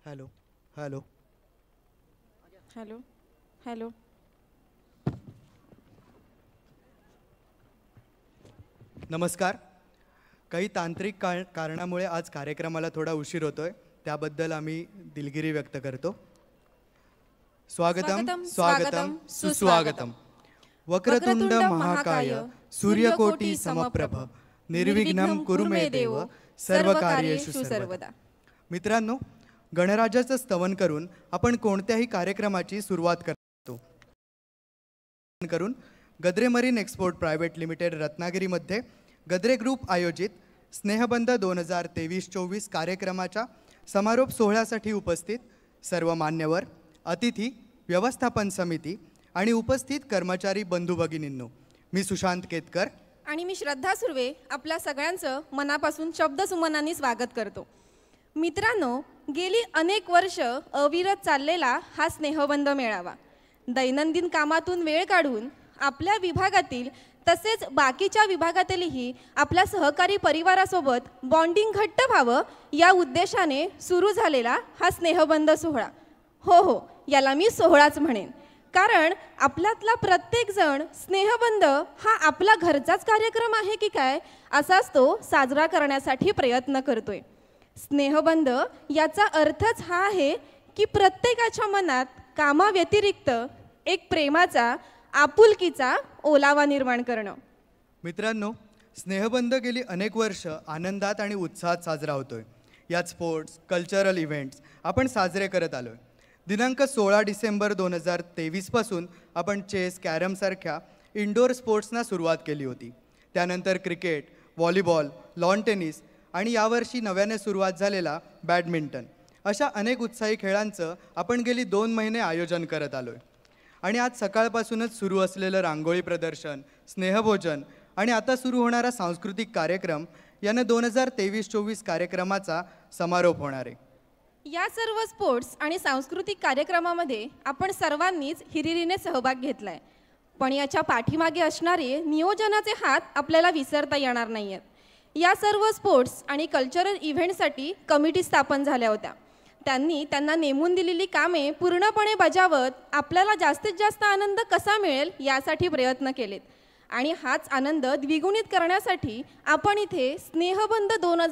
Hello hello. Hello hello. नमस्कार. काही तांत्रिक कारणामुळे आज कार्यक्रमाला थोडा उशीर होतोय, त्याबद्दल आम्ही दिलगिरी व्यक्त करतो. स्वागतम स्वागतम स्वागतम स्वागतम सुस्वागतम. सुस्वागतम. वक्रतुंड महाकाय सूर्यकोटी समप्रभ निर्विघ्नं कुरु मे देव सर्व कार्येषु सर्वदा. मित्रांनो, गणराजाचं स्तवन करून आपण कोणत्याही कार्यक्रमाची सुरुवात करतो. करून Gadre marine export private limited रत्नागिरीमध्ये गद्रे ग्रुप आयोजित स्नेहबंध 2023-24 कार्यक्रमाच्या समारोप सोहळ्यासाठी उपस्थित सर्व मान्यवर, अतिथी, व्यवस्थापन समिती आणि उपस्थित कर्मचारी बंधू भगिनींनो, मी सुशांत केतकर आणि मी श्रद्धा सुर्वे आपल्या सगळ्यांचं मनापासून शब्दसुमनांनी स्वागत करतो. मित्रांनो, गेली अनेक वर्ष अविरत चाललेला हा स्नेहबंध मेळावा दैनंदिन कामातून वेळ काढून आपल्या विभागातील तसेच बाकीच्या विभागातीलही आपल्या सहकारी परिवारासोबत बॉन्डिंग घट्ट व्हावं या उद्देशाने सुरू झालेला हा स्नेहबंध सोहळा. हो, याला मी सोहळाच म्हणेन, कारण आपल्यातला प्रत्येक जण स्नेहबंध हा आपला घरचाच कार्यक्रम आहे की काय असाच तो साजरा करण्यासाठी प्रयत्न करतोय. स्नेहबंध याचा अर्थच हा आहे की प्रत्येकाच्या मनात कामाव्यतिरिक्त एक प्रेमाचा, आपुलकीचा ओलावा निर्माण करणं. मित्रांनो, स्नेहबंध गेली अनेक वर्ष आनंदात आणि उत्साहात साजरा होतोय. यात स्पोर्ट्स, कल्चरल इव्हेंट्स आपण साजरे करत आलोय. दिनांक 16 डिसेंबर 2023 पासून आपण चेस, कॅरमसारख्या इंडोर स्पोर्ट्सना सुरुवात केली होती. त्यानंतर क्रिकेट, व्हॉलीबॉल, लॉन टेनिस आणि यावर्षी नव्याने सुरुवात झालेला बॅडमिंटन अशा अनेक उत्साही खेळांचं आपण गेली 2 महिने आयोजन करत आलोय. आणि आज सकाळपासूनच सुरू असलेलं रांगोळी प्रदर्शन, स्नेहभोजन आणि आता सुरू होणारा सांस्कृतिक कार्यक्रम यानं 2023-24 कार्यक्रमाचा समारोप होणार आहे. या सर्व स्पोर्ट्स आणि सांस्कृतिक कार्यक्रमामध्ये आपण सर्वांनीच हिरिरीने सहभाग घेतलाय, पण याच्या पाठीमागे असणारे नियोजनाचे हात आपल्याला विसरता येणार नाही आहेत. या सर्व स्पोर्ट्स आणि कल्चरल इव्हेंटसाठी कमिटी स्थापन झाल्या होत्या. त्यांनी त्यांना नेमून दिलेली कामे पूर्णपणे बजावत आपल्याला जास्तीत जास्त आनंद कसा मिळेल यासाठी प्रयत्न केलेत. आणि हाच आनंद द्विगुणित करण्यासाठी आपण इथे स्नेहबंध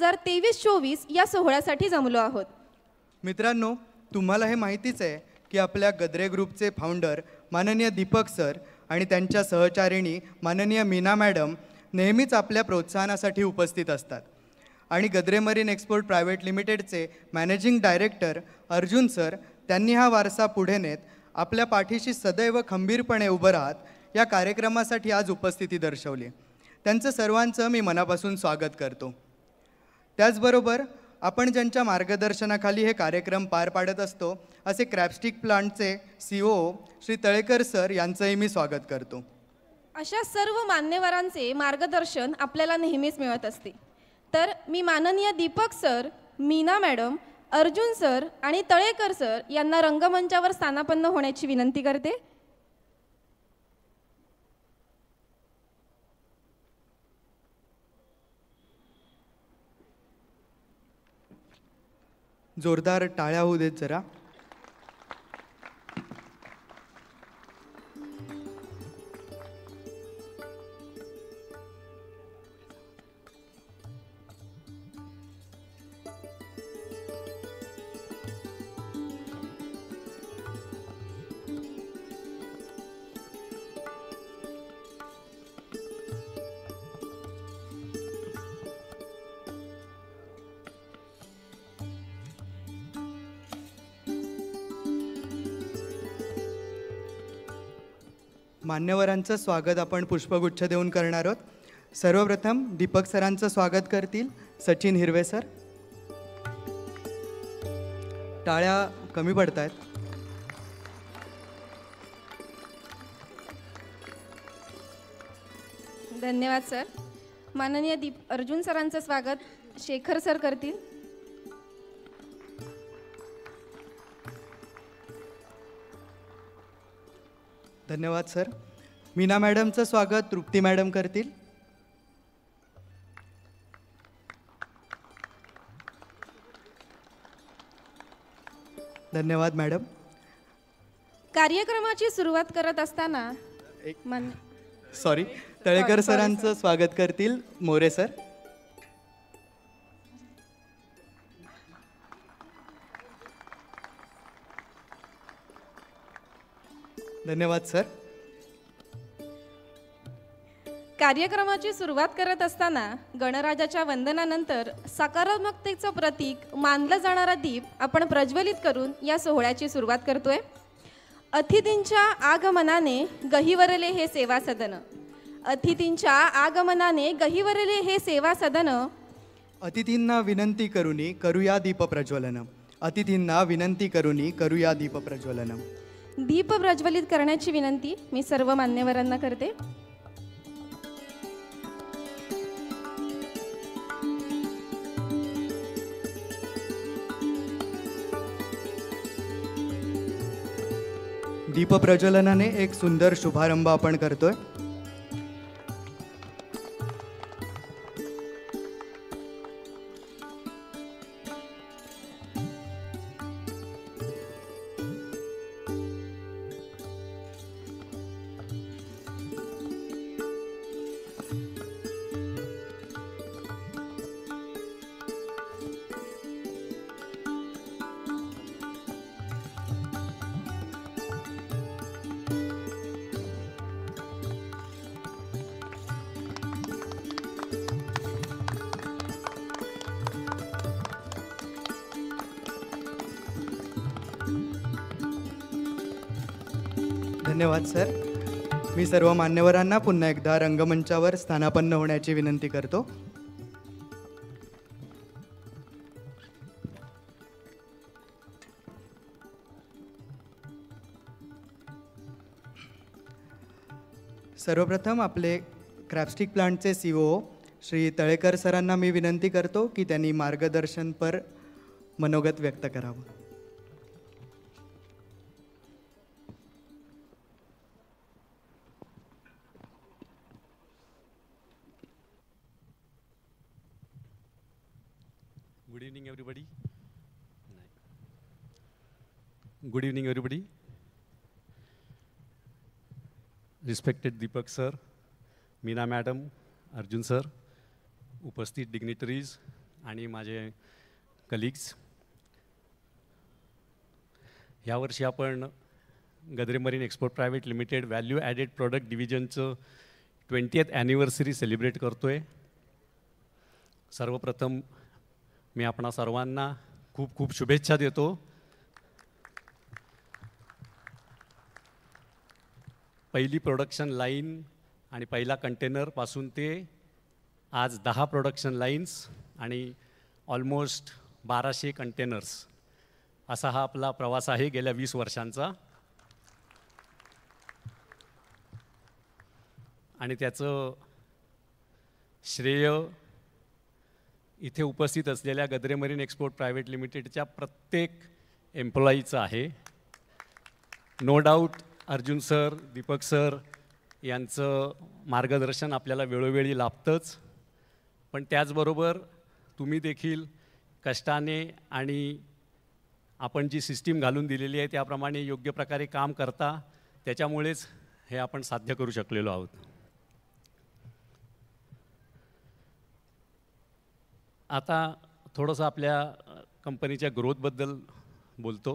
2023-24 या सोहळ्यासाठी जमलो आहोत. मित्रांनो, तुम्हाला हे माहितीच आहे की आपल्या गद्रे ग्रुपचे फाउंडर माननीय दीपक सर आणि त्यांच्या सहचारिणी माननीय मीना मॅडम नेहमीच आपल्या प्रोत्साहनासाठी उपस्थित असतात. आणि गद्रे मरीन एक्सपोर्ट प्रायव्हेट लिमिटेडचे मॅनेजिंग डायरेक्टर अर्जुन सर त्यांनी हा वारसा पुढे नेत आपल्या पाठीशी सदैव खंबीरपणे उभं राहत या कार्यक्रमासाठी आज उपस्थिती दर्शवली. त्यांचं सर्वांचं मी मनापासून स्वागत करतो. त्याचबरोबर आपण ज्यांच्या मार्गदर्शनाखाली हे कार्यक्रम पार पाडत असतो असे क्रॅपस्टिक प्लांटचे CEO श्री तळेकर सर यांचंही मी स्वागत करतो. अशा सर्व मान्यवरांचे मार्गदर्शन आपल्याला नेहमीच मिळत असते. तर मी माननीय Deepak sir, Meena madam, Arjun sir आणि तळेकर सर यांना रंगमंचावर स्थानापन्न होण्याची विनंती करते. जोरदार टाळ्या होऊ देत जरा. मान्यवरांचं स्वागत आपण पुष्पगुच्छ देऊन करणार आहोत. सर्वप्रथम दीपक सरांचं स्वागत करतील सचिन हिरवे सर. टाळ्या कमी पडत आहेत. धन्यवाद सर. माननीय अर्जुन सरांचं स्वागत शेखर सर करतील. धन्यवाद सर. मीना मॅडमचं स्वागत तृप्ती मॅडम करतील. धन्यवाद मॅडम. कार्यक्रमाची सुरुवात करत असताना सॉरी, तळेकर सरांचं स्वागत करतील मोरे सर. धन्यवाद सर. कार्यक्रमाची सुरुवात करत असताना गणराजाच्या वंदनानंतर सकारात्मकतेचं प्रतीक मानला जाणारा दीप आपण प्रज्वलित करून या सोहळ्याची सुरुवात करतोय. अतिथींच्या आगमनाने गहिवरले हे सेवा सदन. अतिथींच्या आगमनाने गहिवरले हे सेवा सदन. अतिथींना विनंती करूनी करूया दीप प्रज्वलन. अतिथींना विनंती करूनी करूया दीप प्रज्वलन. दीप प्रज्वलित करण्याची विनंती मी सर्व मान्यवरांना करते. दीप प्रज्वलनाने एक सुंदर शुभारंभ आपण करतोय. धन्यवाद सर. मी सर्व मान्यवरांना पुन्हा एकदा रंगमंचावर स्थानापन्न होण्याची विनंती करतो. सर्वप्रथम आपले क्रॅपस्टिक प्लांटचे CEO श्री तळेकर सरांना मी विनंती करतो की त्यांनी मार्गदर्शनपर मनोगत व्यक्त करावं. Good evening, everybody. Good evening, everybody. Respected Deepak sir, Meena madam, Arjun sir, उपस्थित डिग्निटरीज आणि माझे कलिग्स. यावर्षी आपण Gadre marine export private limited value added product डिव्हिजनचं 20th ॲनिव्हर्सरी सेलिब्रेट करतोय. सर्वप्रथम मी आपणा सर्वांना खूप खूप शुभेच्छा देतो. पहिली प्रोडक्शन लाईन आणि पहिला कंटेनरपासून ते आज 10 प्रोडक्शन लाईन्स आणि ऑलमोस्ट 1200 कंटेनर्स असा हा आपला प्रवास आहे गेल्या 20 वर्षांचा. आणि त्याचं श्रेय इथे उपस्थित असलेल्या गद्रे मरीन एक्सपोर्ट प्रायव्हेट लिमिटेडच्या प्रत्येक एम्प्लॉईचं आहे. No doubt Arjun sir, Deepak sir यांचं मार्गदर्शन आपल्याला वेळोवेळी लाभतंच, पण त्याचबरोबर तुम्ही देखील कष्टाने आणि आपण जी सिस्टीम घालून दिलेली आहे त्याप्रमाणे योग्य प्रकारे काम करता. त्याच्यामुळेच हे आपण साध्य करू शकलेलो आहोत. आता थोडंसं आपल्या कंपनीच्या ग्रोथबद्दल बोलतो.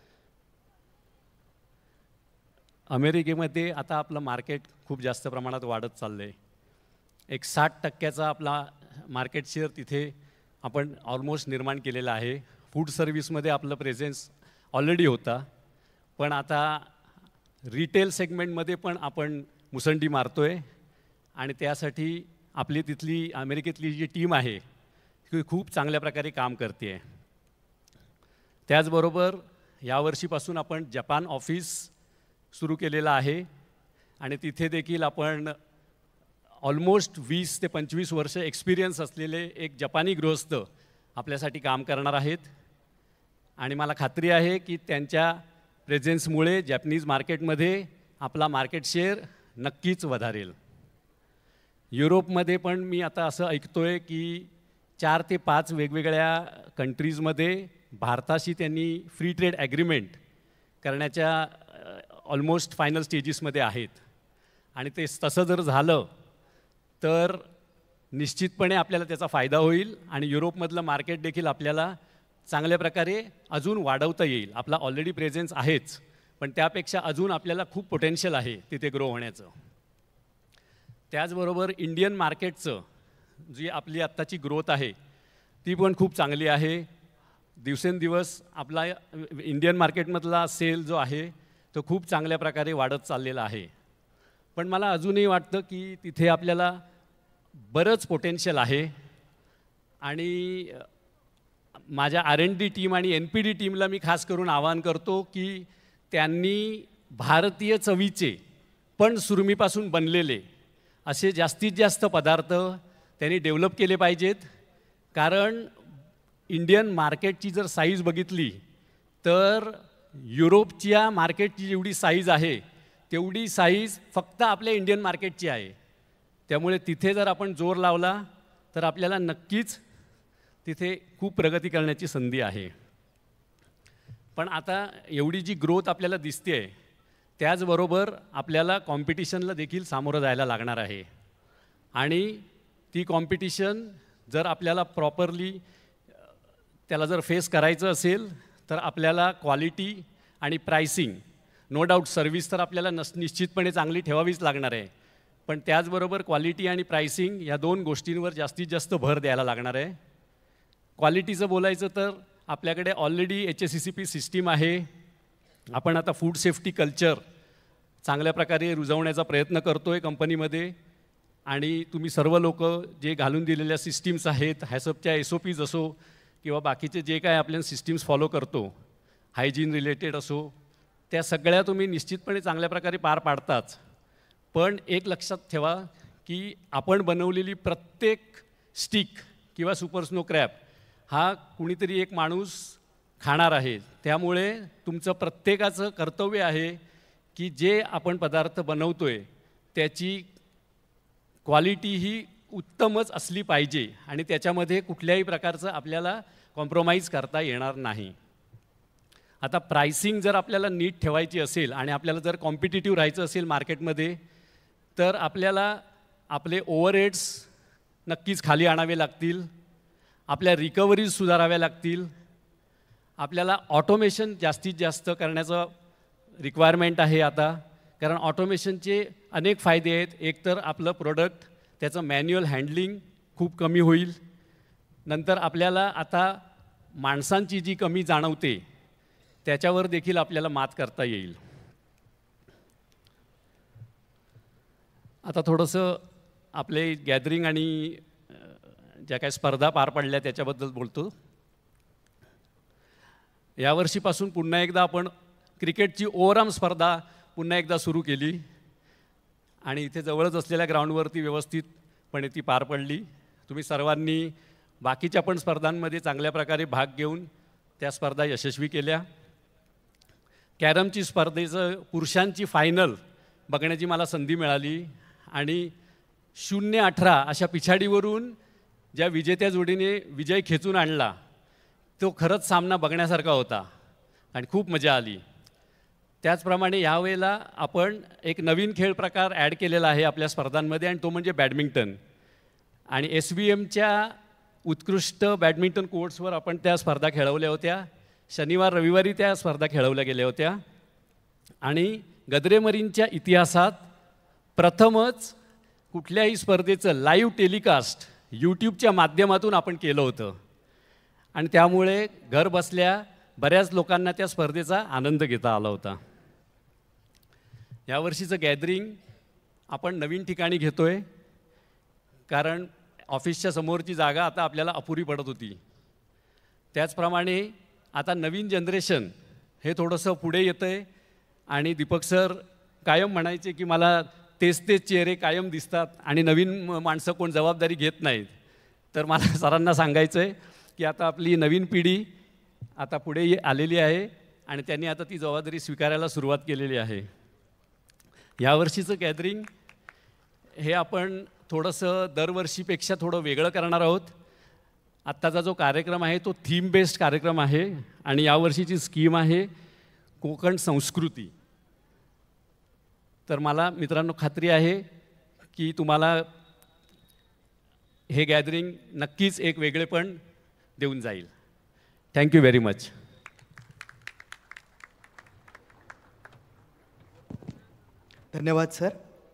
अमेरिकेमध्ये आता आपलं मार्केट खूप जास्त प्रमाणात वाढत चाललं आहे. एक 60% आपला मार्केट शेअर तिथे आपण ऑलमोस्ट निर्माण केलेला आहे. फूड सर्व्हिसमध्ये आपलं प्रेझेन्स ऑलरेडी होता, पण आता रिटेल सेगमेंटमध्ये पण आपण मुसंडी मारतो आहे. आणि त्यासाठी आपली तिथली अमेरिकेतली जी टीम आहे ती खूप चांगल्या प्रकारे काम करते आहे. त्याचबरोबर यावर्षीपासून आपण जपान ऑफिस सुरू केलेलं आहे आणि तिथे देखील आपण ऑलमोस्ट 20 ते 25 वर्ष एक्सपिरियन्स असलेले एक जपानी गृहस्थ आपल्यासाठी काम करणार आहेत. आणि मला खात्री आहे की त्यांच्या प्रेझेन्समुळे जॅपनीज मार्केटमध्ये आपला मार्केट शेअर नक्कीच वधारेल. युरोपमध्ये पण मी आता असं ऐकतो आहे की 4 ते 5 वेगवेगळ्या कंट्रीजमध्ये भारताशी त्यांनी फ्री ट्रेड ॲग्रीमेंट करण्याच्या ऑलमोस्ट फायनल स्टेजेसमध्ये आहेत आणि ते तसं जर झालं तर निश्चितपणे आपल्याला त्याचा फायदा होईल आणि युरोपमधलं मार्केट देखील आपल्याला चांगल्या प्रकारे अजून वाढवता येईल. आपला ऑलरेडी प्रेझेन्स आहेच, पण त्यापेक्षा अजून आपल्याला खूप पोटेन्शियल आहे तिथे ग्रो होण्याचं. त्याचबरोबर इंडियन मार्केटचं जी आपली आत्ताची ग्रोथ आहे ती पण खूप चांगली आहे. दिवसेंदिवस आपला इंडियन मार्केटमधला सेल जो आहे तो खूप चांगल्या प्रकारे वाढत चाललेला आहे. पण मला अजूनही वाटतं की तिथे आपल्याला बरंच पोटेन्शियल आहे आणि माझ्या R&D टीम आणि NPD टीमला मी खास करून आवाहन करतो की त्यांनी भारतीय चवीचे पण सुरमीपासून बनलेले असे जास्तीत जास्त पदार्थ त्यांनी डेव्हलप केले पाहिजेत. कारण इंडियन मार्केटची जर साईज बघितली तर युरोपच्या मार्केटची जेवढी साईज आहे तेवढी साईज फक्त आपल्या इंडियन मार्केटची आहे. त्यामुळे तिथे जर आपण जोर लावला तर आपल्याला नक्कीच तिथे खूप प्रगती करण्याची संधी आहे. पण आता एवढी जी ग्रोथ आपल्याला दिसते आहे त्याचबरोबर आपल्याला कॉम्पिटिशनला देखील सामोरं जायला लागणार आहे आणि ती कॉम्पिटिशन जर आपल्याला प्रॉपरली त्याला जर फेस करायचं असेल तर आपल्याला क्वालिटी आणि प्राइसिंग, नो डाऊट सर्विस तर आपल्याला निश्चितपणे चांगली ठेवावीच लागणार आहे, पण त्याचबरोबर क्वालिटी आणि प्राइसिंग या दोन गोष्टींवर जास्तीत जास्त भर द्यायला लागणार आहे. क्वालिटीचं बोलायचं तर आपल्याकडे ऑलरेडी HACCP सिस्टीम आहे. आपण आता फूड सेफ्टी कल्चर चांगल्या प्रकारे रुजवण्याचा प्रयत्न करतो आहे कंपनीमध्ये आणि तुम्ही सर्व लोक जे घालून दिलेल्या सिस्टीम्स आहेत, हॅसपच्या SOPs असो किंवा बाकीचे जे काय आपल्या सिस्टीम्स फॉलो करतो, हायजीन रिलेटेड असो, त्या सगळ्या तुम्ही निश्चितपणे चांगल्या प्रकारे पार पाडताच. पण एक लक्षात ठेवा की आपण बनवलेली प्रत्येक स्टिक किंवा सुपर स्नो क्रॅब हा कुणीतरी एक माणूस खाणार आहे. त्यामुळे तुमचं प्रत्येकाचं कर्तव्य आहे की जे आपण पदार्थ बनवतो आहे त्याची क्वालिटी ही उत्तमच असली पाहिजे आणि त्याच्यामध्ये कुठल्याही प्रकारचं आपल्याला कॉम्प्रोमाइज करता येणार नाही. आता प्राइसिंग जर आपल्याला नीट ठेवायची असेल आणि आपल्याला जर कॉम्पिटिटिव्ह राहायचं असेल मार्केटमध्ये तर आपल्याला आपले ओव्हरहेड्स नक्कीच खाली आणावे लागतील, आपल्या रिकव्हरीज सुधाराव्या लागतील, आपल्याला ऑटोमेशन जास्तीत जास्त करण्याचं रिक्वायरमेंट आहे आता. कारण ऑटोमेशनचे अनेक फायदे आहेत. एक तर आपलं प्रोडक्ट त्याचं मॅन्युअल हँडलिंग खूप कमी होईल. नंतर आपल्याला आता माणसांची जी कमी जाणवते त्याच्यावर देखील आपल्याला मात करता येईल. आता थोडंसं आपले गॅदरिंग आणि ज्या काही स्पर्धा पार पडल्या त्याच्याबद्दल बोलतो. यावर्षीपासून पुन्हा एकदा आपण क्रिकेटची ओव्हरआर्म स्पर्धा पुन्हा एकदा सुरू केली आणि इथे जवळच असलेल्या ग्राउंडवरती व्यवस्थितपणे ती पार पडली. तुम्ही सर्वांनी बाकीच्या पण स्पर्धांमध्ये चांगल्या प्रकारे भाग घेऊन त्या स्पर्धा यशस्वी केल्या. कॅरमची स्पर्धेचं पुरुषांची फायनल बघण्याची मला संधी मिळाली आणि 0-18 अशा पिछाडीवरून ज्या विजेत्या जोडीने विजय खेचून आणला तो खरंच सामना बघण्यासारखा होता आणि खूप मजा आली. त्याचप्रमाणे यावेळेला आपण एक नवीन खेळ प्रकार ॲड केलेला आहे आपल्या स्पर्धांमध्ये आणि तो म्हणजे बॅडमिंटन. आणि SVMच्या उत्कृष्ट बॅडमिंटन कोर्ट्सवर आपण त्या स्पर्धा खेळवल्या होत्या. शनिवार रविवारी त्या स्पर्धा खेळवल्या गेल्या होत्या आणि गद्रे मरीनच्या इतिहासात प्रथमच कुठल्याही स्पर्धेचं लाईव्ह टेलिकास्ट यूट्यूबच्या माध्यमातून आपण केलं होतं आणि त्यामुळे घर बसल्या बऱ्याच लोकांना त्या स्पर्धेचा आनंद घेता आला होता. यावर्षीचं गॅदरिंग आपण नवीन ठिकाणी घेतो आहे कारण ऑफिसच्या समोरची जागा आता आपल्याला अपुरी पडत होती. त्याचप्रमाणे आता नवीन जनरेशन हे थोडंसं पुढे येतं आहे आणि दीपक सर कायम म्हणायचे की मला तेच चेहरे कायम दिसतात आणि नवीन माणसं कोण जबाबदारी घेत नाहीत. तर मला सरांना सांगायचं आहे की आता आपली नवीन पिढी आता पुढे आलेली आहे आणि त्यांनी आता ती जबाबदारी स्वीकारायला सुरुवात केलेली आहे. यावर्षीचं गॅदरिंग हे आपण थोडंसं दरवर्षीपेक्षा थोडं वेगळं करणार आहोत. आत्ताचा जो कार्यक्रम आहे तो थीम बेस्ड कार्यक्रम आहे आणि यावर्षीची स्कीम आहे कोकण संस्कृती. तर मला मित्रांनो खात्री आहे की तुम्हाला हे गॅदरिंग नक्कीच एक वेगळेपण देऊन जाईल. Thank you very much. धन्यवाद सर.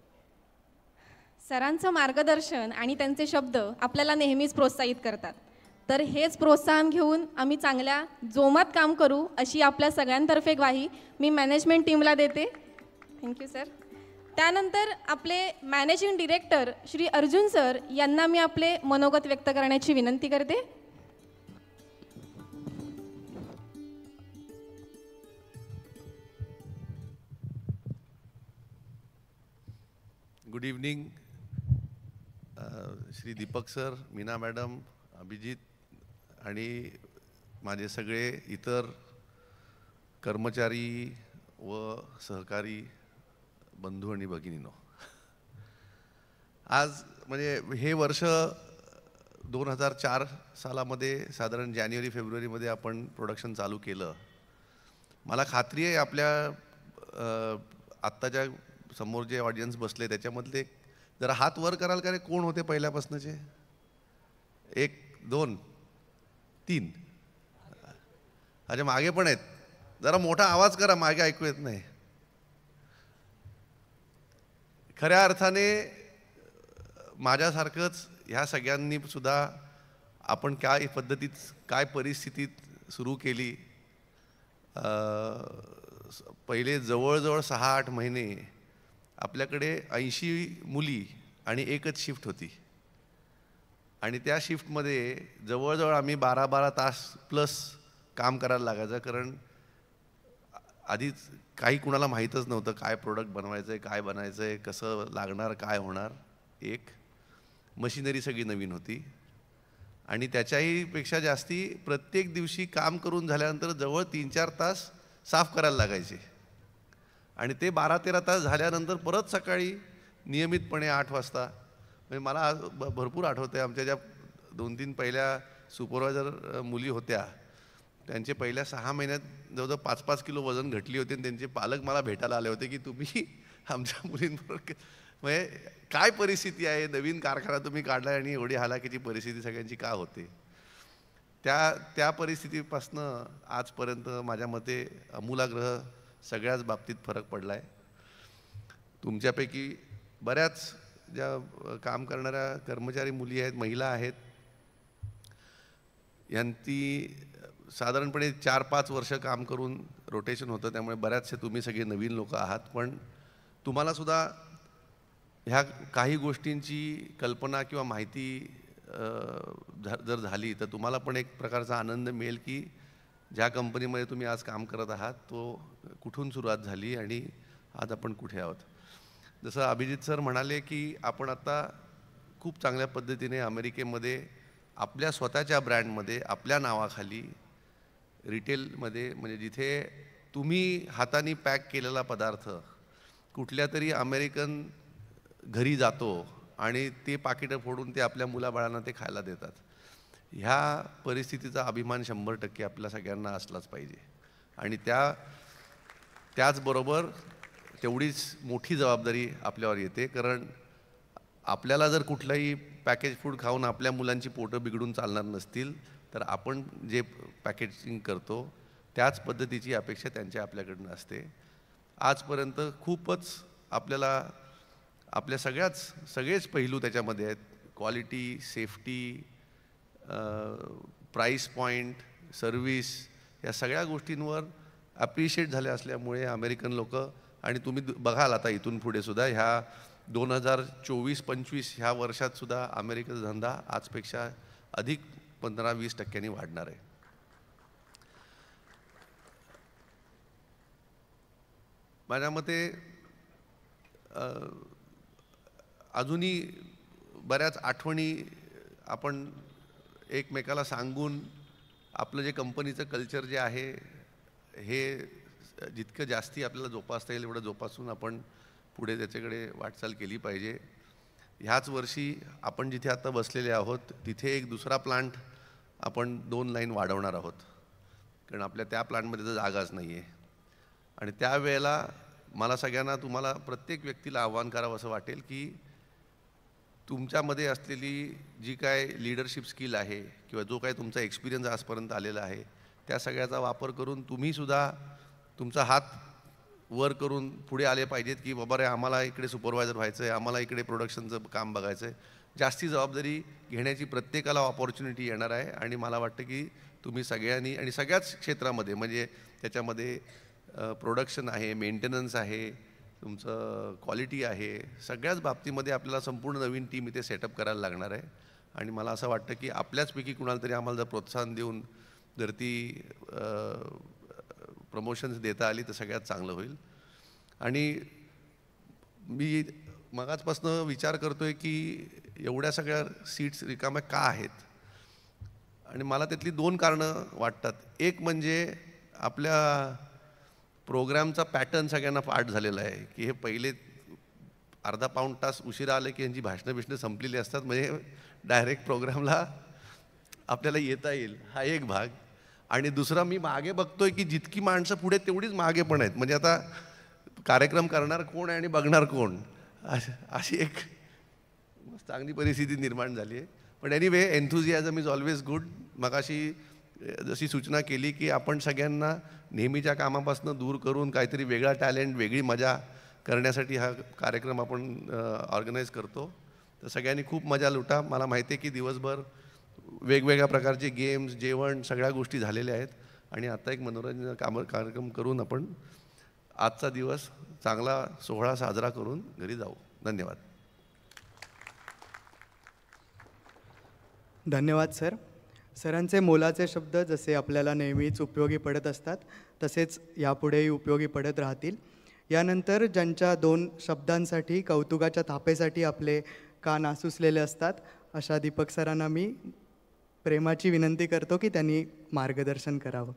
सरांचं मार्गदर्शन आणि त्यांचे शब्द आपल्याला नेहमीच प्रोत्साहित करतात. तर हेच प्रोत्साहन घेऊन आम्ही चांगल्या जोमात काम करू अशी आपल्या सगळ्यांतर्फे ग्वाही मी मॅनेजमेंट टीमला देते. Thank you sir. त्यानंतर आपले managing director Shri Arjun sir यांना मी आपले मनोगत व्यक्त करण्याची विनंती करते. Good evening Shri Deepak sir, Meena madam, Abhijit आणि माझे सगळे इतर कर्मचारी व सहकारी बंधू आणि भगिनींनो, आज म्हणजे हे वर्ष 2004 सालामध्ये साधारण जानेवारी-फेब्रुवारीमध्ये आपण प्रोडक्शन चालू केलं. मला खात्री आहे आपल्या आत्ताच्या समोर जे ऑडियन्स बसले त्याच्यामधले जरा हात वर कराल का रे, कोण होते पहिल्यापासूनचे? 1 2 3. अच्छा, मागे पण आहेत. जरा मोठा आवाज करा, मागे ऐकू येत नाही. खऱ्या अर्थाने माझ्यासारखंच ह्या सगळ्यांनी सुद्धा आपण काय पद्धतीत काय परिस्थितीत सुरू केली. पहिले जवळजवळ 6-8 महिने आपल्याकडे 80 मुली आणि एकच शिफ्ट होती आणि त्या शिफ्टमध्ये जवळजवळ आम्ही 12-12 तास प्लस काम करायला लागायचं. कारण आधीच काही कुणाला माहीतच नव्हतं काय प्रोडक्ट बनवायचं आहे, काय बनायचं आहे, कसं लागणार, काय होणार. एक मशिनरी सगळी नवीन होती आणि त्याच्याही पेक्षा जास्ती प्रत्येक दिवशी काम करून झाल्यानंतर जवळ 3-4 तास साफ करायला लागायचे आणि ते 12-13 तास झाल्यानंतर परत सकाळी नियमितपणे 8 वाजता. म्हणजे मला भरपूर आठवतं आहे आमच्या ज्या 2-3 पहिल्या सुपरवायझर मुली होत्या त्यांचे पहिल्या 6 महिन्यात जवळजवळ 5-5 किलो वजन घटली होती आणि त्यांचे पालक मला भेटायला आले होते की तुम्ही आमच्या मुलींबरोबर म्हणजे काय परिस्थिती आहे, नवीन कारखाना तुम्ही काढला आणि एवढी हालाकीची परिस्थिती सगळ्यांची का होते. त्या परिस्थितीपासनं आजपर्यंत माझ्या मते आमूलाग्र सगळ्याच बाबतीत फरक पडला आहे. तुमच्यापैकी बऱ्याच ज्या काम करणाऱ्या कर्मचारी मुली आहेत, महिला आहेत, यांची साधारणपणे 4-5 वर्ष काम करून रोटेशन होतं. त्यामुळे बऱ्याचसे तुम्ही सगळे नवीन लोक आहात. पण तुम्हालासुद्धा ह्या काही गोष्टींची कल्पना किंवा माहिती जर झाली तर तुम्हाला पण एक प्रकारचा आनंद मिळेल की ज्या कंपनीमध्ये तुम्ही आज काम करत आहात तो कुठून सुरुवात झाली आणि आज आपण कुठे आहोत. जसं अभिजित सर म्हणाले की आपण आता खूप चांगल्या पद्धतीने अमेरिकेमध्ये आपल्या स्वतःच्या ब्रँडमध्ये आपल्या नावाखाली रिटेलमध्ये म्हणजे जिथे तुम्ही हाताने पॅक केलेला पदार्थ कुठल्या तरी अमेरिकन घरी जातो आणि ते पाकिटं फोडून ते आपल्या मुलाबाळांना ते खायला देतात. ह्या परिस्थितीचा अभिमान 100% आपल्या सगळ्यांना असलाच पाहिजे आणि त्याचबरोबर तेवढीच मोठी जबाबदारी आपल्यावर येते. कारण आपल्याला जर कुठलंही पॅकेज फूड खाऊन आपल्या मुलांची पोटं बिघडून चालणार नसतील तर आपण जे पॅकेजिंग करतो त्याच पद्धतीची अपेक्षा त्यांच्या आपल्याकडनं असते. आजपर्यंत खूपच आपल्याला आपल्या सगळेच पैलू त्याच्यामध्ये आहेत. Quality, safety, price point, service, या सगळ्या गोष्टींवर ॲप्रिशिएट झाल्या असल्यामुळे अमेरिकन लोक आणि तुम्ही बघाल आता इथून पुढे सुद्धा ह्या 2024-25 ह्या वर्षातसुद्धा अमेरिकेचा धंदा आजपेक्षा अधिक 15-20% वाढणार आहे. माझ्या मते अजूनही बऱ्याच आठवणी आपण एकमेकाला सांगून आपलं जे कंपनीचं कल्चर जे आहे हे जितकं जास्ती आपल्याला जोपासता येईल एवढं जोपासून आपण पुढे त्याच्याकडे वाटचाल केली पाहिजे. ह्याच वर्षी आपण जिथे आता बसलेले आहोत तिथे एक दुसरा प्लांट आपण 2 लाईन वाढवणार आहोत, कारण आपल्या त्या प्लॅनमध्ये तर जागाच नाही आहे. आणि त्यावेळेला मला सगळ्यांना तुम्हाला प्रत्येक व्यक्तीला आव्हान करावं असं वाटेल की तुमच्यामध्ये असलेली जी काय लीडरशिप स्किल आहे किंवा जो काय तुमचा एक्सपिरियन्स आजपर्यंत आलेला आहे त्या सगळ्याचा वापर करून तुम्हीसुद्धा तुमचा हात वर करून पुढे आले पाहिजेत की बाबा रे आम्हाला इकडे सुपरवायझर व्हायचं आहे, आम्हाला इकडे प्रोडक्शनचं काम बघायचं आहे. जास्ती जबाबदारी घेण्याची प्रत्येकाला ऑपॉर्च्युनिटी येणार आहे. आणि मला वाटतं की तुम्ही सगळ्यांनी आणि सगळ्याच क्षेत्रामध्ये म्हणजे त्याच्यामध्ये प्रोडक्शन आहे, मेंटेनन्स आहे, तुमचं क्वालिटी आहे, सगळ्याच बाबतीमध्ये आपल्याला संपूर्ण नवीन टीम इथे सेटअप करायला लागणार आहे. आणि मला असं वाटतं की आपल्याचपैकी कुणाला तरी आम्हाला जर प्रोत्साहन देऊन जर ती प्रमोशन्स देता आली तर सगळ्यात चांगलं होईल. आणि मी मगाचपासून विचार करतो आहे की एवढ्या सगळ्या सीट्स रिकाम्या का आहेत, आणि मला त्यातली 2 कारणं वाटतात. एक म्हणजे आपल्या प्रोग्रामचा पॅटर्न सगळ्यांना पाठ झालेला आहे की हे पहिले अर्धा पाऊण तास उशिरा आले की यांची भाषणं संपलेली असतात, म्हणजे डायरेक्ट प्रोग्रामला आपल्याला येता येईल, हा एक भाग. आणि दुसरा मी मागे बघतोय की जितकी माणसं पुढे तेवढीच मागे पण आहेत. म्हणजे आता कार्यक्रम करणार कोण आहे आणि बघणार कोण, अशी एक चांगली परिस्थिती निर्माण झाली आहे. पण anyway enthusiasm is always good. मगाशी जशी सूचना केली की आपण सगळ्यांना नेहमीच्या कामापासून दूर करून काहीतरी वेगळा टॅलेंट, वेगळी मजा करण्यासाठी हा कार्यक्रम आपण ऑर्गनाईज करतो. तर सगळ्यांनी खूप मजा लुटा. मला माहिती आहे की दिवसभर वेगवेगळ्या प्रकारचे गेम्स, जेवण, सगळ्या गोष्टी झालेल्या आहेत. आणि आता एक मनोरंजन कार्यक्रम करून आपण आजचा दिवस चांगला सोहळा साजरा करून घरी जाऊ. धन्यवाद. धन्यवाद सर. सरांचे मोलाचे शब्द जसे आपल्याला नेहमीच उपयोगी पडत असतात तसेच यापुढेही उपयोगी पडत राहतील. यानंतर ज्यांच्या 2 शब्दांसाठी कौतुकाच्या थापेसाठी आपले कान आसुसलेले असतात अशा दीपक सरांना मी प्रेमाची विनंती करतो की त्यांनी मार्गदर्शन करावं.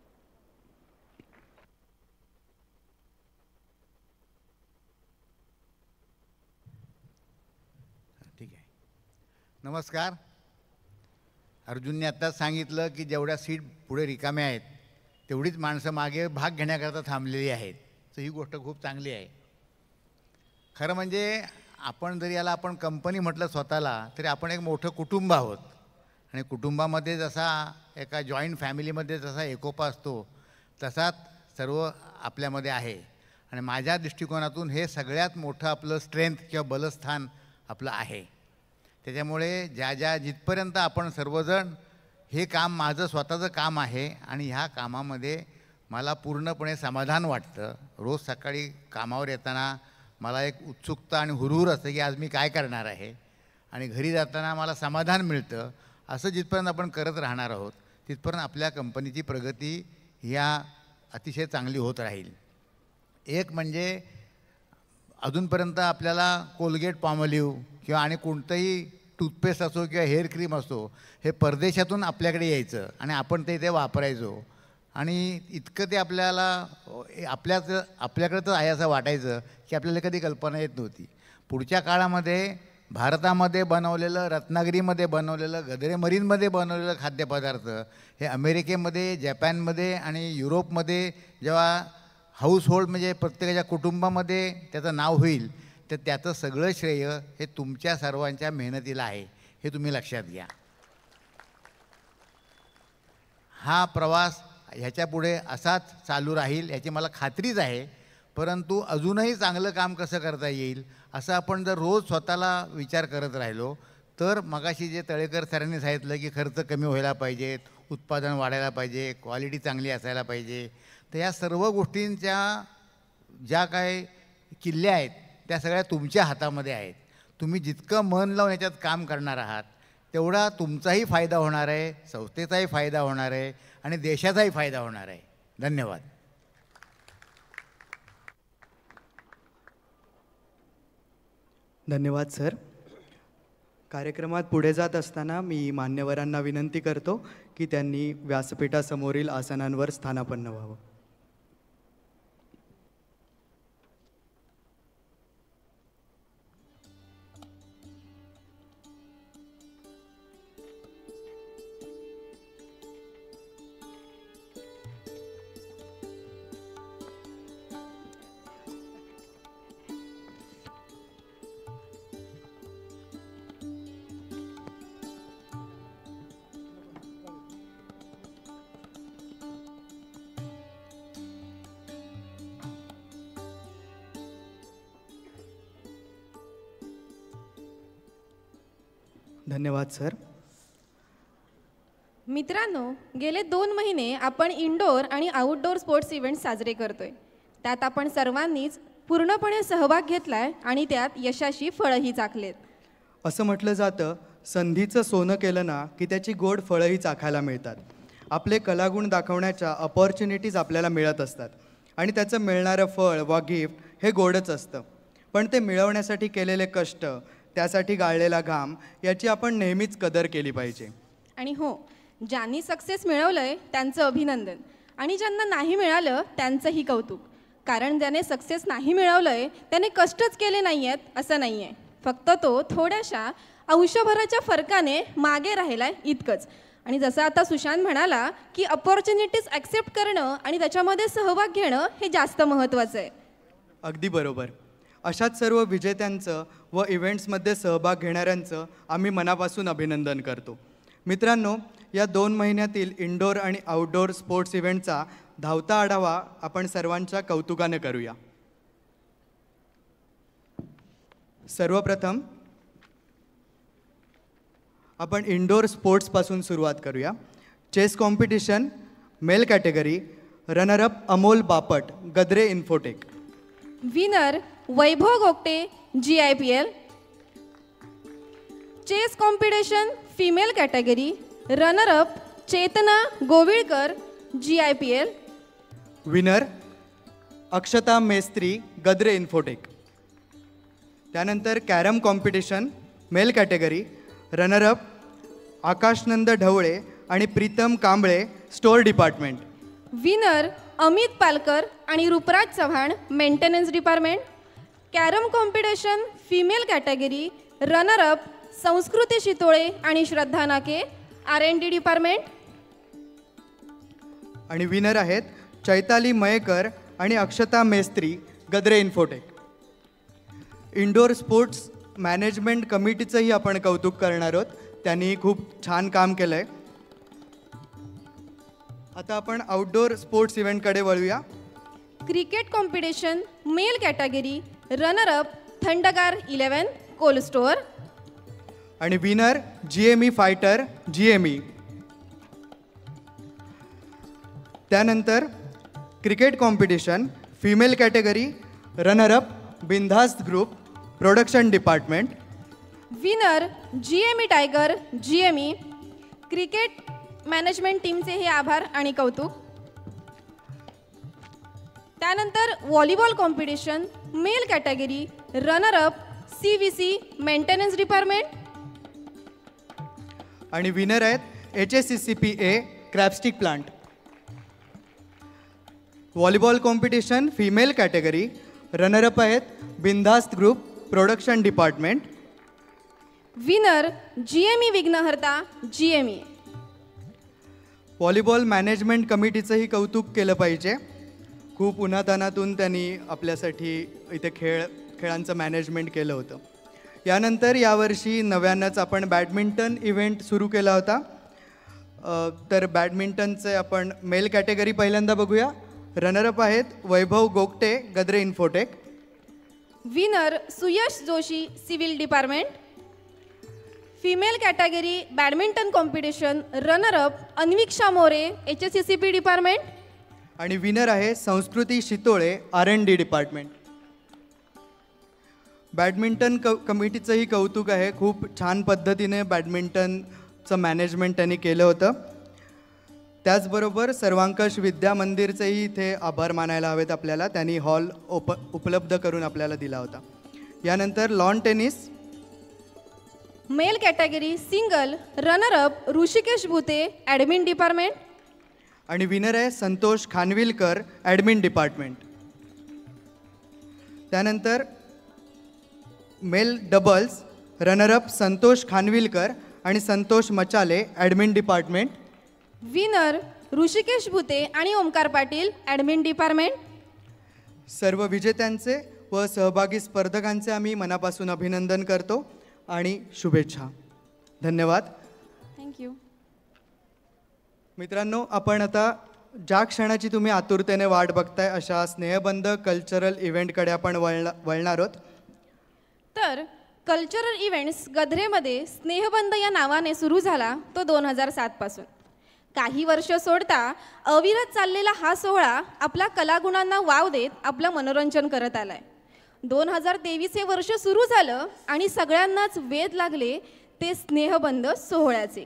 ठीक आहे. नमस्कार. अर्जुनने आत्ताच सांगितलं की जेवढ्या सीट पुढे रिकाम्या आहेत तेवढीच माणसं मागे भाग घेण्याकरता थांबलेली आहेत. तर ही गोष्ट खूप चांगली आहे. खरं म्हणजे आपण जरी याला आपण कंपनी म्हटलं स्वतःला तरी आपण एक मोठं कुटुंब आहोत. आणि कुटुंबामध्ये जसा एका जॉईंट फॅमिलीमध्ये जसा एकोपा असतो तसाच सर्व आपल्यामध्ये आहे. आणि माझ्या दृष्टिकोनातून हे सगळ्यात मोठं आपलं स्ट्रेंथ किंवा बलस्थान आपलं आहे. त्याच्यामुळे जिथपर्यंत आपण सर्वजण हे काम माझं स्वतःचं काम आहे आणि ह्या कामामध्ये मला पूर्णपणे समाधान वाटतं. रोज सकाळी कामावर येताना मला एक उत्सुकता आणि हुरहुर असते की आज मी काय करणार आहे, आणि घरी जाताना मला समाधान मिळतं. असं जिथपर्यंत आपण करत राहणार आहोत तिथपर्यंत आपल्या कंपनीची प्रगती ह्या अतिशय चांगली होत राहील. एक म्हणजे अजूनपर्यंत आपल्याला कोलगेट, पॉमोलिव्ह किंवा आणि कोणतंही टूथपेस्ट असो किंवा हेअर क्रीम असो हे परदेशातून आपल्याकडे यायचं आणि आपण ते इथे वापरायचो. आणि इतकं ते आपल्याकडं तर आहे असं वाटायचं की आपल्याला कधी कल्पना येत नव्हती. पुढच्या काळामध्ये भारतामध्ये बनवलेलं, रत्नागिरीमध्ये बनवलेलं, गद्रे मरीनमध्ये बनवलेलं खाद्यपदार्थ हे अमेरिकेमध्ये, जपानमध्ये आणि युरोपमध्ये जेव्हा हाऊसहोल्ड म्हणजे प्रत्येकाच्या कुटुंबामध्ये त्याचं नाव होईल तर त्याचं सगळं श्रेय हे तुमच्या सर्वांच्या मेहनतीला आहे, हे तुम्ही लक्षात घ्या. हा प्रवास ह्याच्यापुढे असाच चालू राहील याची मला खात्रीच आहे. परंतु अजूनही चांगलं काम कसं करता येईल असं आपण जर रोज स्वतःला विचार करत राहिलो तर मगाशी जे तळेकर सरांनी सांगितलं की खर्च कमी व्हायला पाहिजेत, उत्पादन वाढायला पाहिजे, क्वालिटी चांगली असायला पाहिजे, तर या सर्व गोष्टींच्या ज्या काय किल्ल्या आहेत त्या सगळ्या तुमच्या हातामध्ये आहेत. तुम्ही जितकं मन लावून याच्यात काम करणार आहात तेवढा तुमचाही फायदा होणार आहे, संस्थेचाही फायदा होणार आहे आणि देशाचाही फायदा होणार आहे. धन्यवाद. धन्यवाद सर. कार्यक्रमात पुढे जात असताना मी मान्यवरांना विनंती करतो की त्यांनी व्यासपीठासमोरील आसनांवर स्थानापन्न व्हावं. धन्यवाद सर. मित्रांनो, गेले 2 महिने आपण इनडोअर आणि आउटडोअर स्पोर्ट्स इव्हेंट साजरे करतोय. त्यात आपण सर्वांनीच पूर्णपणे सहभाग घेतलाय आणि त्यात यशाची फळंही चाखलेत. असं म्हटलं जातं, संधीचं सोनं केलं ना की त्याची गोड फळंही चाखायला मिळतात. आपले कलागुण दाखवण्याच्या अपॉर्च्युनिटीज आपल्याला मिळत असतात आणि त्याचं मिळणारं फळ वा गिफ्ट हे गोडच असतं. पण ते मिळवण्यासाठी केलेले कष्ट, त्यासाठी गाळलेला घाम याची आपण नेहमीच कदर केली पाहिजे. आणि हो, ज्यांनी सक्सेस मिळवलंय त्यांचं अभिनंदन आणि ज्यांना नाही मिळालं त्यांचंही कौतुक. कारण ज्याने सक्सेस नाही मिळवलंय त्याने कष्टच केले नाही आहेत असं नाही आहे. फक्त तो थोड्याशा आयुष्यभराच्या फरकाने मागे राहिलाय इतकंच. आणि जसं आता सुशांत म्हणाला की अपॉर्च्युनिटीज ॲक्सेप्ट करणं आणि त्याच्यामध्ये सहभाग घेणं हे जास्त महत्त्वाचं आहे. अगदी बरोबर. अशाच सर्व विजेत्यांचं व इव्हेंट्समध्ये सहभाग घेणाऱ्यांचं आम्ही मनापासून अभिनंदन करतो. मित्रांनो, या 2 महिन्यातील इनडोअर आणि आउटडोअर स्पोर्ट्स इव्हेंटचा धावता आढावा आपण सर्वांच्या कौतुकाने करूया. सर्वप्रथम आपण इनडोअर स्पोर्ट्सपासून सुरुवात करूया. Chess competition male category, runner up Amol Bapat, Gadre Infotech. Winner Vaibhav Gogte, GIPL. Chess competition female category, runner up Chetna Govilkar, GIPL. Winner Akshata Mestri, Gadre Infotech. त्यानंतर carrom competition male category, runner up Akashnand Dhawale आणि Pritam Kamble, store department. Winner Amit Palkar आणि Rooparaj Chavan, maintenance department. Carrom competition female category, runner up Sanskruti Shitole आणि श्रद्धा नाके, R&D department. आणि winner आहेत चैताली मयेकर आणि Akshata Mestri, Gadre Infotech. Indoor sports management कमिटीचंही आपण कौतुक करणार आहोत. त्यांनी खूप छान काम केलं आहे. आता आपण आउटडोअर स्पोर्ट्स इव्हेंटकडे वळूया. Cricket competition male category, runner up Thandgar 11, cold store. आणि विनर GME फायटर, GME. त्यानंतर cricket competition female category, runner up Bindast group, production department. Winner GME tiger, GME. Cricket management टीमचे हे आभार आणि कौतुक. त्यानंतर volleyball competition male category, runner up CVC, maintenance department. आणि winner आहेत HSCCPA, crabstick plant. Volleyball competition female category, runner up आहेत Bindast group, production department. Winner GME Vighnaharta, GME. Volleyball management कमिटीचंही कौतुक केलं पाहिजे. खूप उन्हातानातून त्यांनी आपल्यासाठी इथे खेळांचं मॅनेजमेंट केलं होतं. यानंतर यावर्षी नव्यानंच आपण बॅडमिंटन इव्हेंट सुरू केला होता. तर बॅडमिंटनचे आपण मेल कॅटेगरी पहिल्यांदा बघूया. रनरअप आहेत Vaibhav Gogte, Gadre Infotech. Winner Suyash Joshi, civil department. Female category badminton competition, runner up Anvikshya More, HSCCP department. आणि विनर आहे Sanskruti Shitole, R&D department. Badminton कमिटीचंही कौतुक आहे. खूप छान पद्धतीने बॅडमिंटनचं मॅनेजमेंट त्यांनी केलं होतं. त्याचबरोबर सर्वांकश विद्या मंदिरचेही इथे आभार मानायला हवेत आपल्याला. त्यांनी हॉल उपलब्ध करून आपल्याला दिला होता. यानंतर lawn tennis male category single, runner up Rushikesh Bhute, admin department. आणि विनर आहे संतोष खानविलकर, ॲडमिन डिपार्टमेंट. त्यानंतर male doubles, runner up Santosh Khanvilkar आणि Santosh Machale, admin department. Winner Rushikesh Bhute आणि ओमकार पाटील, ॲडमिन डिपार्टमेंट. सर्व विजेत्यांचे व सहभागी स्पर्धकांचे आम्ही मनापासून अभिनंदन करतो आणि शुभेच्छा. धन्यवाद. थँक्यू. मित्रांनो, आपण आता ज्या क्षणाची तुम्ही आतुरतेने वाट बघताय अशा स्नेहबंध कल्चरल इव्हेंटकडे आपण वळणार आहोत. तर कल्चरल इव्हेंट्स गधरेमध्ये स्नेहबंध या नावाने सुरू झाला तो 2007 पासून. काही वर्ष सोडता अविरत चाललेला हा सोहळा आपल्या कलागुणांना वाव देत आपलं मनोरंजन करत आलाय. 2023 हे वर्ष सुरू झालं आणि सगळ्यांनाच वेध लागले ते स्नेहबंध सोहळ्याचे.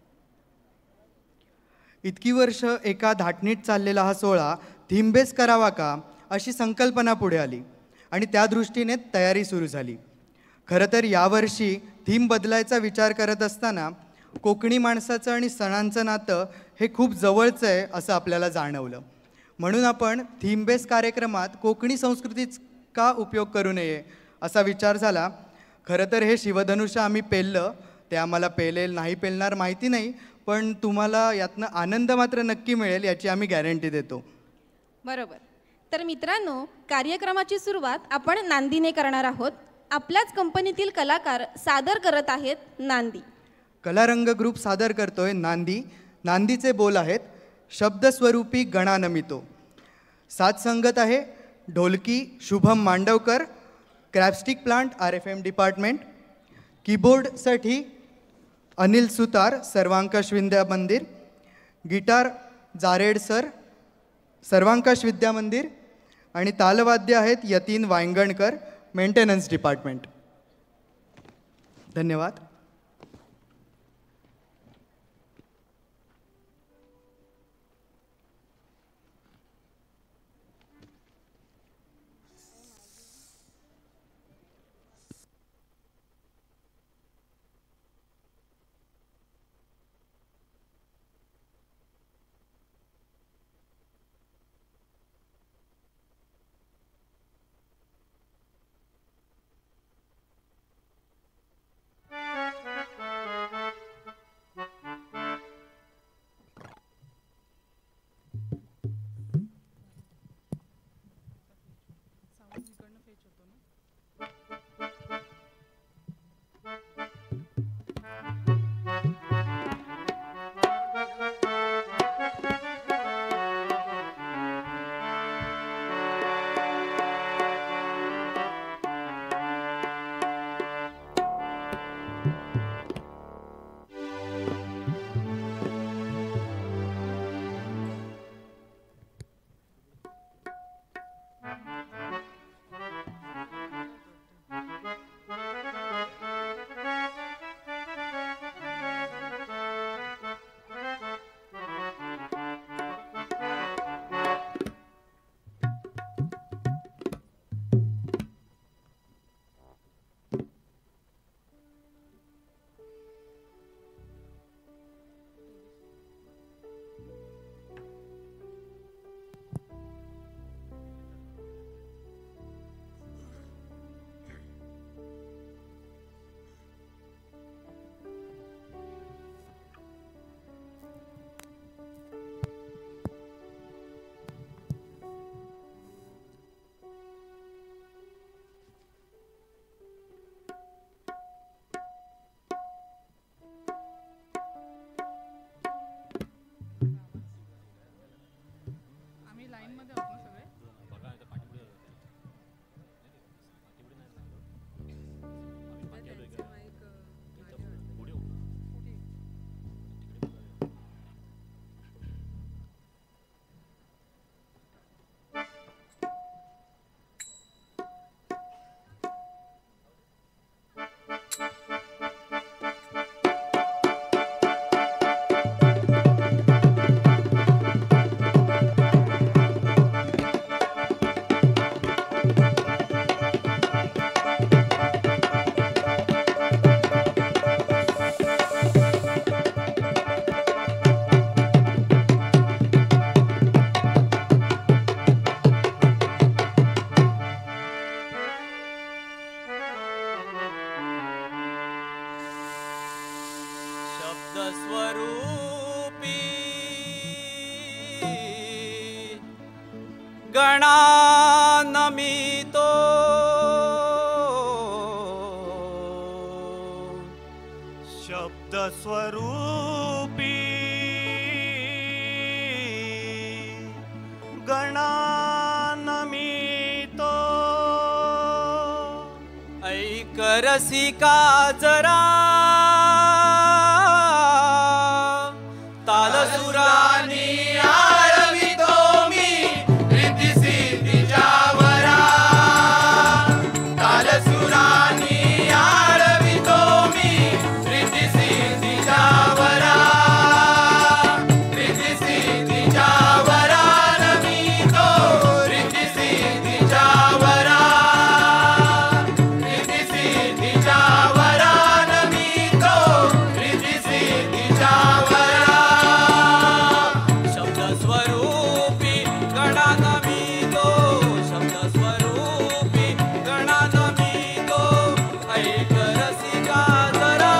इतकी वर्ष एका धाटणीत चाललेला हा सोहळा थीम बेस करावा का अशी संकल्पना पुढे आली आणि त्या दृष्टीने तयारी सुरू झाली. खरं तर यावर्षी थीम बदलायचा विचार करत असताना कोकणी माणसाचं आणि सणांचं नातं हे खूप जवळचं आहे असं आपल्याला जाणवलं. म्हणून आपण थीम बेस कार्यक्रमात कोकणी संस्कृतीचा उपयोग करू नये असा विचार झाला. खरं तर हे शिवधनुष्य आम्ही पेललं, ते आम्हाला पेलेल नाही पेलणार माहिती नाही, पण तुम्हाला यातनं आनंद मात्र नक्की मिळेल याची आम्ही गॅरंटी देतो. बरोबर. तर मित्रांनो, कार्यक्रमाची सुरुवात आपण नांदीने करणार आहोत. आपल्याच कंपनीतील कलाकार सादर करत आहेत नांदी. कलारंग ग्रुप सादर करतोय नांदी. नांदीचे बोल आहेत, शब्दस्वरूपी गणा नमितो. साथ संगत आहे ढोलकी Shubham Mandavkar, crabstick plant RFM department. कीबोर्डसाठी Anil Sutar, Sarvankash Vidya Mandir. Guitar Jared sir, Sarvankash Vidya Mandir. आणि तालवाद्य आहेत यतीन वांगणकर, मेंटेनन्स डिपार्टमेंट. धन्यवाद. गणानमितो शब्दस्वरूपी गणानमितो ऐकर रसिका जरा तालसुरानी आळवितो मी रिद्धी सिद्धीच्या वरा तालसुरानी आळवितो मी रिद्धी सिद्धीच्या वरा रिद्धी सिद्धीच्या वरा नमितो रिद्धी सिद्धीच्या वरा रिद्धी सिद्धीच्या वरा नमितो रिद्धी सिद्धीच्या वरा शब्द स्वरूपी गणा नमितो शब्द स्वरूपी गणा नमितो ऐक रसिका जरा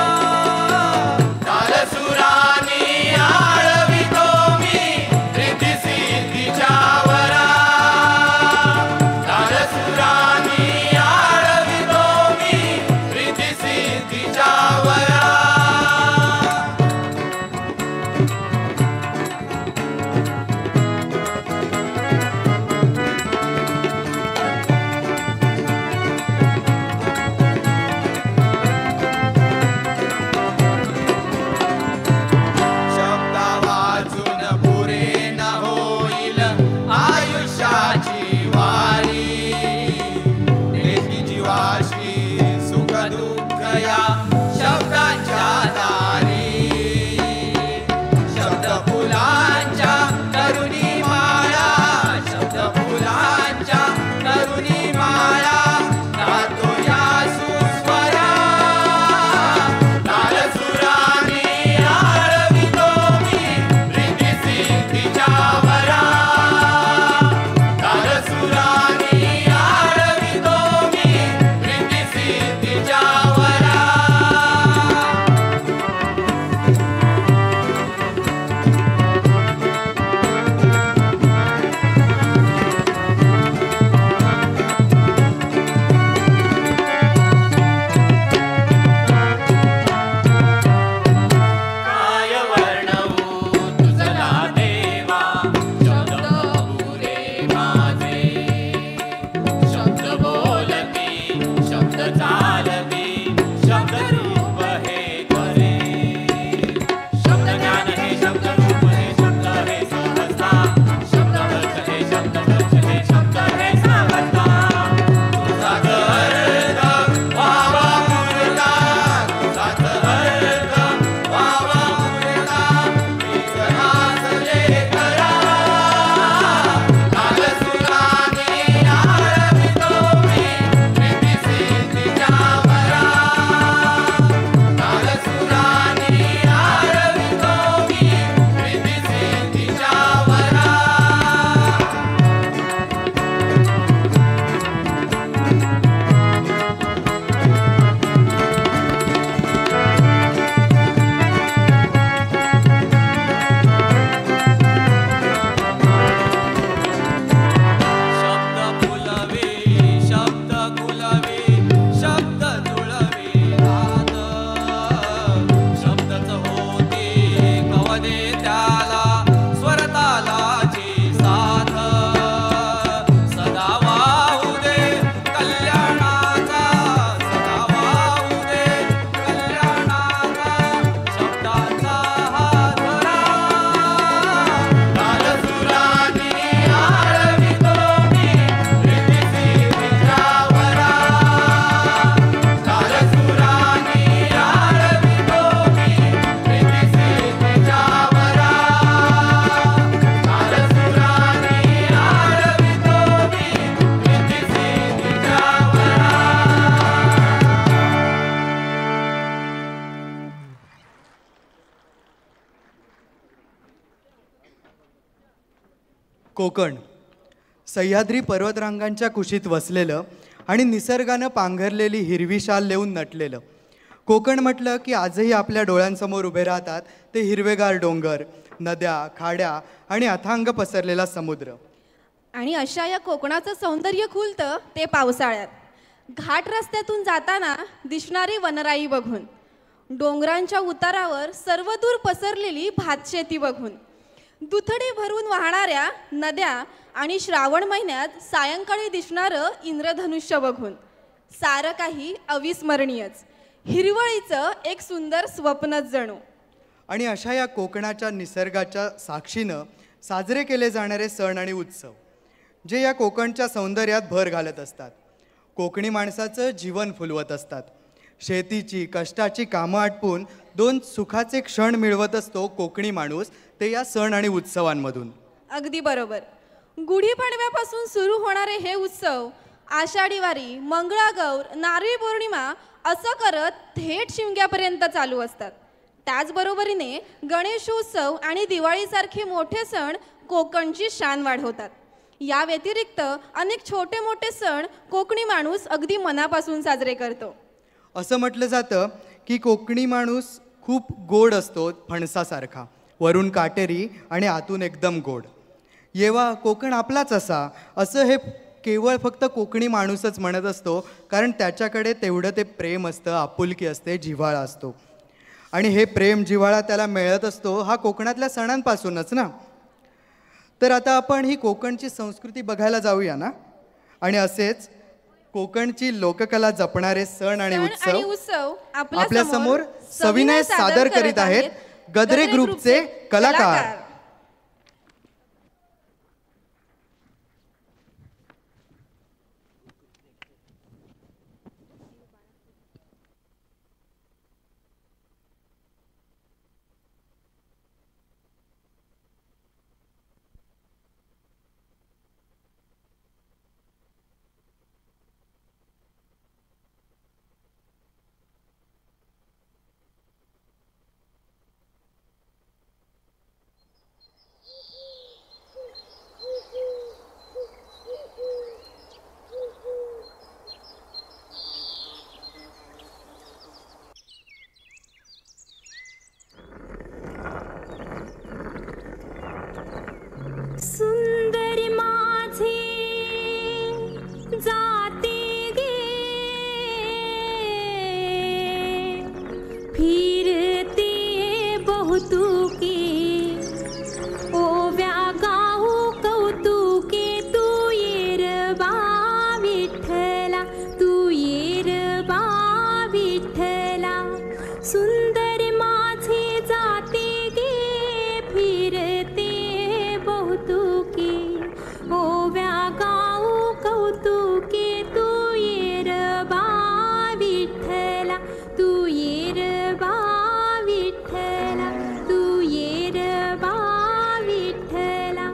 तालसुरानी आळवितो मी रिद्धी सिद्धीच्या वरा तालसुरानी आळवितो मी रिद्धी सिद्धीच्या वरा शब्द वाचून पुरे न होईल आयुष्याची वारी लेखी जीवाशी सुख दुःख या शब्दांच्या दारी शब्द फुलांच्या तरुणी माळा शब्द फुलांच्या तरुणी माळा गातो या सुस्वरा तालसुरानी आळवितो मी रिद्धी सिद्धीच्या वरा तालसुरानी आळवितो मी रिद्धी सिद्धीच्या वरा काय वर्णवू तुझला देवा शब्द पुरे माझे शब्द बोलती शब्द चालती शब्द रूप हे करे शब्द ज्ञान हे शब्द रूप हे शब्द हे सहजता शब्द वच हे शब्द वच हे शब्द हे सहजता तुझा गर्द व्हावा मूर्ता तुझाच अर्थ व्हावा मूर्ता विसरासले करा तालसुरानी आळवितो मी रिद्धी सिद्धीच्या वरा तालसुरानी आळवितो मी रिद्धी सिद्धीच्या वरा शब्द फुलवे शब्द खुलवे शब्द जुळवे नाद शब्दच होते कवने त्याला स्वरतालाची साथ सदा वाहू दे कल्याणाचा सदा वाहू दे कल्याणाचा शब्दाचा हा धरा तालसुरानी आळवितो मी रिद्धी सिद्धीच्या वरा तालसुरानी आळवितो मी रिद्धी सिद्धीच्या वरा तालसुरानी आळवितो मी रिद्धी सिद्धीच्या वरा कोकण सह्याद्री पर्वतरांगांच्या कुशीत वसलेलं आणि निसर्गानं पांघरलेली हिरवी शाल लेऊन नटलेलं कोकण म्हटलं की आजही आपल्या डोळ्यांसमोर उभे राहतात ते हिरवेगार डोंगर नद्या खाड्या आणि अथांग पसरलेला समुद्र. आणि अशा या कोकणाचं सौंदर्य खुलतं ते पावसाळ्यात घाट रस्त्यातून जाताना दिसणारी वनराई बघून डोंगरांच्या उतारावर सर्वदूर पसरलेली भातशेती बघून दुथडी भरून वाहणाऱ्या नद्या आणि श्रावण महिन्यात सायंकाळी दिसणारं इंद्रधनुष्य बघून सारं काही अविस्मरणीयच. हिरवळीचं एक सुंदर स्वप्नच जणू. आणि अशा या कोकणाच्या निसर्गाच्या साक्षीनं साजरे केले जाणारे सण आणि उत्सव जे या कोकणच्या सौंदर्यात भर घालत असतात, कोकणी माणसाचं जीवन फुलवत असतात. शेतीची कष्टाची कामं आटपून 2 सुखाचे क्षण मिळवत असतो कोकणी माणूस, ते या सण आणि उत्सवांमधून. अगदी बरोबर. गुढीपाडव्यापासून सुरू होणारे हे उत्सव आषाढी वारी, मंगळागौर, नारळी पौर्णिमा असं करत थेट शिमग्यापर्यंत चालू असतात. त्याचबरोबरीने गणेशोत्सव आणि दिवाळीसारखे मोठे सण कोकणची शान वाढवतात. या व्यतिरिक्त अनेक छोटे मोठे सण कोकणी माणूस अगदी मनापासून साजरे करतो. असं म्हटलं जातं की कोकणी माणूस खूप गोड असतो, फणसासारखा, वरून काटेरी आणि आतून एकदम गोड. येवा कोकण आपलाच असा, असं हे केवळ फक्त कोकणी माणूसच म्हणत असतो, कारण त्याच्याकडे तेवढं ते प्रेम असतं, आपुलकी असते, जिव्हाळा असतो. आणि हे प्रेम जिव्हाळा त्याला मिळत असतो हा कोकणातल्या सणांपासूनच ना. तर आता आपण ही कोकणची संस्कृती बघायला जाऊया ना. आणि असेच कोकणची लोककला जपणारे सण आणि उत्सव आपल्या समोर सविनय सादर करीत आहेत गद्रे ग्रुपचे कलाकार. सुंदरी माझे जाते गे फिरते बहुतुके ओव्या गाऊ कौतुके तू येर बा विठ्ठला तू येर बा विठ्ठला सुंदरी माझे जाते गे फिरते बहुतुके ओव्या गाऊ कौतुके तू येर बा विठ्ठला तू येर बा विठ्ठला तू येर बा विठ्ठला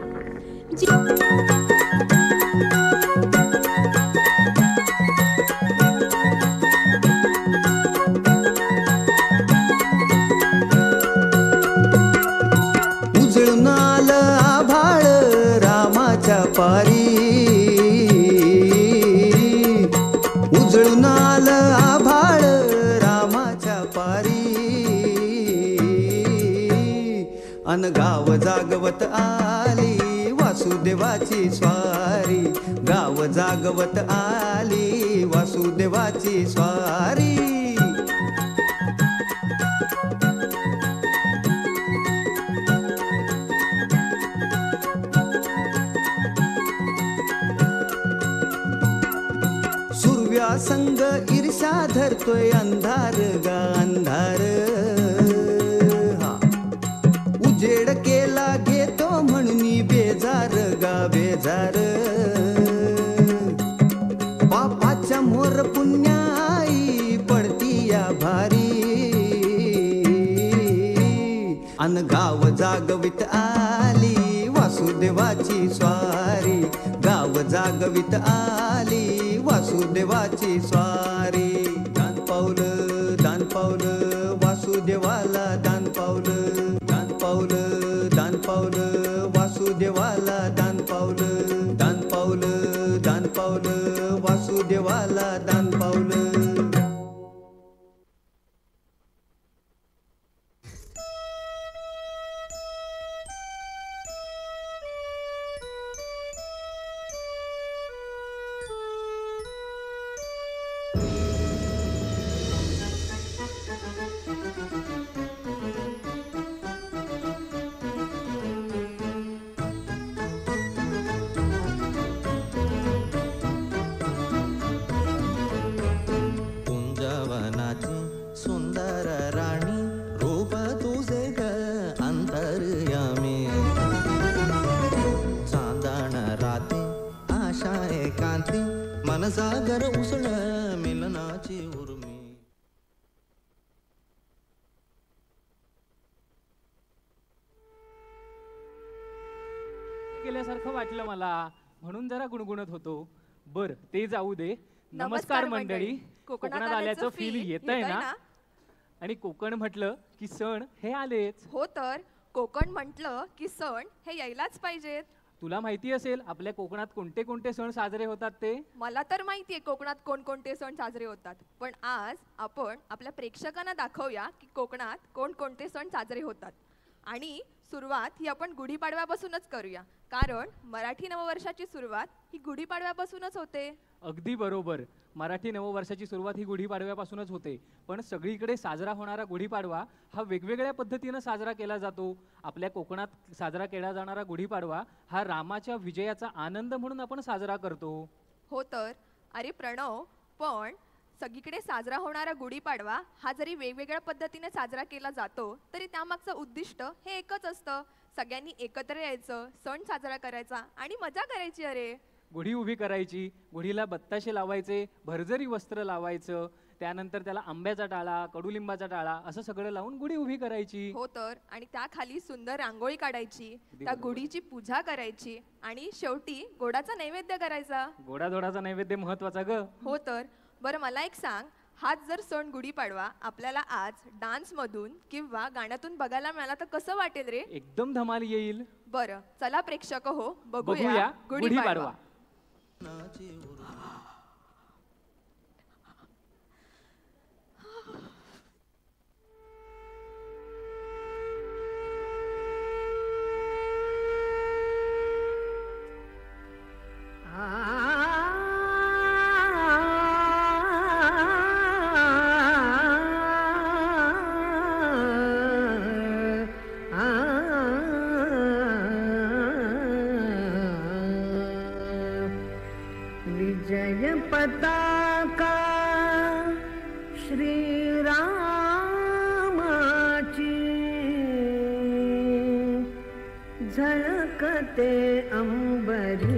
उजळून आलं आभाळ रामाच्या पारी उजळून आलं आभाळ रामाच्या पारी अन गाव जागवत आली वासुदेवाची स्वारी गाव जागवत आली वासुदेवाची स्वारी संग ईर्षा धरतोय अंधार गा अंधार हा उजेड केला घेतो म्हणून बेजार गा बेजार पापाच्या मोर पुण्याई पडती या भारी अन गाव जागवित आली वासुदेवाची स्वारी गाव जागवित आली वासुदेवाची स्वारी दान पावलं वासुदेवाला दान पावलं वासुदेवाला दान पावलं वासुदेवाला दान पावलं केल्यासारखं वाटलं मला, म्हणून जरा गुणगुणत होतो. बर ते जाऊ दे. नमस्कार मंडळी. कोकणात आल्याचं फील येतंय ना? आणि कोकण म्हटलं की सण हे आलेच. हो तर कोकण म्हटलं की सण हे यायलाच पाहिजेत. तुला माहिती असेल आपल्या कोकणात कोणते कोणते सण साजरे होतात ते? मला तर माहितीये कोकणात कोणकोणते सण साजरे होतात, पण आज आपण आपल्या प्रेक्षकांना दाखवूया की कोकणात कोणकोणते सण साजरे होतात. आणि सुरुवात ही आपण गुढीपाडव्यापासूनच करूया, कारण मराठी नववर्षाची सुरुवात ही गुढीपाडव्यापासूनच होते. अगदी बरोबर. मराठी नववर्षाची सुरुवात ही गुढीपाडव्यापासूनच होते, पण सगळीकडे साजरा होणारा गुढीपाडवा हा वेगवेगळ्या पद्धतीनं साजरा केला जातो. आपल्या कोकणात साजरा केला जाणारा गुढीपाडवा हा रामाच्या विजयाचा आनंद म्हणून आपण साजरा करतो. हो तर अरे प्रणव, पण सगळीकडे साजरा होणारा गुढीपाडवा हा जरी वेगवेगळ्या पद्धतीने साजरा केला जातो, तरी त्यामागचं उद्दिष्ट हे एकच असतं. सगळ्यांनी एकत्र यायचं, सण साजरा करायचा आणि मजा करायची. अरे गुढी उभी करायची, गुढीला बत्ताशे लावायचे, भरजरी वस्त्र लावायचं, त्यानंतर त्याला आंब्याचा टाळा, कडुलिंबाचा टाळा असं सगळं लावून गुढी उभी करायची. हो तर, आणि त्याखाली सुंदर रांगोळी काढायची, त्या गुढीची पूजा करायची आणि शेवटी गोडाचा नैवेद्य करायचा. गोडाधोडाचा नैवेद्य महत्वाचा ग. हो तर. बरं मला एक सांग, हाच जर सण गुढीपाडवा आपल्याला आज डान्स मधून किंवा गाण्यातून बघायला मिळाला तर कसं वाटेल रे? एकदम धमाल येईल. बरं चला प्रेक्षक हो, बघूया गुढीपाडवा. विजय पताका श्रीरामाची झळकते अंबरी.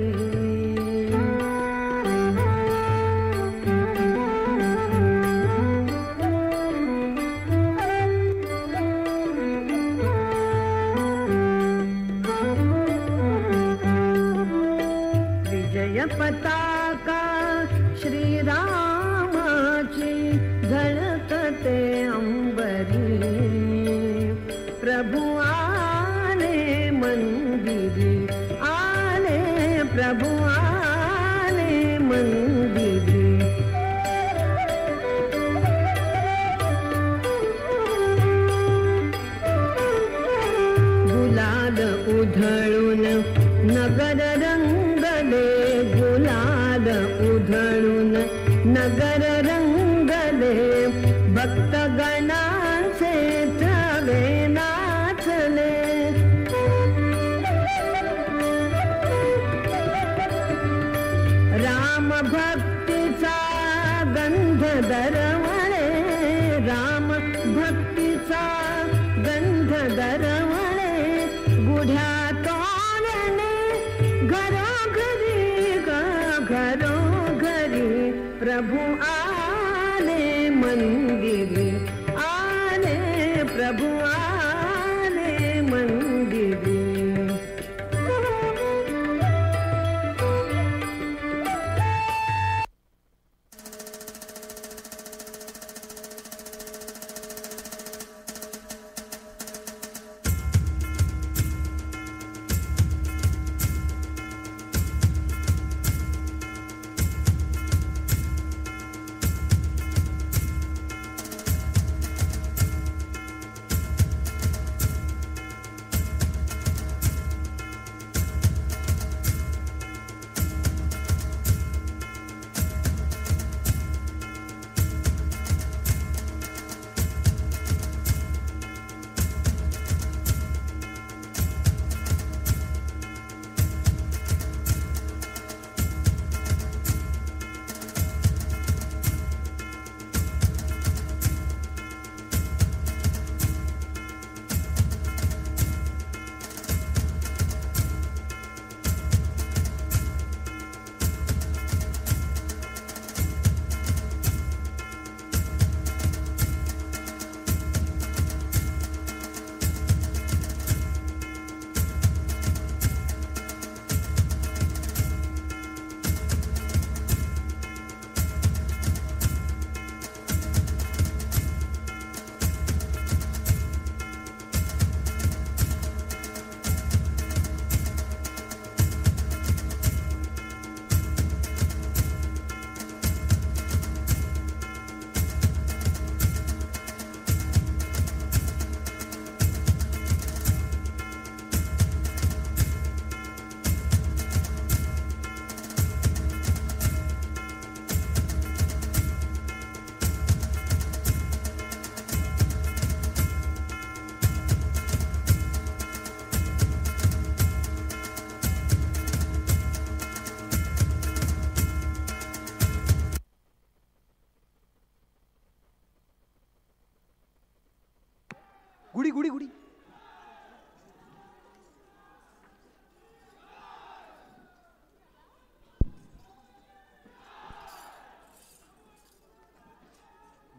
विजय पताका श्रीरामाची झळकते अंबरी. प्रभु आले मंदिरी, आले प्रभु आले मंदिरी. गुलाल उधळून नगर रंगले, गुलाल उधळून नगर रंगले. भक्तगणाचे थवे नाचले. राम भक्तीचा गंध दरवळे, राम भक्तीचा गंध दरवळे. गुढ्या तोरणे घरोघरी घरोघरी. प्रभु आले मंदिरी, आले प्रभु आले मंदिरी.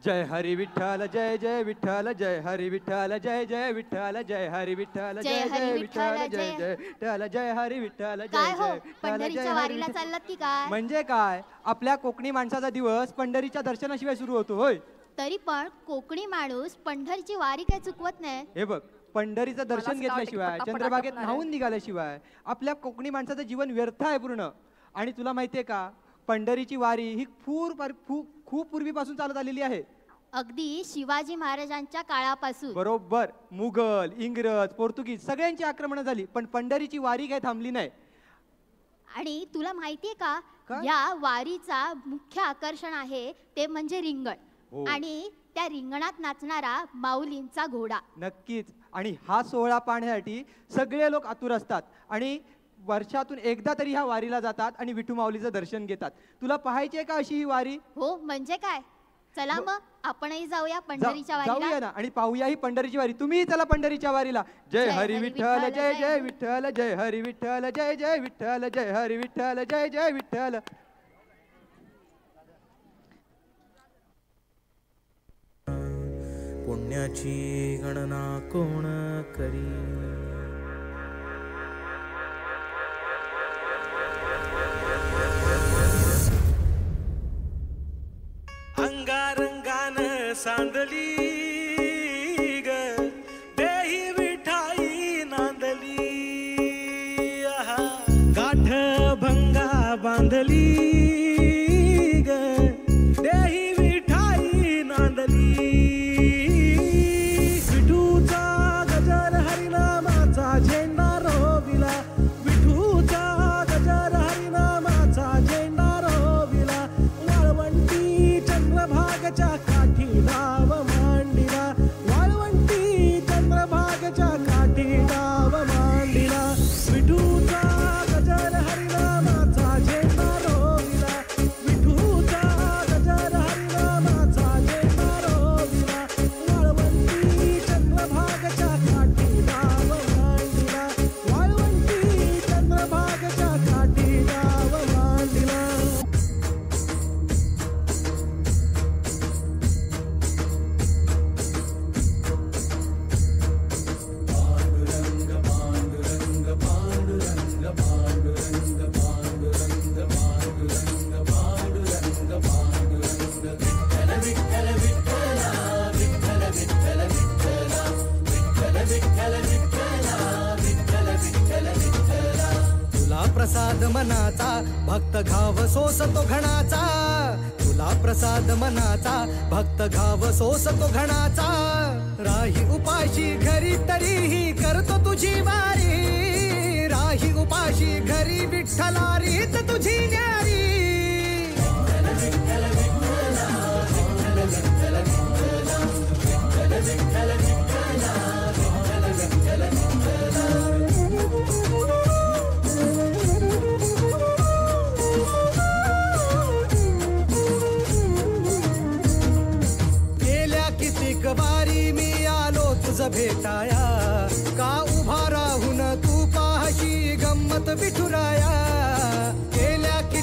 जय हरी विठ्ठल जय जय विठ्ठल जय हरी विठ्ठल जय जय विठ्ठल जय हरी विठ्ठल जय जय विठ्ठल जय जय विठ्ठल जय हरी विठ्ठल काय जय हो जय विठ्ठल पंढरीच्या जय हरी वारीला चाललात की काय? म्हणजे काय आपल्या कोकणी माणसाचा दिवस पंढरीच्या दर्शनाशिवाय सुरू होतो होय. तरी पण कोकणी माणूस पंढरीची वारी काय चुकवत नाही. हे बघ पंढरीचं दर्शन मला असं वाटतं की घेतल्याशिवाय पटापट चंद्रभागेत आटपणार आहे. न्हावून निघाल्याशिवाय आपल्या कोकणी माणसाचं जीवन व्यर्थ आहे पूर्ण. आणि तुला माहितीये का पंढरीची वारी ही खूप पूर्वीपासून चालत आलेली आहे. अगदी शिवाजी महाराजांच्या काळापासून. बरोबर. मुघल इंग्रज पोर्तुगीज सगळ्यांची आक्रमणं झाली पण पंढरीची वारी काही थांबली नाही. आणि तुला माहितीये का या वारीचा मुख्य आकर्षण आहे ते म्हणजे रिंगण. हो. आणि त्या रिंगणात नाचणारा माऊलींचा घोडा. नक्कीच. आणि हा सोहळा पाहण्यासाठी सगळे लोक आतुर असतात आणि वर्षातून एकदा तरी ह्या वारीला जातात आणि विठू माऊलीचं दर्शन घेतात. तुला पाहायची आहे का अशी ही वारी? हो म्हणजे काय चला मग आपणही जाऊया पंढरीच्या जाऊया वारीला. ना आणि पाहूया ही पंढरीची वारी. तुम्ही चला पंढरीच्या वारीला. जय हरी विठ्ठल जय जय विठ्ठल जय हरी विठ्ठल जय जय विठ्ठल जय हरी विठ्ठल जय जय विठ्ठल. पुण्याची गणना कोण करी. अंगारंगान सांदली ग देही विठाई नांदली. गाठ भंगा बांधली ग देही विठाई नांदली. विठूचा गजर हरिनामाचा झेंडा रोविला. विठूचा गजर हरिनामाचा झेंडा रोविला. वाळवंटी चंद्रभागच्या काठी नाव मांडिला. वाळवंटी चंद्रभागच्या काठी नाव मांडिला. विठूचा गजर हरिनामाचा झेंडा रोविला. विठूचा गजर हरिनामाचा झेंडा रोविला. वाळवंटी चंद्रभागच्या काठी नाव मांडिला. वाळवंटी चंद्रभागच्या काठी नाव मांडिला. तुला प्रसाद मनाचा भक्त घाव सोसतो घणाचा. तुला प्रसाद मनाचा भक्त घाव सोसतो घणाचा. राही उपाशी घरी तरीही करतो तुझी वारी. राही उपाशी घरी विठ्ठला रीत तुझी न्यारी. गेल्या कितीक वारी मी आलो तुझ भेटाया. का उभा राहून तू पाहशी गंमत विठुराया. गेल्या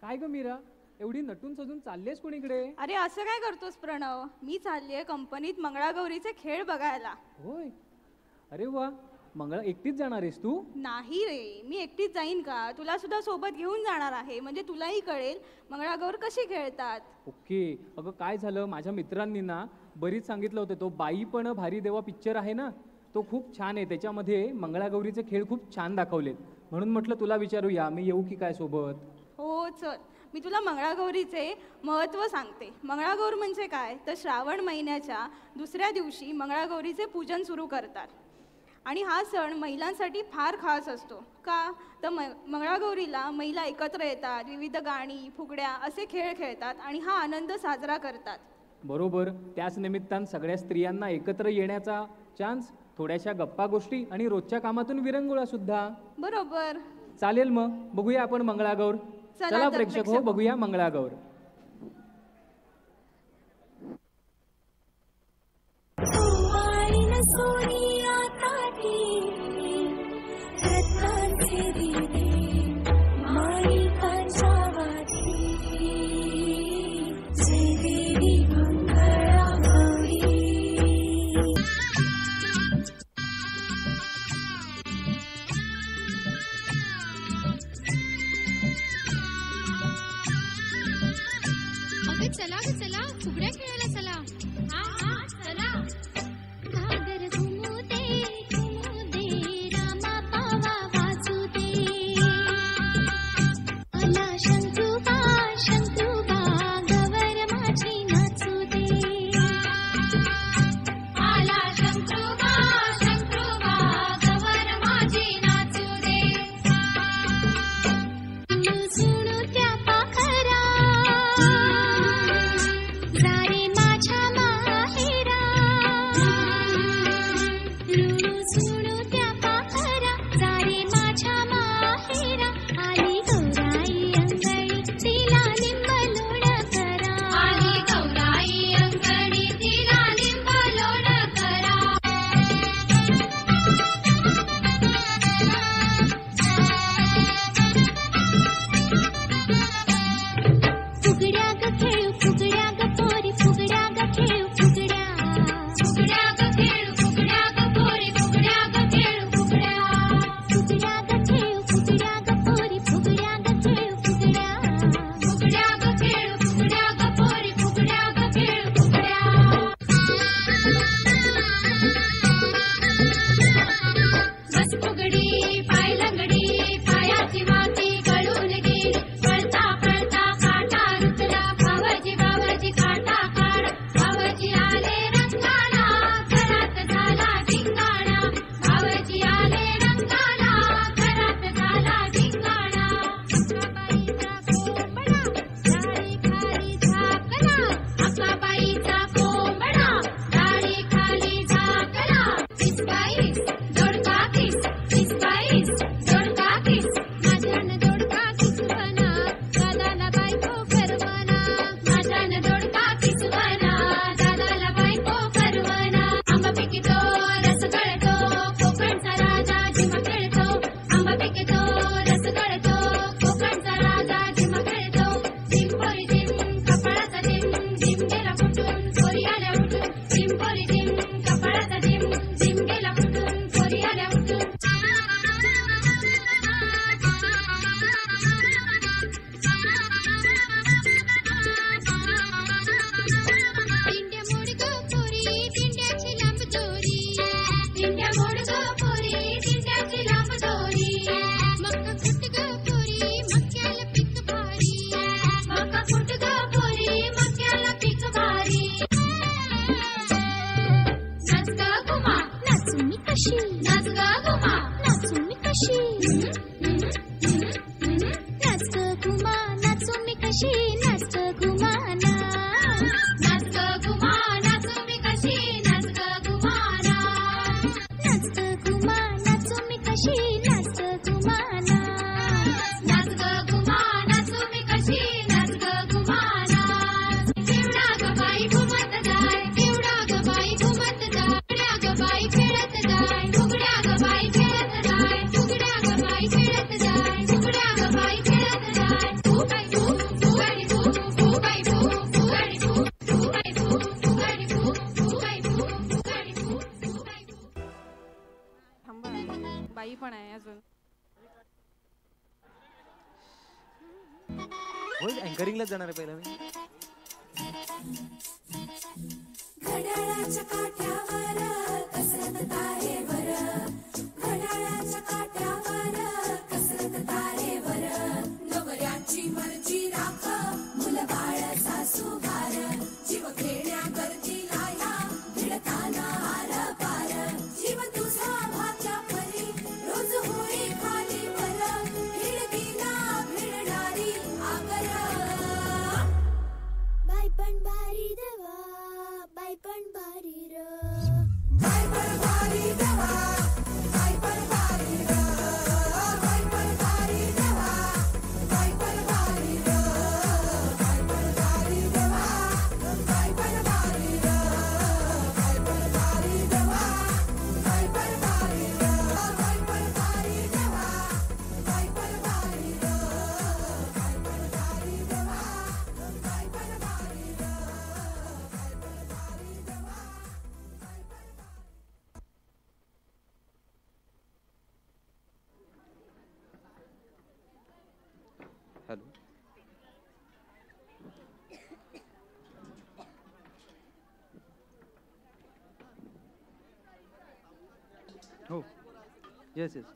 काय ग मीरा, एवढी नटून सजून चाललीस कोणीकडे? अरे असं काय करतोस प्रणव, मी चाललीये कंपनीत मंगळागौरीचे खेळ बघायला. होय, अरे वा, मंगळा एकटीच जाणार आहेस तू? नाही रे, मी एकटीच जाईन का, तुला सुद्धा सोबत घेऊन जाणार आहे, म्हणजे तुलाही कळेल मंगळागौर कशी खेळतात. ओके. अगं काय झालं, माझ्या मित्रांनी ना बरीच सांगितलं होतं, तो बाई पण भारी देवा पिक्चर आहे ना, तो खूप छान आहे, त्याच्यामध्ये मंगळागौरीचे खेळ खूप छान दाखवलेत, म्हणून म्हटलं तुला विचारूया, मी येऊ की काय सोबत? हो चल, मी तुला मंगळागौरीचे महत्त्व सांगते. मंगळागौर म्हणजे काय तर श्रावण महिन्याच्या दुसऱ्या दिवशी मंगळागौरीचे पूजन सुरू करतात आणि हा सण महिलांसाठी फार खास असतो. का तर मंगळागौरीला महिला एकत्र येतात, विविध गाणी फुगड्या असे खेळ खेळतात आणि हा आनंद साजरा करतात. बरोबर, त्याच निमित्तानं सगळ्या स्त्रियांना एकत्र येण्याचा चान्स, थोड्याशा गप्पा गोष्टी आणि रोजच्या कामातून विरंगुळा सुद्धा. बरोबर, चालेल, मग बघूया आपण मंगळागौर. चला प्रेक्षक हो, बघूया मंगळागौर. चला ग चला, फुगड्या खेळायला चला. हा हा चला. घागर घुमू दे रामा पावा वाजू दे. अला शंकरूबा शंकरूबा गवर माझी नाचू दे. आला शंकरूबा शंकरूबा गवर माझी नाचू दे. सुणू त्या पाखरा जारे माझ्या माहेरा. सुणू त्या पाखरा जारे माझ्या माहेरा. आली गौराई अंगणी तिला लिंब लोण करा. आली गौराई अंगणी तिला लिंब लोण करा. फुगड्या ग खेळू फुगड्या ग पोरी फुगड्या ग खेळू फुगड्या. फुगड्या ग खेळू फुगड्या ग पोरी फुगड्या ग खेळू फुगड्या. फुगड्या ग खेळू फुगड्या ग पोरी फुगड्या ग खेळू फुगड्या. फुगड्या ग खेळू फुगड्या ग पोरी फुगड्या ग खेळू फुगड्या. बस फुगडी पाय लंगडी पायाची माती गळून गेली. पळता पळता काटा रुतला भावजी भावजी काटा काढ. भावजी आले रंगाला घरात झाला धिंगाणा. भावजी आले रंगाला घरात झाला धिंगाणा. अक्काबाईचा कोंबडा डाळी खाली झाकला. किसबाईस दोडका किस किसबाईस दोडका किस. माझ्यानं दोडका किसवना दादाला बायको करवना. माझ्यानं दोडका किसवना दादाला बायको करवना. आंबा पिकतो रस गळतो कोकणचा राजा झिमा खेळतो. आंबा पिकतो रस गळतो कोकणचा राजा झिमा खेळतो. झिंपोरी झिम कपाळाचा झिम झिम गेला फुटून पोरी आल्या उठून. झिंपोरी झिम कपाळाचा झिम झिम गेला फुटून पोरी आल्या उठून. दिंड्या मोड ग पोरी दिंड्याची लांब दोरी. दिंड्या मोड ग पोरी दिंड्याची लांब दोरी. मका फुट ग पोरी मक्याला पीक भारी. मका फुट ग पोरी मक्याला पीक भारी. नाच ग घुमा नाचू मी कशी. नाच ग घुमा नाचू मी कशी. नाच ग घुमा नाचू मी कशी. नाच ग घुमा ना. नाच ग घुमा नाचू मी कशी. नाच ग घुमा ना. नाच ग घुमा नाचू मी कशी. नाच ग घुमा ना. नाच ग घुमा नाचू मी कशी. नाच ग घुमा ना. केवढा ग बाई घुमत जाय केवढा ग बाई घुमत जाय. केवढा ग बाई खेळत जाय. फुगड्या थाळी पण आहे अजून. अँकरिंगलाच जाणार आहे पहिला मी. घड्याळाच्या काट्यावर कसरत तारेवर, घड्याळाच्या काट्यावर कसरत तारेवर, नवऱ्याची मर्जी राख मुल बाळ सासू घार, जीव खेळण्या गरजीला या भिडताना आर पार, जीव तुझा भाच्या परी रोज होळी खाली वर, हिडकीला भिडणारी आगर. बाई पण बारी देवा, बाई पण बारी र, बाई पण बारी देवा, बाई पण बारी र, बाई पण बारी देवा, बाई पण बारी र, बाई पण बारी देवा, बाई पण बारी र, बाई पण बारी देवा, बाई पण बारी र, बाई पण बारी देवा, बाई पण बारी र, बाई पण बारी देवा, बाई पण बारी र. हॅलो. हो येस येस.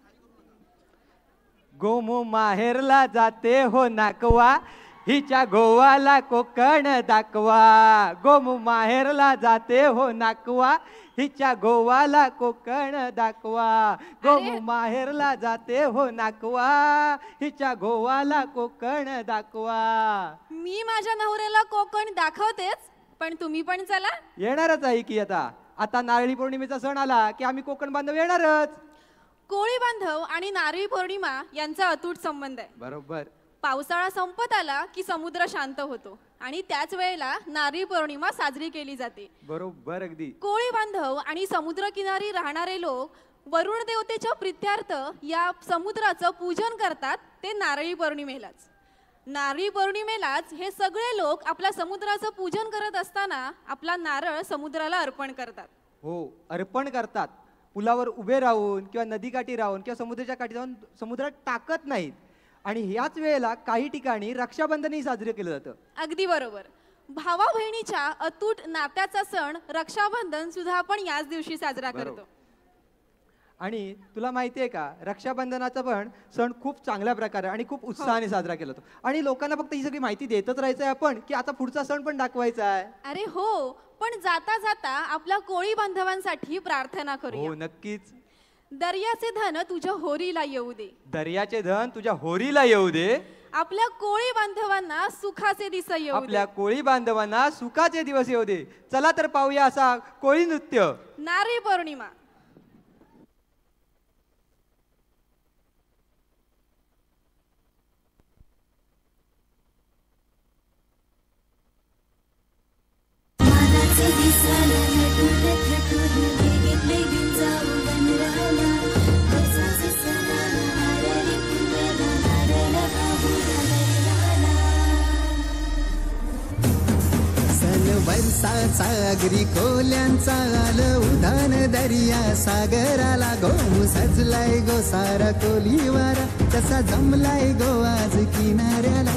गोमू माहेरला जाते हो नाकवा, हिच्या गोवाला कोकण दाखवा. गोमू माहेरला जाते हो नाकवा, हिच्या गोवाला कोकण दाखवा. गोमू माहेरला जाते हो नाकवा, हिच्या गोवाला कोकण दाखवा. मी माझ्या नवऱ्याला कोकण दाखवतेच, पण तुम्ही पण चला. येणारच आहे की आता. आता नारळी पौर्णिमेचा सण आला की आम्ही कोकण बांधव येणारच. कोळी बांधव आणि नारळी पौर्णिमा यांचा अतूट संबंध आहे. बरोबर. पावसाळा संपत आला की समुद्र शांत होतो आणि त्याच वेळेला नारळी पौर्णिमा साजरी केली जाते. बरोबर अगदी. कोळी बांधव आणि समुद्रकिनारी राहणारे लोक वरुण देवतेच्या प्रित्यार्थ या समुद्राचं पूजन करतात, ते नारळी पौर्णिमेलाच. नारळी पौर्णिमेलाच हे सगळे लोक आपल्या समुद्राचं पूजन करत असताना आपला नारळ समुद्राला अर्पण करतात. हो, अर्पण करतात. पुलावर उभे राहून किंवा नदीकाठी राहून किंवा समुद्राच्या काठी जाऊन समुद्रात टाकत नाहीत. आणि ह्याच वेळेला काही ठिकाणी रक्षाबंधनही साजरे केलं जातं. अगदी बरोबर. भावा बहिणीच्या अतूट नात्याचा सण रक्षाबंधन सुद्धा आपण याच दिवशी साजरा करतो. आणि तुला माहिती आहे का, रक्षाबंधनाचा पण सण खूप चांगल्या प्रकारे आणि खूप उत्साहाने साजरा केला जातो. आणि लोकांना फक्त ही सगळी माहिती देतच राहायचं आहे आपण, की आता पुढचा सण पण दाखवायचा आहे. अरे हो, पण जाता जाता आपल्या कोळी बांधवांसाठी प्रार्थना करूया. हो नक्कीच. दर्याचे धन तुझ्या होरीला येऊ दे, दर्याचे धन तुझ्या होरीला येऊ दे. आपल्या कोळी बांधवांना सुखाचे दिवस येऊ दे. आपल्या कोळी बांधवांना सुखाचे दिवस येऊ दे. चला तर पाहूया असा कोळी नृत्य. नारळी पौर्णिमा. सागरी कोल्यांचा आल उधान दर्या सागराला. गो सजलाय गो सारा कोलीवारा, कसा जमलाय गो आज किनाऱ्याला.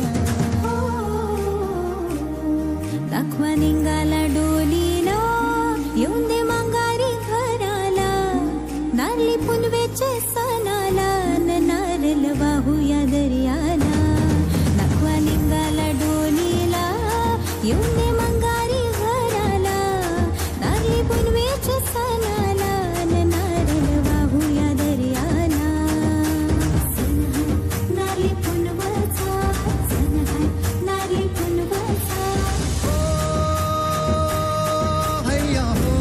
दाखवा निघाला डोलीला, येऊन दे मंगारी घराला. नारळी पुनवेचे सणाला, नारळ वाहूया दर्याला. दाखवा निघाला डोलीला, येऊन दे मंगारी घराला. नारळी पुनवेचे सणाला, नारळ वाहूया दर्याला. सण हाय नारळी पुनवाचा, सण हाय नारळी पुनवाचा. हैया हो,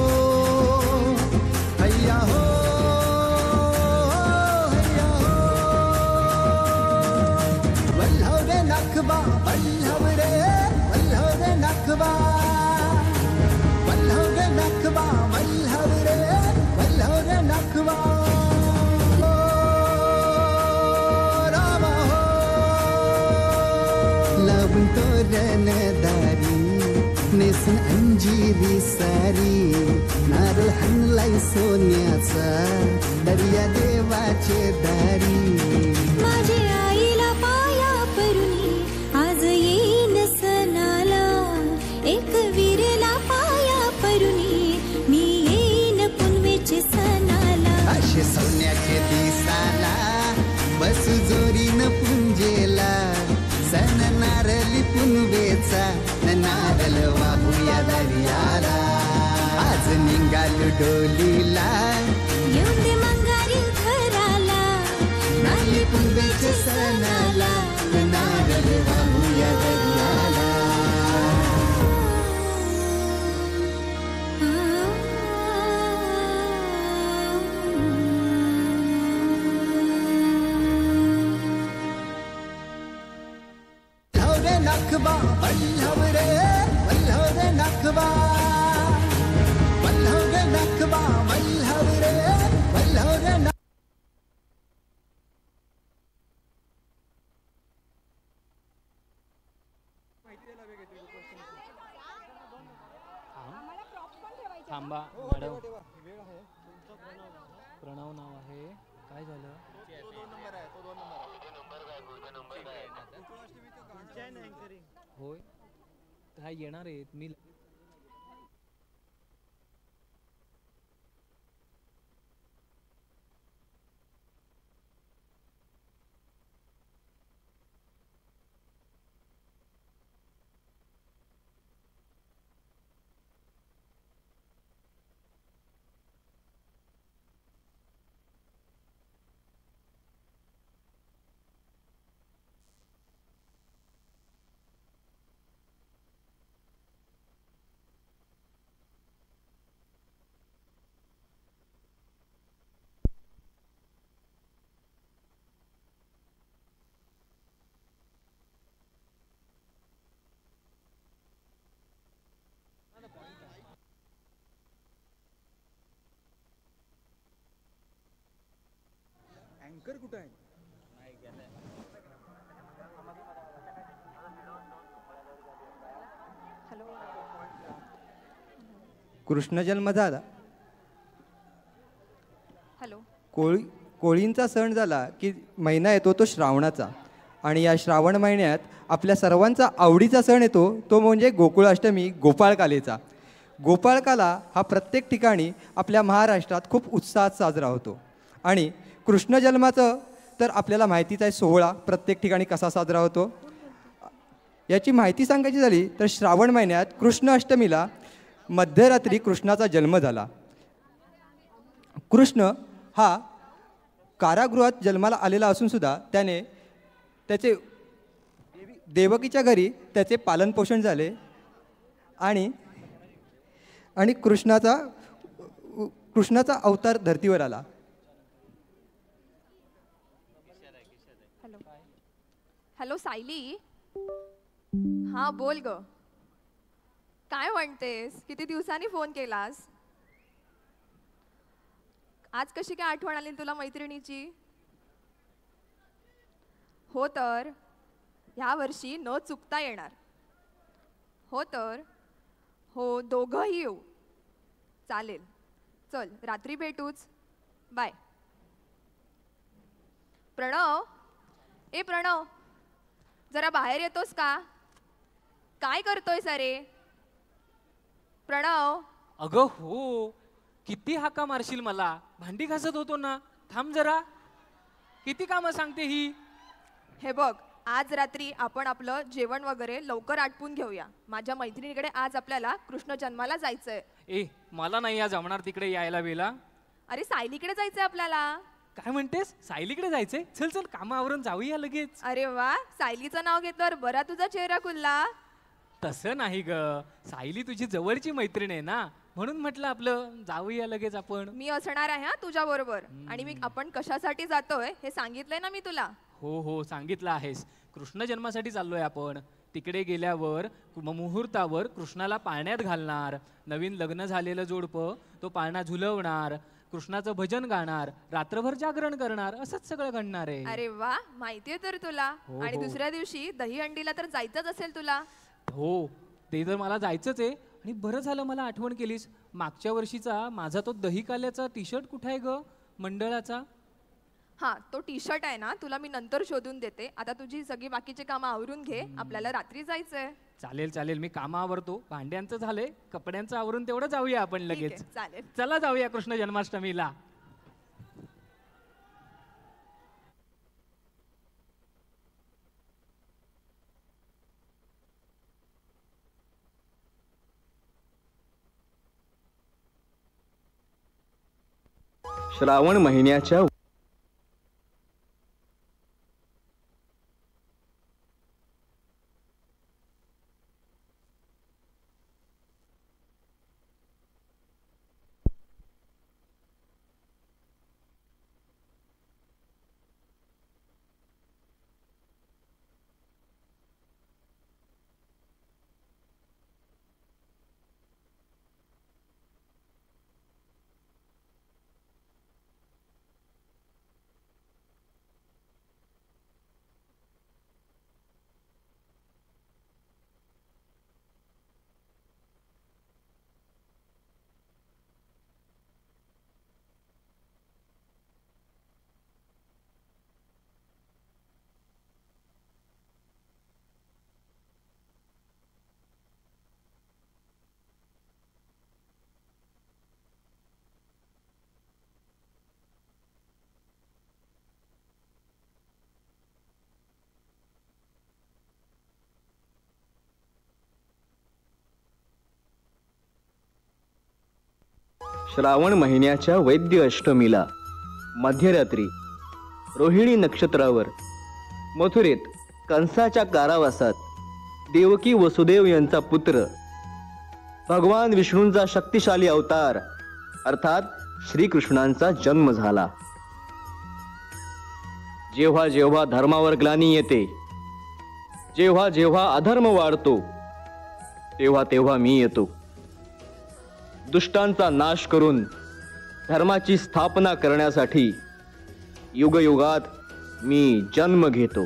हैया हो, हैया हो. वल्हव रे नखबा, वल्हव रे, वल्हव रे नखबा. वल्हव रे नखबा, वल्हव रे, वल्हव रे नखबा. ओ रामा हो, लावून तोरण दारी, नेसून अंजिरी सारी. नारळ हणलाय सोन्याचा दर्या देवाचे दारी. माझे आईला पाया परुनी आज येईन सणाला, एक वीरला पाया परुनी मी येईन पुनवेचे सणाला. असे सोन्याचे दिसाला बसू जोरीन पुंजेला, सण नारली पुनवेचा नारळ वाहूया दर्याला. आज निघालो डोलीला येऊन दे मंगारी घराला, नाली पुनवेच्या सणाला नारळ वाहूया दर्याला. वल्लव रे नखबा वल्लव रे नखबा, वल्लव रे नखबा वल्लव रे नखबा. थांबा मॅडम, प्रणव नाव आहे. काय झालं? होय काय येणार आहेत मी. अँकर कुठं आहे? कृष्ण जन्म झाला, हॅलो. कोळींचा सण झाला की महिना येतो तो श्रावणाचा, आणि या श्रावण महिन्यात आपल्या सर्वांचा आवडीचा सण येतो तो म्हणजे गोकुळाष्टमी, गोपाळकालेचा. गोपाळकाला हा प्रत्येक ठिकाणी आपल्या महाराष्ट्रात खूप उत्साहात साजरा होतो. आणि कृष्ण जन्माचं तर आपल्याला माहितीच आहे, सोहळा प्रत्येक ठिकाणी कसा साजरा होतो. याची माहिती सांगायची झाली तर श्रावण महिन्यात कृष्ण अष्टमीला मध्यरात्री कृष्णाचा जन्म झाला. कृष्ण हा कारागृहात जन्माला आलेला असून सुद्धा त्याने त्याचे देवकीच्या घरी त्याचे पालनपोषण झाले आणि कृष्णाचा अवतार धर्तीवर आला. हॅलो सायली. हा बोल ग, काय म्हणतेस? किती दिवसांनी फोन केलास? आज कशी काय आठवण आली तुला मैत्रिणीची? हो तर ह्या वर्षी न चुकता येणार. हो तर हो, दोघंही येऊ. चालेल, चल रात्री भेटूच. बाय. प्रणव, ए प्रणव, जरा बाहेर येतोस का? काय करतोय सरे? प्रणव. अगं हो, किती हाका मारशील मला? भांडी घासत होतो ना. थांब जरा, किती कामं सांगते ही. हे बघ, आज रात्री आपण आपलं जेवण वगैरे लवकर आटपून घेऊया. माझ्या मैत्रिणीकडे आज आपल्याला कृष्ण जन्माला जायचंय. ए मला नाही आज जमणार तिकडे यायला वेळा. अरे सायलीकडे जायचंय आपल्याला. काय म्हणतेस? सायलीकडे जायचंय? चल चल, कामावरून जाऊया लगेच. अरे वा, सायलीचं नाव घेतल्यावर बरा तुझा चेहरा खुलला. तसं नाही ग, सायली तुझी जवळची मैत्रीण आहे ना, म्हणून म्हटलं आपलं जाऊया लगेच आपण. मी असणार आहे हा तुझ्या बरोबर. आणि मी आपण कशासाठी जातोय हे सांगितलंय ना मी तुला. हो हो सांगितलं आहेस. कृष्ण जन्मासाठी चाललोय आपण. तिकडे गेल्यावर मुहूर्तावर कृष्णाला पाळण्यात घालणार. नवीन लग्न झालेलं जोडपं तो पाळणा झुलवणार, कृष्णाचं भजन गाणार, रात्रभर जागरण करणार, असंच सगळं घडणार आहे. अरे वा, माहितीये तर तुला. आणि दुसऱ्या दिवशी दहीहंडीला तर जायचंच असेल तुला. हो, ते तर मला जायचंच आहे. आणि बरं झालं मला आठवण केलीस, मागच्या वर्षीचा माझा तो दही काल्याचा टी शर्ट कुठे आहे ग मंडळाचा? हा, तो टी शर्ट आहे ना, तुला मी नंतर शोधून देते. आता तुझी सगळी बाकीची कामं आवरून घे, आपल्याला रात्री जायचंय. चालेल चालेल, मी कामं आवरतो. भांड्यांचं झालंय, कपड्यांचं आवरून तेवढं जाऊया आपण ठीक आहे, लगेच. चालेल. चला जाऊया कृष्ण जन्माष्टमीला. श्रावण महिन्याच्या श्रावण महिन्याच्या वैद्य अष्टमीला मध्यरात्री रोहिणी नक्षत्रावर मथुरेत कंसाच्या कारावासात देवकी वसुदेव यांचा पुत्र भगवान विष्णूंचा शक्तिशाली अवतार अर्थात श्रीकृष्णांचा जन्म झाला. जेव्हा जेव्हा धर्मावर ग्लानी येते, जेव्हा जेव्हा अधर्म वाढतो, तेव्हा तेव्हा मी येतो. दुष्टांचा नाश करून धर्माची स्थापना करण्यासाठी युगयुगात मी जन्म घेतो.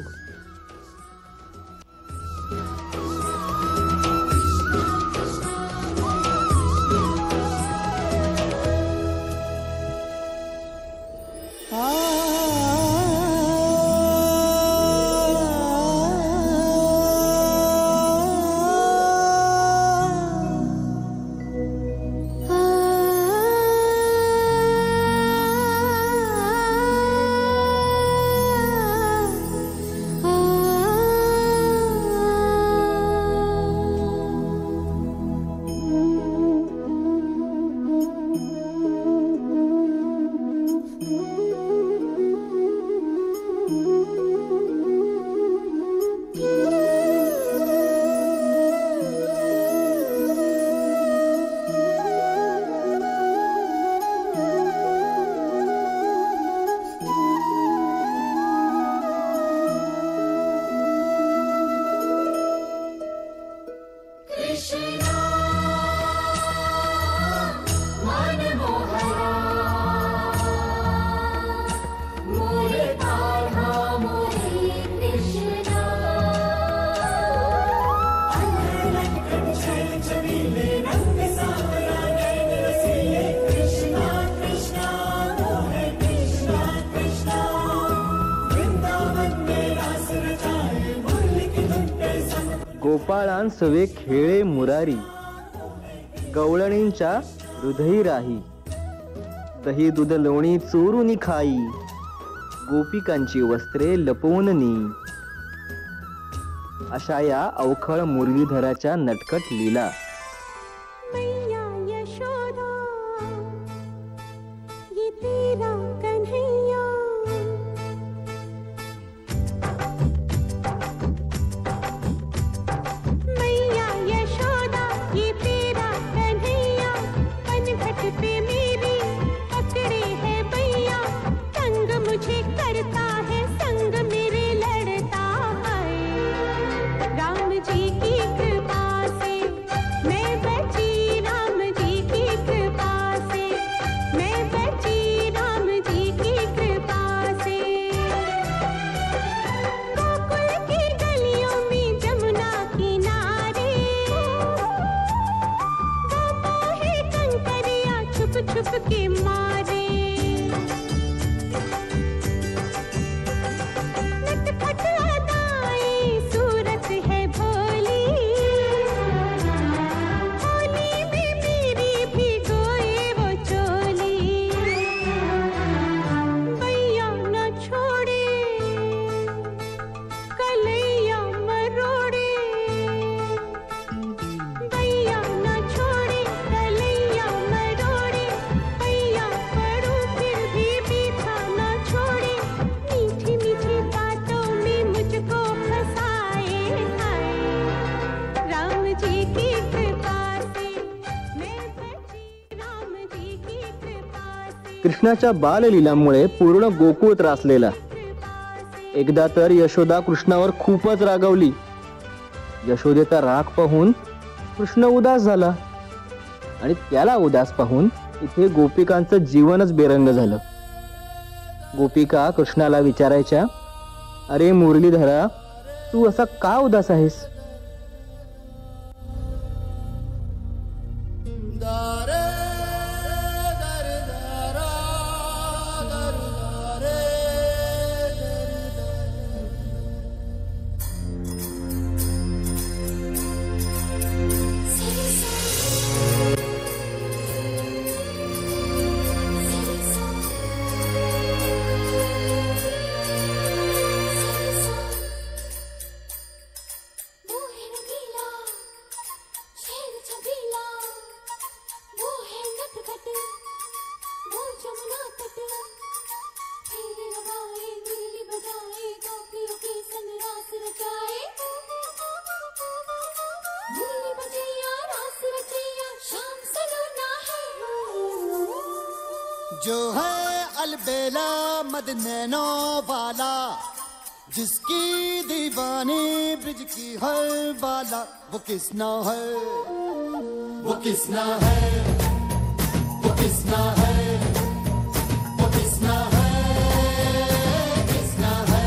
गोपाळांसवे खेळे मुरारी, गवळणींच्या हृदयी राही. दही दूध लोणी चोरून खाई, गोपिकांची वस्त्रे लपवून नी. अशा या अवखळ मुरलीधराच्या नटखट लीला. मैया यशोदा ये तेरा कन्हैया, मैया यशोदा ये तेरा कन्हैया, पनघट पे मेरी पकड़े है भैया. संग मुझे करता है, संग मेरे लड़ता है. राम जी की कृपा से मैं बची, राम जी की कृपा से मैं बची, राम जी की कृपा से. गोकुल की गलियों में जमुना किनारे, छुप के मारे नटखट अदाएं सूरत है भोली होली में मेरी भिगोए वो चोली भैया न छोड़े कलैया मरोड़े भैया न छोड़े कलैया मरोड़े भैया पड़ो फिर भी पीछा न छोड़े मीठी मीठी बातों में मुझको फंसाए हाय राम जी की कृपा से मैं बची राम जी की कृपा से कृष्णाच्या बाललीलांमुळे पूर्ण गोकुळ त्रासलेला. एकदा तर यशोदा कृष्णावर खूपच रागावली. यशोदेचा राग पाहून कृष्ण उदास झाला आणि त्याला उदास पाहून इथे गोपिकांचं जीवनच बेरंग झालं. गोपिका कृष्णाला विचारायच्या, अरे मुरलीधरा, तू असा का उदास आहेस? वो है रंगीला शेर छबीला वो है नटखट वो जमुना तट फेरे लगाए मुरली बजाए गोपियों के संग रास रचाए मुरली बजैया रास रचैया शाम सलोना है जो है अलबेला मद नैनो वाला जिसकी दीवानी ब्रिज की हर वाला वो किसना है वो किसना है वो किसना है वो किसना है किसना है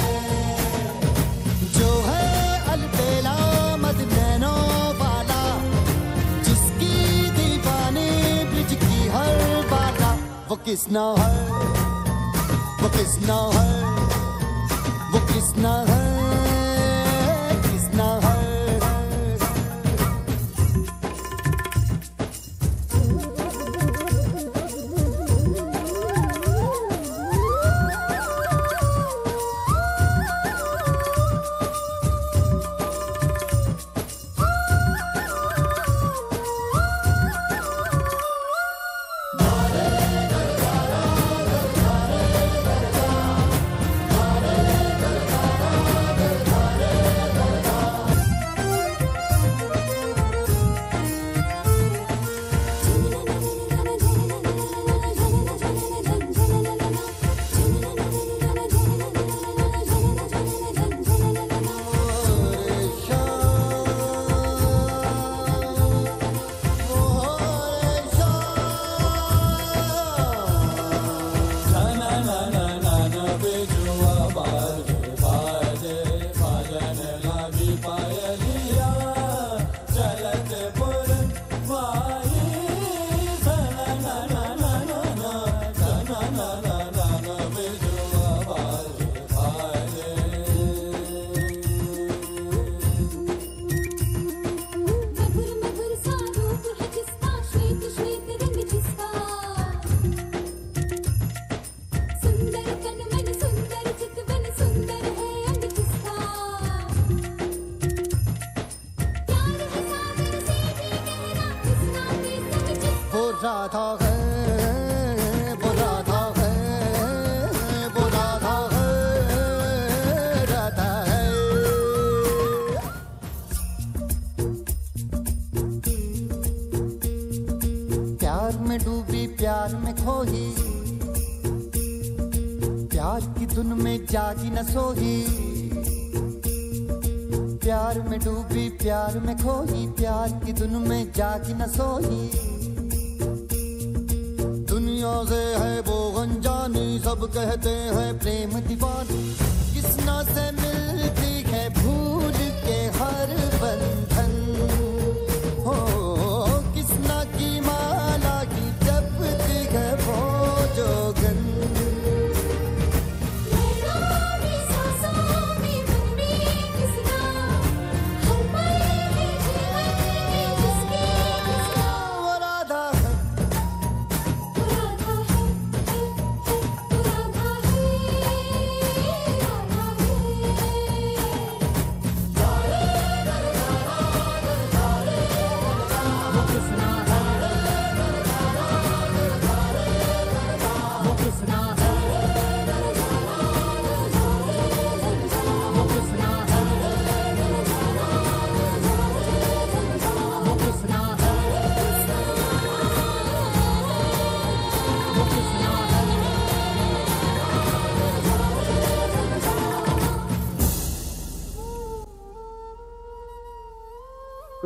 जो है अलबेला मद नैनो वाला जिसकी दीवानी ब्रिज की हर वाला वो किसना है वो किसना है वो किसना है किसना है राधा है वो राधा है वो राधा है राधा है प्यार में डूबी प्यार में खोही प्यार की धुन में जागी न सोही प्यार में डूबी प्यार में खोही प्यार की धुन में जागी न सोही दुनिया से है वो अनजानी सब कहते हैं प्रेम दीवानी किसना से मिलती है भूल के हर बंधन हो किसना की माला की जपती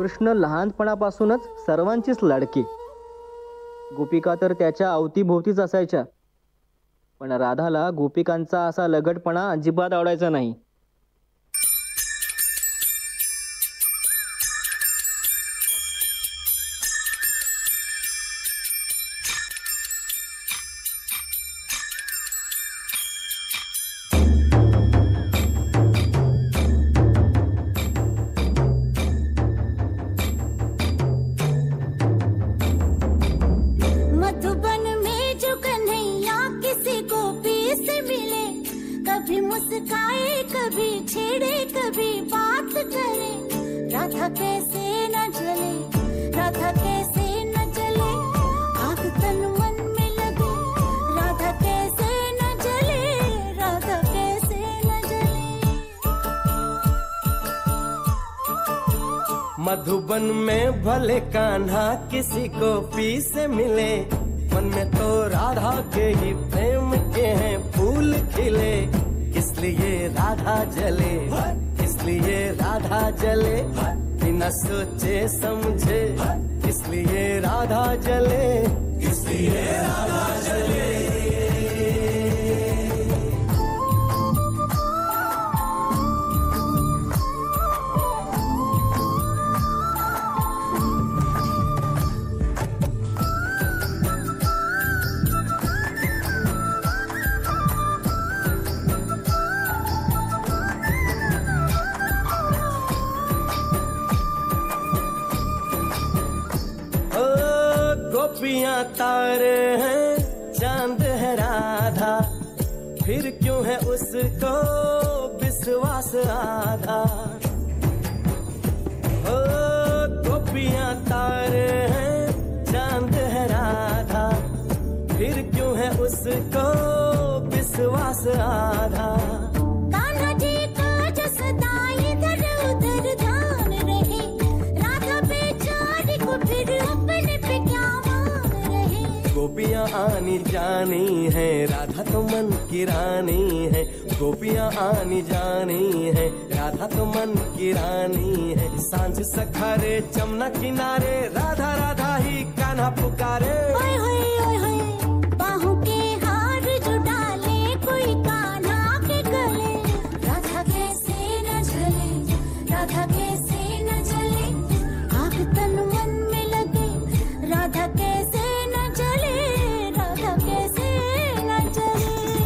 कृष्ण लहानपणापासूनच सर्वांचीच लाडकी. गोपिका तर त्याच्या अवतीभोवतीच असायच्या. पण राधाला गोपिकांचा असा लगटपणा अजिबात आवडायचा नाही. मधुबन में जो कन्हैया किसी गोपी से मिले, कभी मुस्काए कभी छेड़े कभी बात करे, राधा कैसे न जले, राधा कैसे न जले, आग तन मन में लगे, राधा कैसे न जले, राधा कैसे न जले। मधुबन में भले कान्हा किसी गोपी से मिले, मन में तो राधा के ही प्रेम के हैं फूल खिले, इसलिए राधा जले, इसलिए राधा जले, बिना सोचे समझे, इसलिए राधा जले, इसलिए राधा जले। गोपियां तारे हैं चांद है राधा, फिर क्यों है उसको विश्वास आधा। ओ गोपियां तारे हैं चांद है राधा, फिर क्यों है उसको विश्वास आधा। कान्हा जी का जो सदा इधर उधर ध्यान रहे, राधा बेचारी को फिर अपने पे क्या मान रहे। गोपियां आनी जानी है, राधा तो मन की रानी है, गोपियां आनी जानी है, राधा तो मन की रानी है। सांझ सखारे जमुना किनारे, राधा राधा ही कान्हा पुकारे। ओए होए ओए होए, बाहों के हार जो डाले कोई कान्हा के गले, राधा कैसे न जले, राधा कैसे न जले, आग तन मन में लगे, राधा कैसे न जले, राधा कैसे न जले।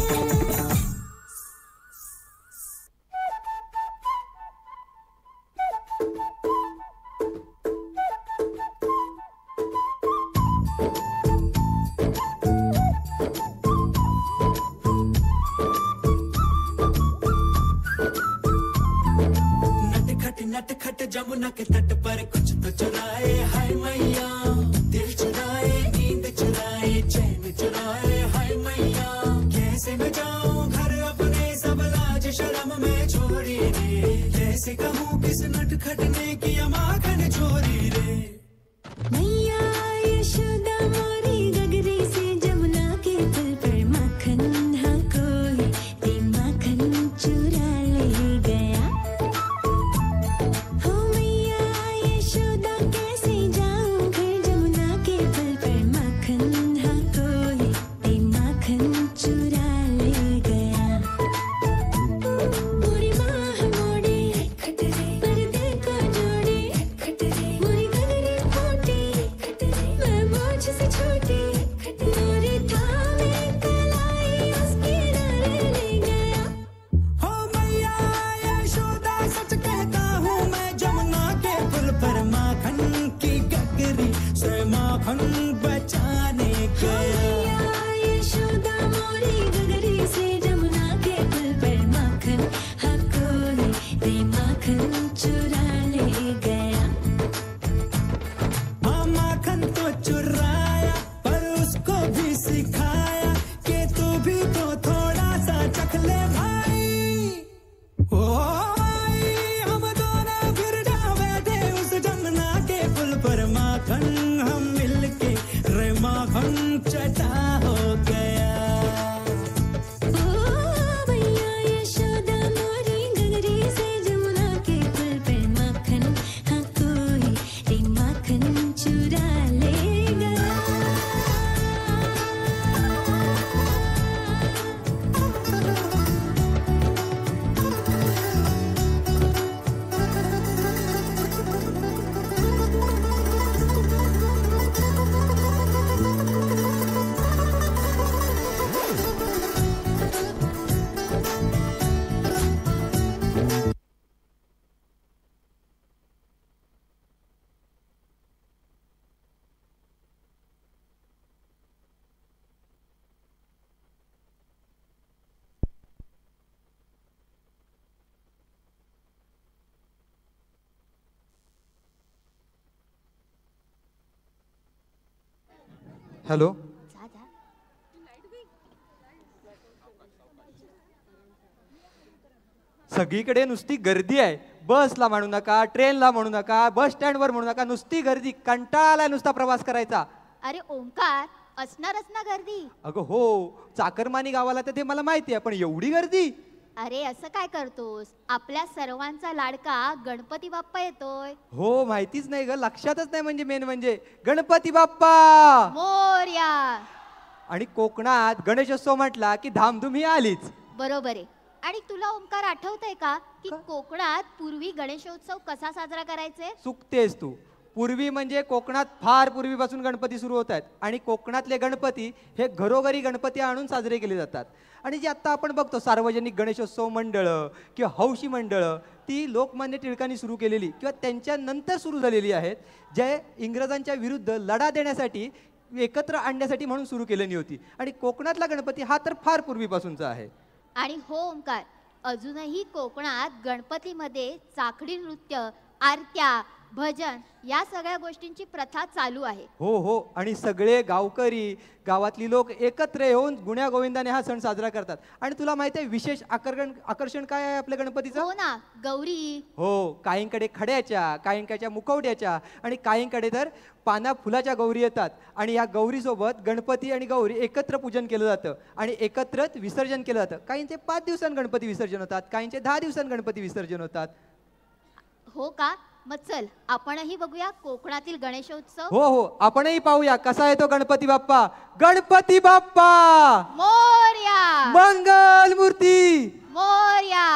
नटखट जमुना के तट पर कुछ तो चुराए, हाय मैया दिल चुराए, नींद चुराए, चैन चुराए, हाय मैया कैसे मैं जाऊं घर अपने, सब लाज शर्म में छोड़ी रे, कैसे कहूँ किस नटखट ने किया माखन चोरी रे। मैया यशोदा मोरी गगरी से जमुना के पुल पर माखन हाँ कोई ते माखन चुरा ले गया। हो मैया यशोदा कैसे जाऊं घर, जमुना के पुल पर माखन हाँ कोई ते माखन चुरा ले गया। पूरी बाह मोड़ी पर्दे को जोड़ी, मोरी गगरी फूटी, मैं बोझ से छोटी, मोरी थामे कलाई उसकी डाले ले गया। हो मैया यशोदा सच कहता हूँ मैं, जमुना के पुल पर माखन की गगरी से माखन बचाने गया। यशोदा मोरी गगरी से जमुना के पुल पर माखन हाँ कोई ते माखन चुरा ले गया। हाँ माखन तो चुराया, पर उसको भी सिखाया कि तू भी तो थोड़ा सा चख ले भाई। ओ भाई हम दोनों फिर जावे थे उस जमुना के पुल पर, माखन हम मिलके रे माखन चटा हो गया। ओ भैया यशोदा मोरी गगरी से जमुना के पुल पर हॅलो. जा जा. सगळीकडे नुसती गर्दी आहे. बसला म्हणू नका, ट्रेनला म्हणू नका, बस स्टँडवर म्हणू नका, नुसती गर्दी. कंटाळा आलाय नुसता प्रवास करायचा. अरे ओंकार, असणारच ना गर्दी. अगं हो, चाकरमानी गावाला तर ते मला माहिती आहे, पण एवढी गर्दी. अरे असं काय करतोस, आपल्या सर्वांचा लाडका गणपती बाप्पा येतोय. हो माहितीच नाही ग, लक्षातच नाही. म्हणजे मेन म्हणजे गणपती बाप्पा मोरया. आणि कोकणात गणेशोत्सव म्हटला की धामधूम ही आलीच. बरोबर आहे. आणि तुला ओंकार आठवतंय का की कोकणात पूर्वी गणेशोत्सव कसा साजरा करायचे? चुकतेस तू. पूर्वी म्हणजे कोकणात फार पूर्वीपासून गणपती सुरू होत आहेत आणि कोकणातले गणपती हे घरोघरी गणपती आणून साजरे केले जातात. आणि जे आता आपण बघतो सार्वजनिक गणेशोत्सव मंडळं किंवा हौशी मंडळं, ती लोकमान्य टिळकांनी सुरू केलेली किंवा त्यांच्या नंतर सुरू झालेली आहेत, जे इंग्रजांच्या विरुद्ध लढा देण्यासाठी, एकत्र आणण्यासाठी म्हणून सुरू केलेली होती. आणि कोकणातला गणपती हा तर फार पूर्वीपासूनचा आहे. आणि हो ओंकार, अजूनही कोकणात गणपतीमध्ये चाकडी नृत्य, आरत्या, भजन या सगळ्या गोष्टींची प्रथा चालू आहे. हो हो. आणि सगळे गावकरी, गावातली लोक एकत्र येऊन गुण्यागोविंदाने हा सण साजरा करतात. आणि तुला माहिती आहे विशेष आकर्षण काय आहे आपल्या गणपतीचं? हो ना, गौरी. हो, काहींकडे खड्याच्या, काहींकडच्या मुखवट्याच्या आणि काहींकडे तर पाना फुलाच्या गौरी येतात. आणि या गौरीसोबत गणपती आणि गौरी एकत्र पूजन केलं जातं आणि एकत्रच विसर्जन केलं जातं. काहींचे 5 दिवसांत गणपती विसर्जन होतात, काहींचे 10 दिवसांत गणपती विसर्जन होतात. हो का? मग चल आपणही बघूया कोकणातील गणेशोत्सव. हो हो, आपणही पाहूया कसा येतो गणपती बाप्पा. गणपती बाप्पा मोरया. मंगल मूर्ती मोरया.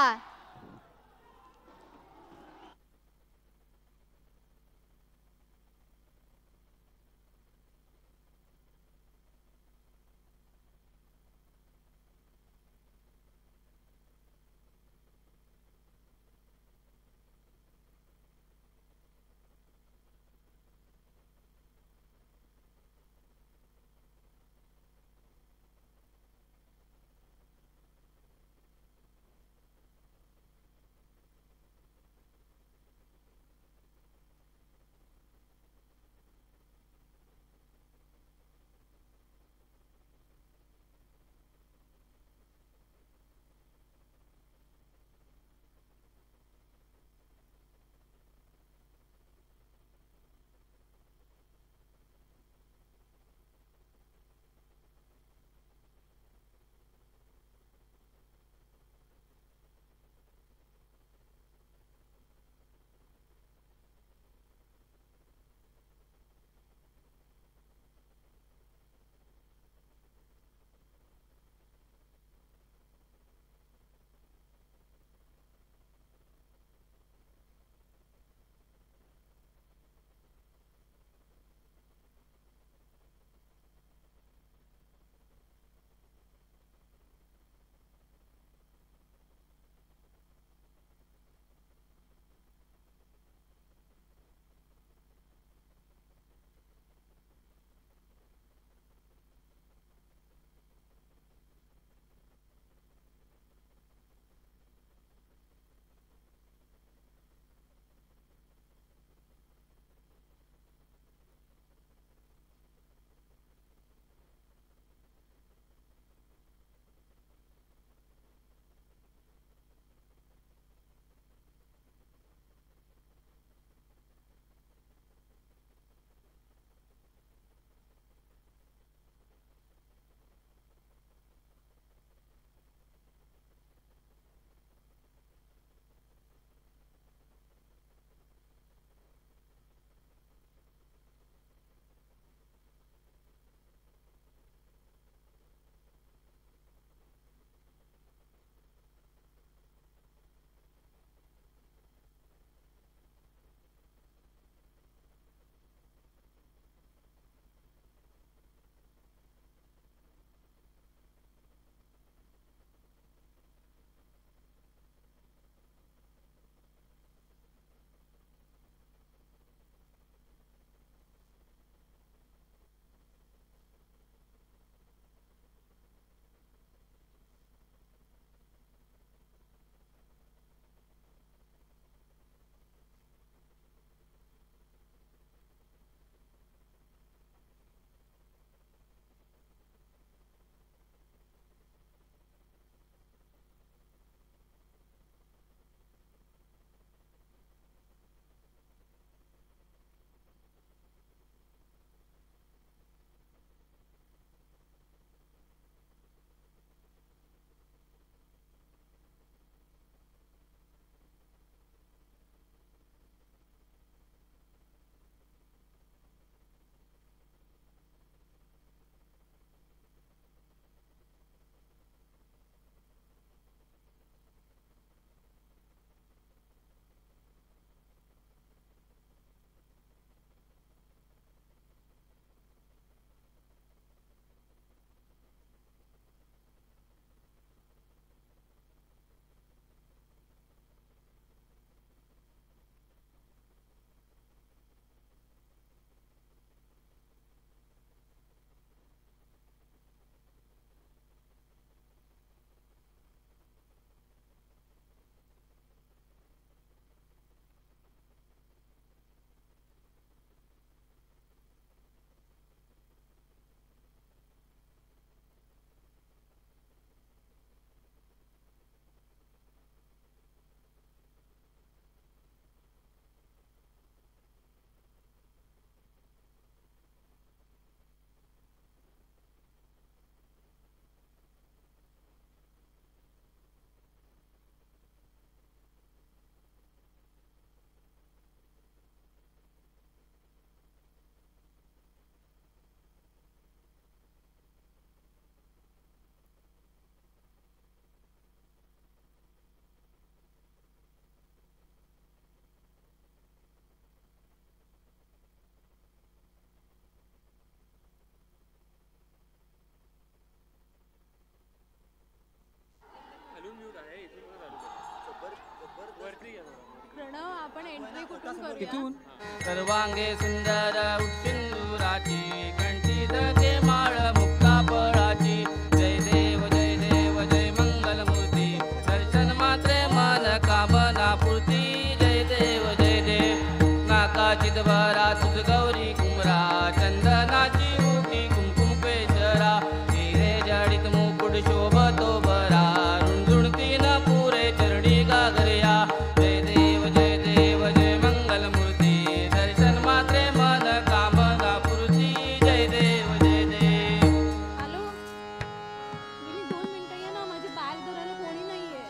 प्रणव आपण एंट्री कुठून करूया? इथून सर्वांगे सुंदर सिंदुराची कंठी धके माळ मुक्ता फळाची जय देव जय देव जय मंगल मूर्ती दर्शन मात्रे मन कामना पूर्ती जय देव नाकाची भरा तुझ गौरी कुमरा चंदनाची उठी कुमकुम पेशरा हिरे जडित मुकुट शोभतो बरा रुणझुणती न पुरे चरणी गागर्या जय देव जय मंगल मूर्ती दर्शन मात्रे मन कामना पूर्ती जय देव हॅलो गेली 2 मिनिटं ये ना, माझी बॅग धरायला कोणी नाहीये.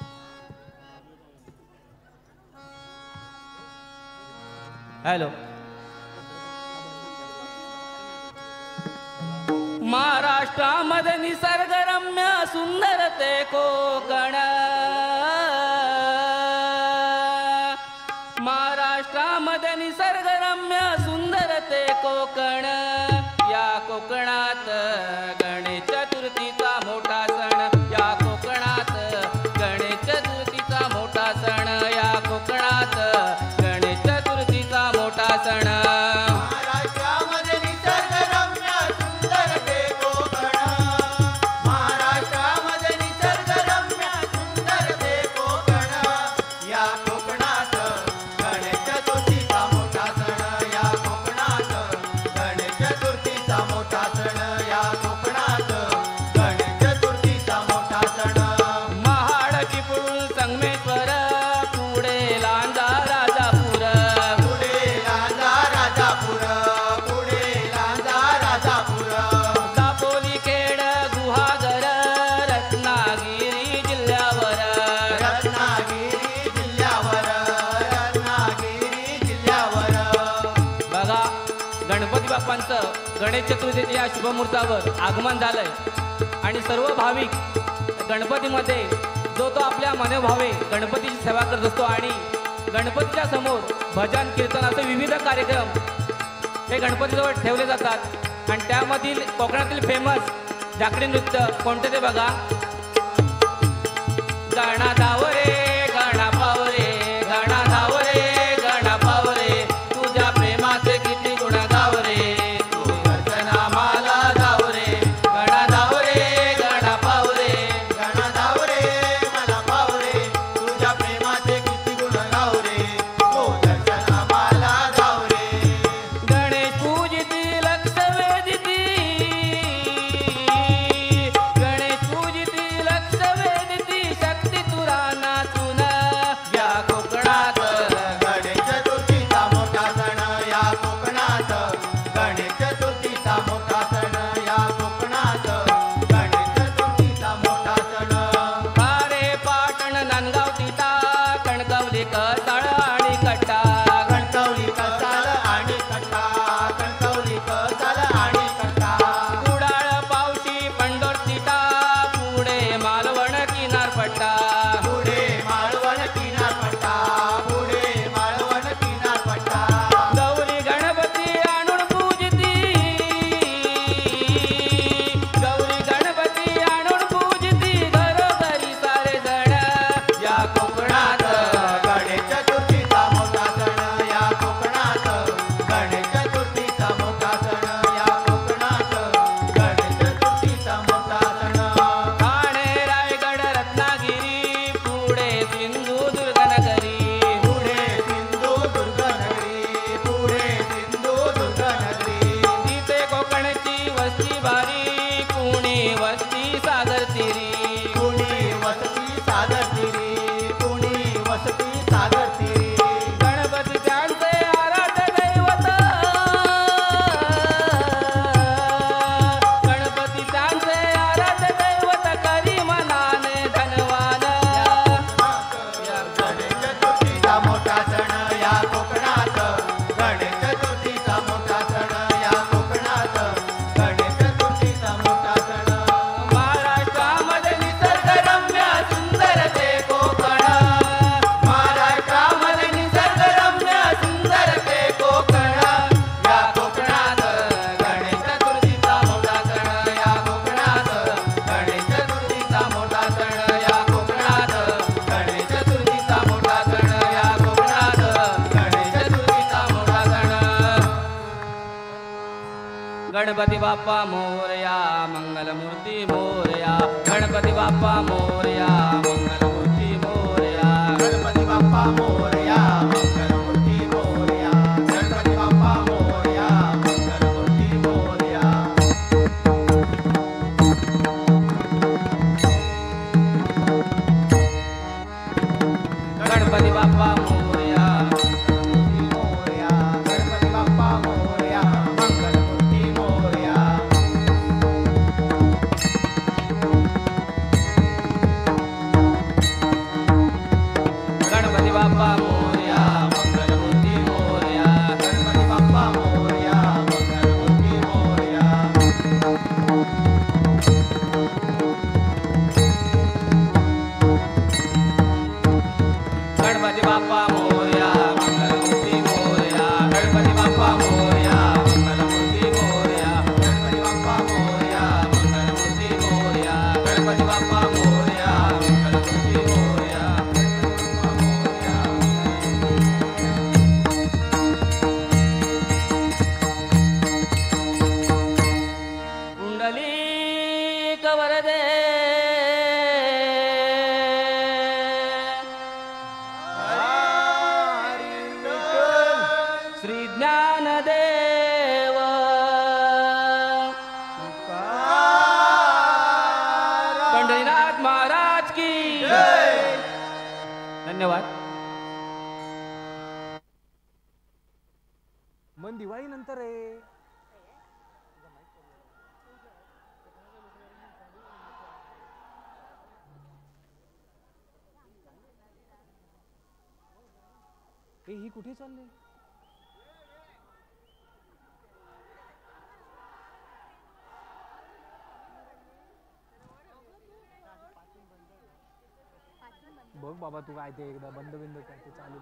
हॅलो महाराष्ट्रामध्ये निसर्गरम्य सुंदर ते कोकण महाराष्ट्रामध्ये निसर्गरम्य सुंदर ते कोकण या कोकणात गणेश चतुर्थीचा मोठा सण या कोकणात गणेश चतुर्थीचा मोठा सण या कोकणात गणेश चतुर्थीचा मोठा सण महाराष्ट्रामध्ये निसर्गरम्य सुंदर ते कोकण महाराष्ट्रामध्ये निसर्गरम्य सुंदर ते कोकण या कोकणात गणेश चतुर्थीचा मोठा सण या कोकणात गणेश चतुर्थीचा मोठा सण या कोकणात गणेश चतुर्थीचा मोठा सण महाड चिपळूण संगमेश्वर पुढे लांजा राजापूर पुढे लांजा राजापूर पुढे लांजा राजापूर दापोली खेड गुहागर रत्नागिरी जिल्ह्यावर रत्नागिरी जिल्ह्यावर रत्नागिरी जिल्ह्यावर बघा गणपती बाप्पांचं गणेश चतुर्थीच्या या शुभमुहूर्तावर आगमन झालंय आणि सर्व भाविक गणपतीमध्ये जो तो आपल्या मनोभावे गणपतीची सेवा करत असतो आणि गणपतीच्या समोर भजन कीर्तन असे विविध कार्यक्रम हे गणपतीजवळ ठेवले जातात आणि त्यामधील कोकणातील फेमस जाकडी नृत्य कोणते ते बघा. गणा धावरे गणा पावरे गणा धावरे गणा पावरे तुझ्या प्रेमाचे किती गुण गावरे तू अर्चना माला धावरे गणा धावरे गणा पावरे गणा धावरे मला पावरे तुझ्या प्रेमाचे किती गुण गावरे तो दर्शना मला धावरे गणेश पूजिती लक्ष वेदिती गणेश पूजिती लक्ष वेदिती शक्ती तुराना गणपती बाप्पा मोरया मंगलमूर्ती मोरया गणपती बाप्पा मोरया मंगलमूर्ती मोरया गणपती बाप्पा मोरया मंगलमूर्ती मोरया गणपती बाप्पा मोरया मंगलमूर्ती मोरया गणपती बाप्पा मोरया गणपती बाप्पा मोरया मंगलमूर्ती मोरया गणपती बाप्पा मोरया मंगलमूर्ती मोरया गणपती बाप्पा मोरया मंगलमूर्ती मोरया गणपती बाप्पा मोरया मंगलमूर्ती मोरया गणपती बाप्पा मोरया मंगलमूर्ती मोरया गणपती बाप्पा मोरया मंगलमूर्ती मोरया गणपती बाप्पा मोरया मंगलमूर्ती मोरया पुंडलिक वरदे श्री ज्ञानदेव पंढरीनाथ महाराज की धन्यवाद. मन दिवाळी नंतर आहे. ही कुठे चालले? बघ बाबा तू काय ते एकदा बंद बिंद काय ते चालू.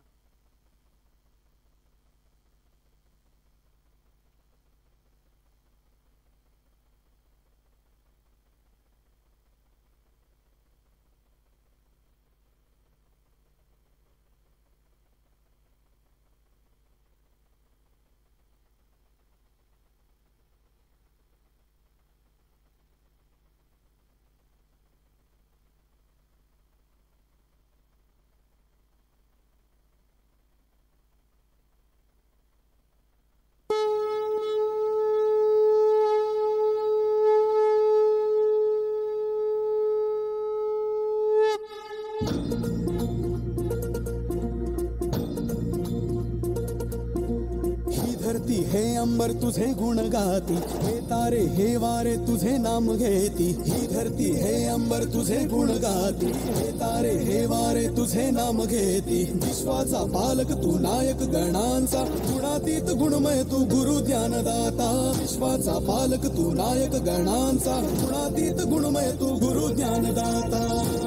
ही धरती हे अंबर तुझे गुण गाती हे तारे हे वारे तुझे नाम घेती ही धरती हे अंबर तुझे गुण गाती हे तारे हे वारे तुझे नाम घेती विश्वाचा पालक तू नायक गणांचा गुणातीत गुणमय तू गुरु ज्ञानदाता विश्वाचा पालक तू नायक गणांचा गुणातीत गुणमय तू गुरु ज्ञानदाता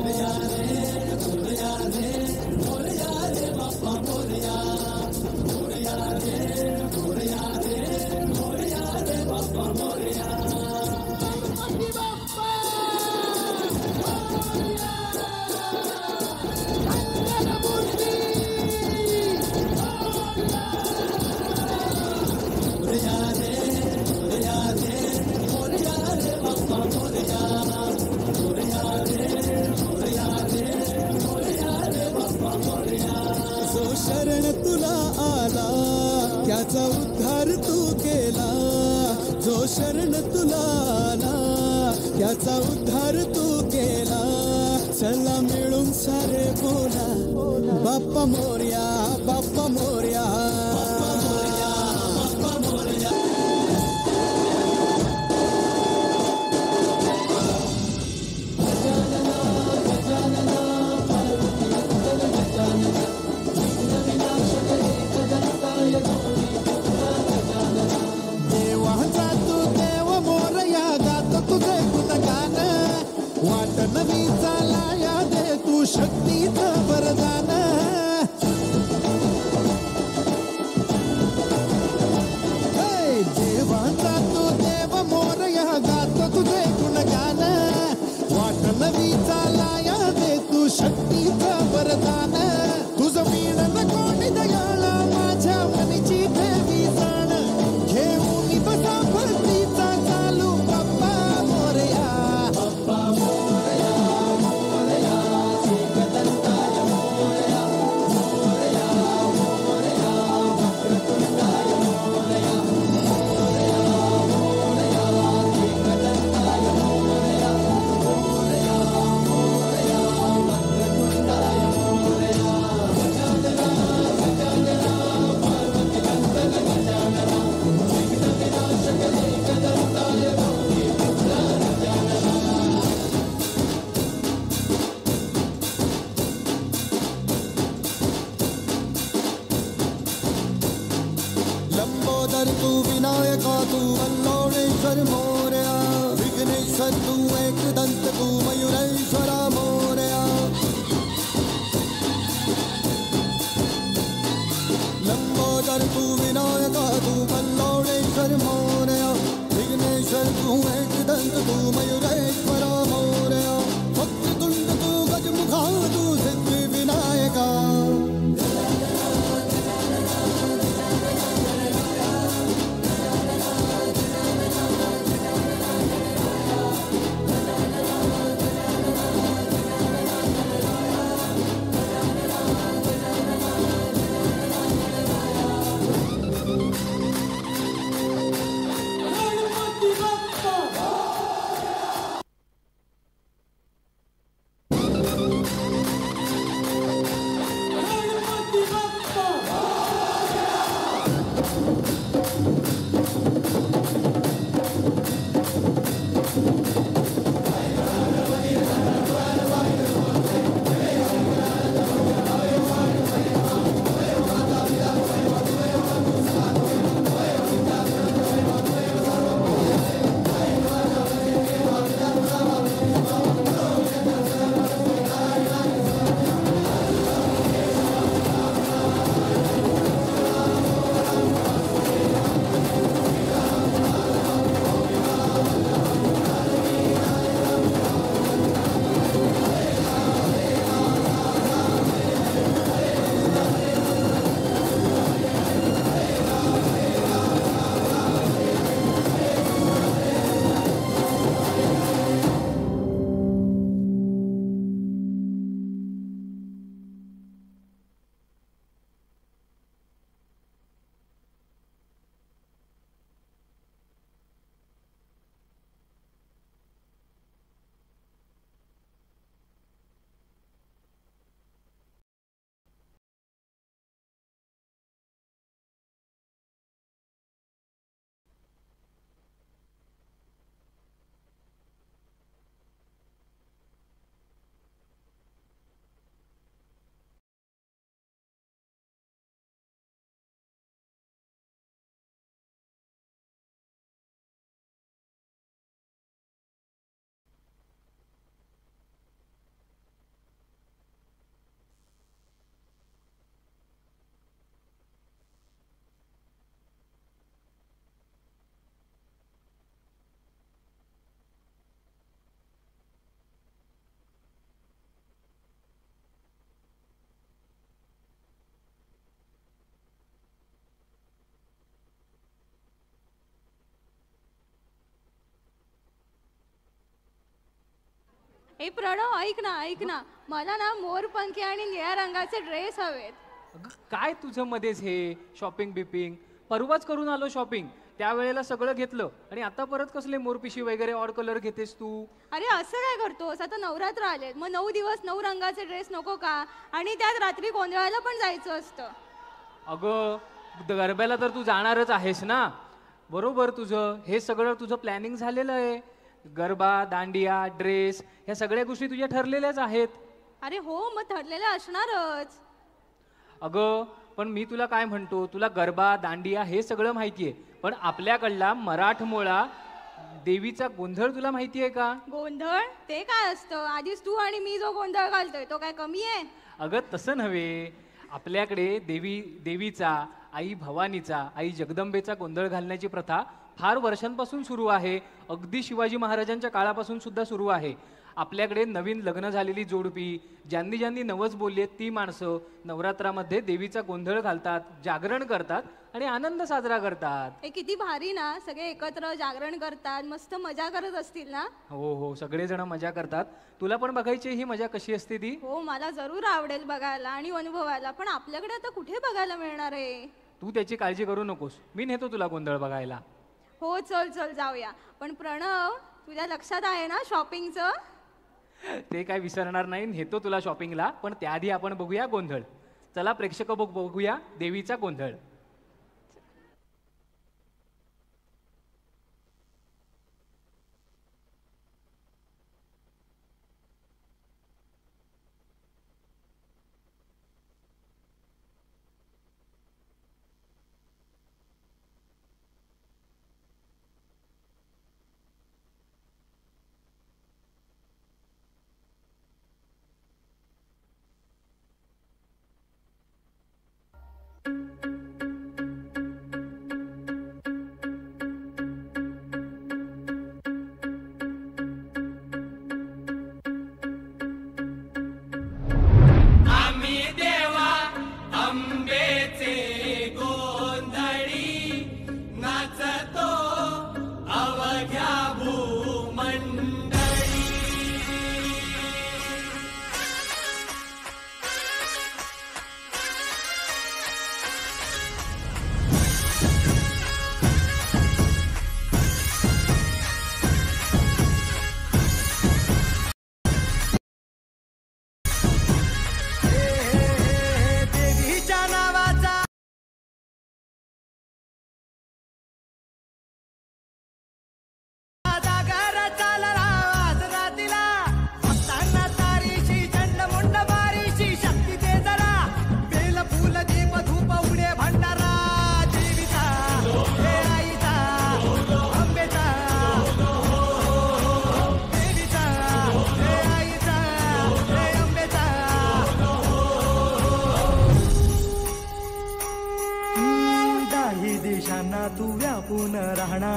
जो शरण तुला आला त्याचा उद्धार तू केला जो शरण तुला आला त्याचा उद्धार तू केला चला मिळून सारे बोला बाप्पा मोरया बाप्पा मोरया देवाचा तू देव मोरया गात तुझे गुणगान वाट नवी चालाया दे तू शक्तीचं वरदान हे, देवाचा तू देव मोरया गात तुझे गुणगान वाट नवी चालाया दे तू शक्तीचं वरदान तुझं वीण कोणी दयाळा माझ्या मनीची देवी जाण घेऊन बसा भक्तीचा विनायका तू वल्लवणेश्वर मोरया विघ्नेश्वर तू एकदंत तू मयुरेश्वरा मोरया लंबोदर तू विनायका तू वल्लवणेश्वर मोरया विघ्नेश्वर तू एकदंत तू मयुरेश्वरा मोरया वक्रतुंड तू गजमुखा तू सिद्धि विनायका ए प्रणव ऐक ना मला ना मोरपंखी आणि निळ्या रंगाचे ड्रेस हवेत. अगं, काय तुझं मध्येच हे शॉपिंग बिपिंग? परवाच करून आलो शॉपिंग, त्यावेळेला सगळं घेतलं आणि आता परत कसले मोरपिशी वगैरे ऑड कलर घेतेस तू? अरे असं काय करतोस? आता नवरात्र आले, मग 9 दिवस 9 रंगाचे ड्रेस नको का? आणि त्यात रात्री गोंधळाला पण जायचं असतं. अगं गरब्याला तर तू जाणारच आहेस ना. बरोबर, तुझं हे सगळं तुझं प्लॅनिंग झालेलं आहे. गरबा, दांडिया, ड्रेस ह्या सगळ्या गोष्टी तुझ्या ठरलेल्याच आहेत. अरे हो, मग ठरलेलं असणारच. अगं पण मी तुला काय म्हणतो, तुला गरबा, दांडिया हे सगळं माहितीये, पण आपल्याकडला मराठमोळा देवीचा गोंधळ तुला माहितीये का? गोंधळ ते काय असतं? आधीच तू आणि मी जो गोंधळ घालतोय तो काय कमी आहे? अगं तसं नव्हे, आपल्याकडे देवीचा, आई भवानीचा, आई जगदंबेचा गोंधळ घालण्याची प्रथा फार वर्षांपासून सुरू आहे. अगदी शिवाजी महाराजांच्या काळापासून सुद्धा सुरू आहे. आपल्याकडे नवीन लग्न झालेली जोडपी, ज्यांनी ज्यांनी नवस बोलली ती माणसं नवरात्रामध्ये देवीचा गोंधळ घालतात, जागरण करतात आणि आनंद साजरा करतात. हे किती भारी ना, सगळे एकत्र जागरण करतात, मस्त मजा करत असतील ना? हो हो, सगळेजण मजा करतात. तुला पण बघायची ही मजा कशी असते ती? हो, मला जरूर आवडेल बघायला आणि अनुभवायला, पण आपल्याकडे आता कुठे बघायला मिळणार आहे? तू त्याची काळजी करू नकोस, मी नेतो तुला गोंधळ बघायला. हो चल चल जाऊया. पण प्रणव, तुझ्या लक्षात आहे ना शॉपिंगचं? ते काय विसरणार नाही, नेतो तुला शॉपिंगला. पण त्याआधी आपण बघूया गोंधळ. चला प्रेक्षक बघूया देवीचा गोंधळ.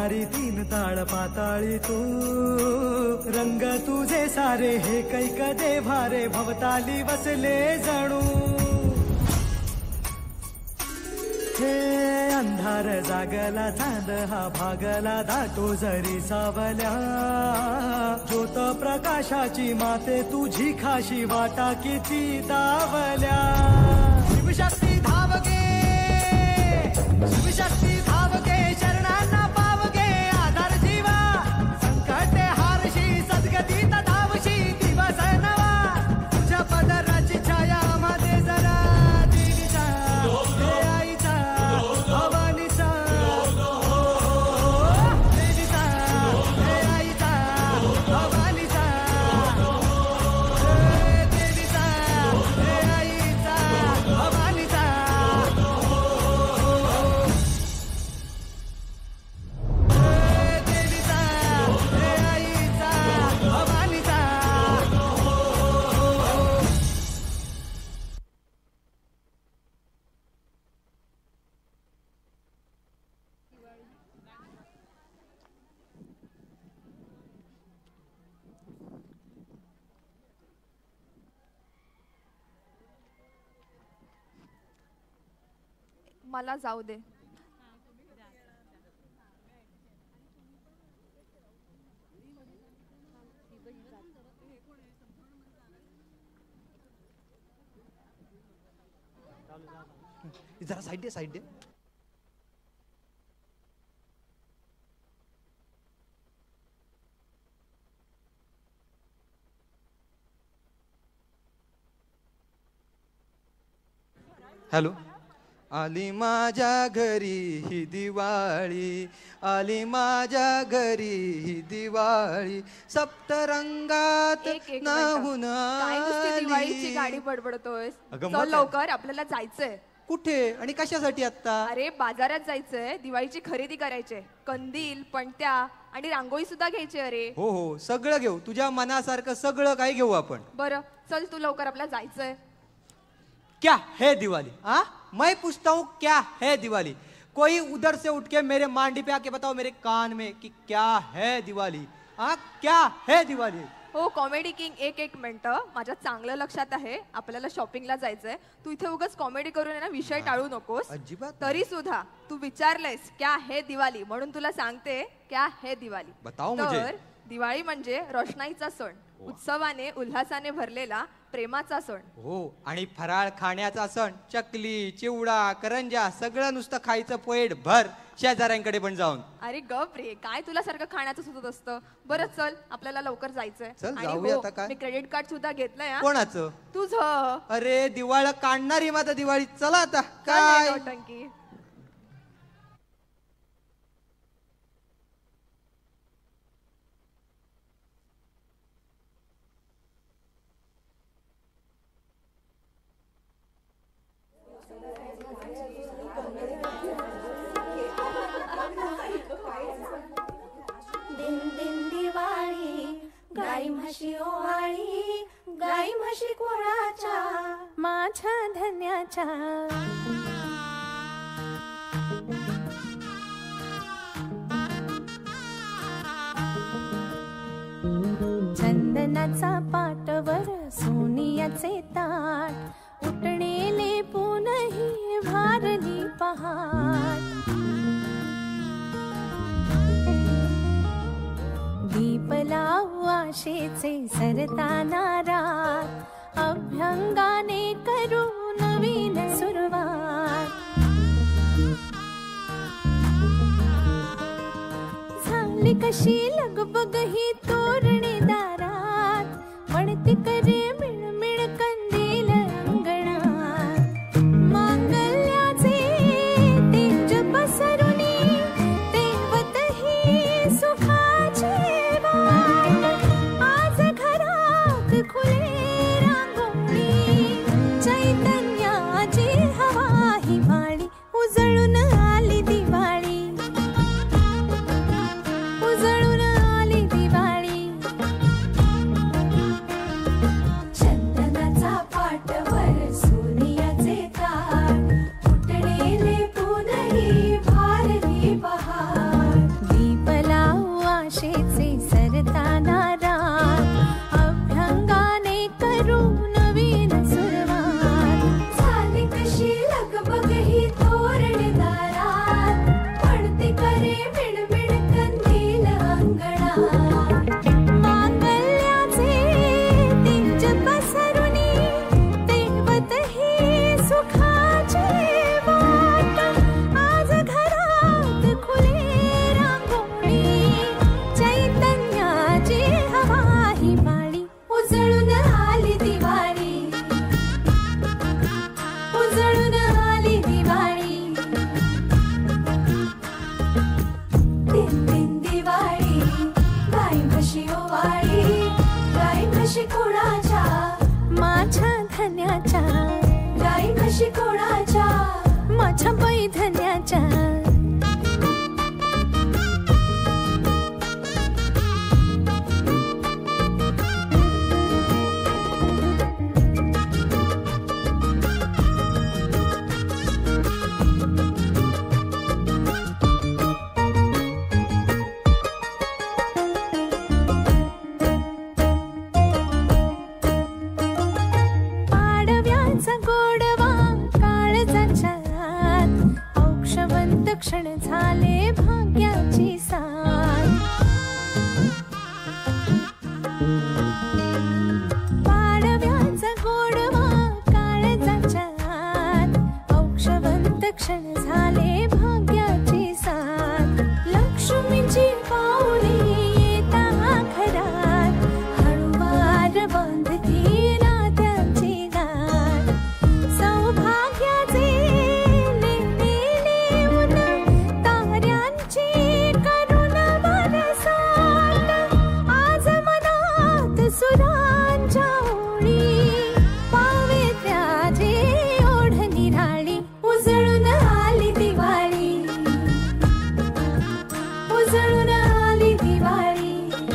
सारी तीन ताळ पाताळी तू रंग तुझे सारे हे कैक दे भारे भवताली वसले जणू हे अंधार जागला चांद हा भागला दाटो जरी सावल्या ज्योत प्रकाशाची माते तुझी खाशी वाटा किती दावल्या शिवशक्ती धावगे शिवशक्ती धावगे शरणांना पावगे आधार जीवा संकटे हारशी सद्गतीत धावशी दिवस नवा तुझ्या पदराची छाया मध्ये जरा देवीचा हे आईचा भवानीचा देवीचा हे आईचा भवानीचा देवीचा हे आईचा भवानीचा मला जाऊ दे. जरा साईड दे साईड दे. हॅलो. आली माझ्या घरी ही दिवाळी आली माझ्या घरी ही दिवाळी सप्तरंगात नाहून काय नुसती आली. दिवाळीची गाडी बडबडतोय. अगं, चल मग लवकर आपल्याला जायचंय. कुठे आणि कशासाठी आता? अरे बाजारात जायचंय, दिवाळीची खरेदी करायची, कंदील पणत्या आणि रांगोळी सुद्धा घ्यायची. अरे हो हो सगळं घेऊ, तुझ्या मनासारखं सगळं काही घेऊ आपण. बरं चल तू लवकर, आपल्याला जायचंय. क्या है दिवाली? हाँ मैं पूछता हूँ क्या है दिवाली? कोई उधर से उठ के मेरे मांडी पे आके बताओ मेरे कान में कि क्या है दिवाली. हाँ क्या है दिवाली? हो कॉमेडी किंग, एक मिनिट. माझ्या चांगलं लक्षात आहे आपल्याला शॉपिंगला जायचंय. तू इथे उगाच कॉमेडी करून आहे ना विषय टाळू नकोस. अजिबात. तरी सुद्धा तू विचारलेस क्या है दिवाली म्हणून तुला सांगते क्या है दिवाली. बताओ मुझे. तर दिवाळी म्हणजे रोषणाईचा सण, उत्सवाने उल्हासाने भरलेला प्रेमाचा सण. हो आणि फराळ खाण्याचा सण. चकली चिवडा करंजा सगळं नुसतं खायचं पोट भर, शेजाऱ्यांकडे पण जाऊन. अरे गप रे, काय तुला सारखं खाण्याचं सुचत असतं. बरं चल आपल्याला लवकर जायचंय. चल, आणि जाऊया हो, आता काय? मी क्रेडिट कार्ड सुद्धा घेतलंय. हा. कोणाचं? तुझं. अरे दिवाळ काढणारी माता दिवाळी. चला आता चल काय नाही नौटंकी. दिन दिन दिवाळी गाई म्हशी ओवाळी गाई म्हशी कोणाच्या माझ्या धन्याच्या चंदनाचा पाटवर सोनियाचे ताट उठणेले पुनही भारली पहाट दीप लावू आशेचे सरताना रात अभ्यंगाने करू नवीन सुरुवात झाली कशी लगबग ही तोरणे दारात म्हणते करे मिळमिळ कंदील अंगणात मांगल्याचे तेज पसरुनी तेवत ही सुखाचे वाट आज घरात खुले रांगोळी चैतन्याची हवा हिवाळी उजळून आली दिवाळी उजळून आली दिवाळी म्हशी कोणाच्या माझ्या धन्याच्या गाई म्हशी कोणाच्या माझ्या बाई धन्याच्या पाडव्याचा गोडवा काळजाच्या आत औक्षवंत क्षण झाले भाग्याची साथ पाडव्याचा गोडवा काळजाच्या आत औक्षवंत क्षण झाले भाग्याची साथ लक्ष्मीची पाऊले येता घरात हळूवार बांधती नात्यांची गाठ सौभाग्याचे लेले ऊन ताऱ्यांची करुण बरसाट आज मनात सुरांच्या ओळी पावित्र्याची ओढ निराळी उजळून आली दिवाळी उजळून आली दिवाळी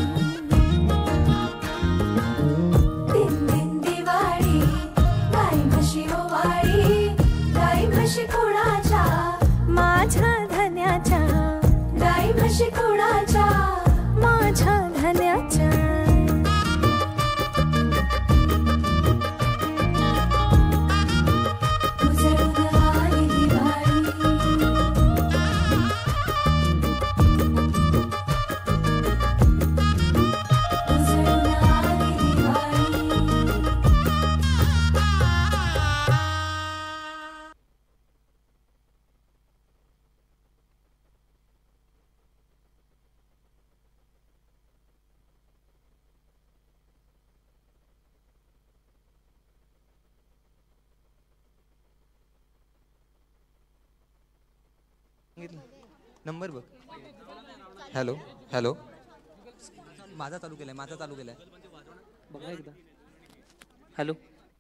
दिन दिन दिवाळी गाई म्हशी ओवाळी गाई म्हशी कोणाच्या माझ्या धन्याच्या गाई म्हशी कोणाच्या माझ्या धन्याच्या उजळून आली दिवाळी उजळून आली दिवाळी नंबर बघ. हॅलो हॅलो माझा चालू केलाय बघा एकदा. हॅलो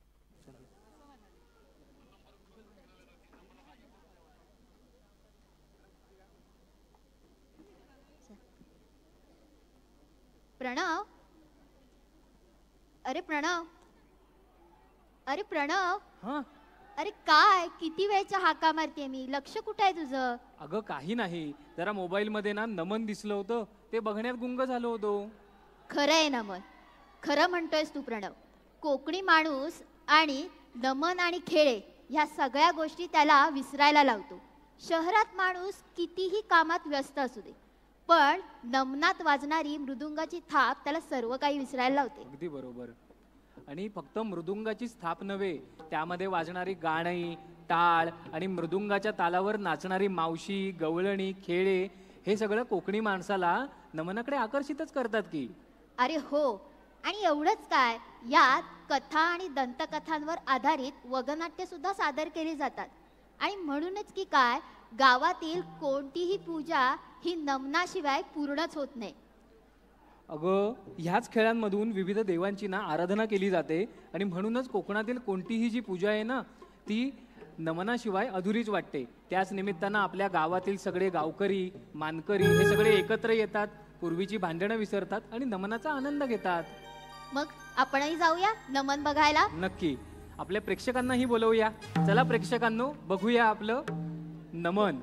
प्रणव अरे प्रणव अरे प्रणव हा अरे काय किती वेळच्या हाका मारते मी लक्ष कुठं आहे तुझं अगं काही नाही जरा मोबाईल मध्ये ना नमन दिसलं होतं ते बघण्यात गुंग झालो होतो. खरं आहे नमन खरं म्हणतोयस तू प्रणव कोकणी माणूस आणि नमन आणि खेळे ह्या सगळ्या गोष्टी त्याला विसरायला लावतो. शहरात माणूस कितीही कामात व्यस्त असू दे पण नमनात वाजणारी मृदुंगाची थाप त्याला सर्व काही विसरायला लावते. अगदी बरोबर. आणि फक्त मृदुंगाची स्थाप नव्हे त्यामध्ये वाजणारी गाणी टाळ आणि मृदुंगाच्या तालावर नाचणारी मावशी गवळणी खेळे हे सगळं कोकणी माणसाला नमनाकडे आकर्षितच करतात की. अरे हो आणि एवढंच काय यात कथा आणि दंतकथांवर आधारित वगनाट्य सुद्धा सादर केली जातात आणि म्हणूनच की काय गावातील कोणतीही पूजा ही नमनाशिवाय पूर्णच होत नाही. अगं ह्याच खेळांमधून विविध देवांची ना आराधना केली जाते आणि म्हणूनच कोकणातील कोणतीही जी पूजा आहे ना ती नमनाशिवाय अधुरीच वाटते. त्याच निमित्तानं आपल्या गावातील सगळे गावकरी मानकरी हे सगळे एकत्र येतात पूर्वीची भांडणं विसरतात आणि नमनाचा आनंद घेतात. मग आपणही जाऊया नमन बघायला. नक्की आपल्या प्रेक्षकांनाही बोलवूया. चला प्रेक्षकांनो बघूया आपलं नमन.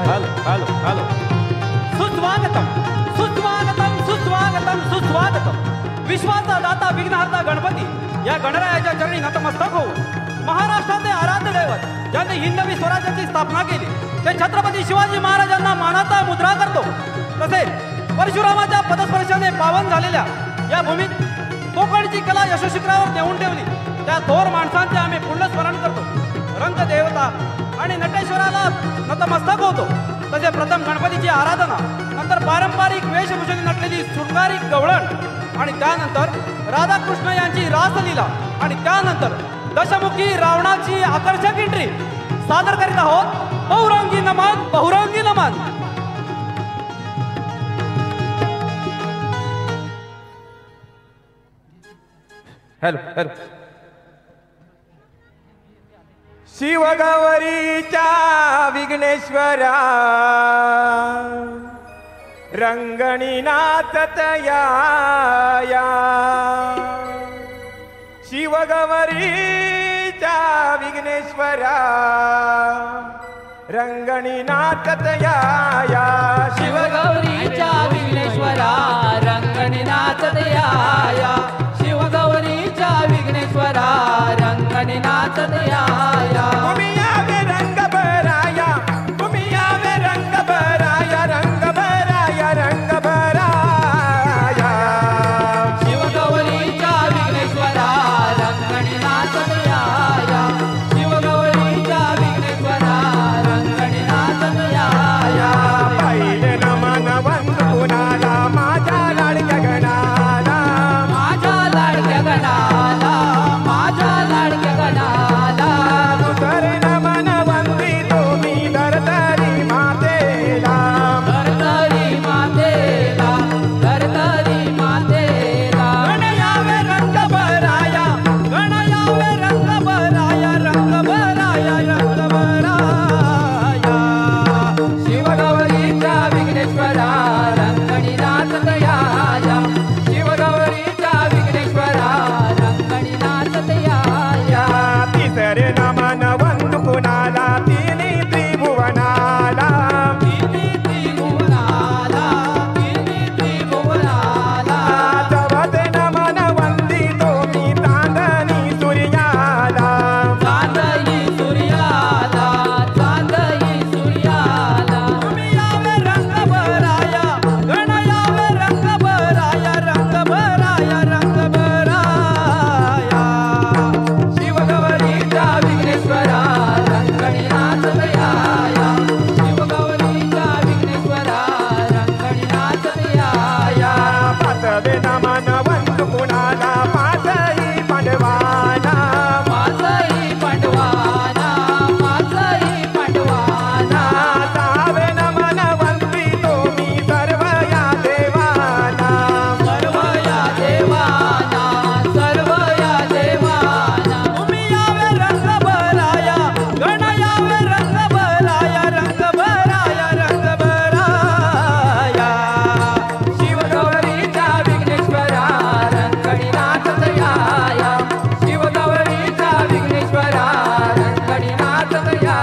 हॅलो हॅलो हॅलो सुस्वागतम सुस्वागतम सुस्वागतम सुस्वागतम. विश्वाचा दाता विघ्नहर्ता गणपती या गणरायाच्या चरणी नतमस्तक होऊ. महाराष्ट्राचे आराध्य दैवत ज्यांनी हिंदवी स्वराज्याची स्थापना केली ते छत्रपती शिवाजी महाराजांना मानाचा मुद्रा करतो. तसेच परशुरामाच्या पदस्पर्शाने पावन झालेल्या या भूमीत कोकणची कला यशशिखरावर नेऊन ठेवली त्या थोर माणसांचे आम्ही पुण्यस्मरण करतो. रंगदेवता आणि नटेश्वराला नतमस्तक होतो. तसे प्रथम गणपतीची आराधना, नंतर पारंपरिक वेशभूषेने नटलेली शृंगारिक गवळण आणि त्यानंतर राधाकृष्ण यांची रासलीला आणि त्यानंतर दशमुखी रावणाची आकर्षक एंट्री सादर करीत आहोत. बहुरंगी नमन बहुरंगी नमन. Hello hello. शिवगौरीच्या विघ्नेश्वरा रंगणी नाचत या. शिवगौरीच्या विघ्नेश्वरा रंगणी नाचत या. शिवगौरीच्या विघ्नेश्वरा रंगणी नाचत या. शिवगौरीच्या विघ्नेश्वरा रंगणी नाचत या. तुम्ही यावे रंग भराया, तुम्ही यावे रंग भराया, रंग भराया, रंग भराया. शिवगौरीच्या विघ्नेश्वरा रंगणी नाचत या. शिवगौरीच्या विघ्नेश्वरा रंगणी नाचत या. पहिले नमन वंदुनाला माझ्या लाडक्या गणाला, माझ्या लाडक्या गणाला, माझ्या लाडक्या गणाला. दुसरे नमन वंदितो मी धरतरी मातेला, धरतरी मातेला, धरतरी मातेला. गण यावे रंग भराया, गण यावे रंग भराया, रंग भराया, रंग भराया. शिवगौरीच्या विघ्नेश्वरा रंगणी नाचत या. शिवगौरीच्या विघ्नेश्वरा रंगणी नाचत या. तिसरे नमन वंदु कुणाला, तिन्ही त्रिभुवनाला, तिन्ही त्रिभुवनाला, तिन्ही त्रिभुवनाला. चौथे नमन वंदितो मी चांदणी सूर्याला, चांदई सूर्याला, चांदई सूर्याला. तुम्ही यावे रंग भराया, गण यावे रंग भराया, रंग भराया, रंग भराया. शिवगौरीच्या विघ्नेश्वरा रंगणी नाचत या. शिवगौरीच्या विघ्नेश्वरा रंगणी नाचत या. पाचवे नमन वंदु कुणाला, पाचही पांडवाना, माझाही पांडवाना, माझाही पांडवाना. सहावे नमन वंदितो मी सर्व या देवाना, सर्व या देवाना, सर्व या देवाना. तुम्ही यावे रंग भराया, गण यावे रंग भराया, रंग भराया, रंग भराया. शिवगौरीच्या विघ्नेश्वरा रंगणी नाचत या. शिवगौरीच्या विघ्नेश्वरा रंगणी नाचत या.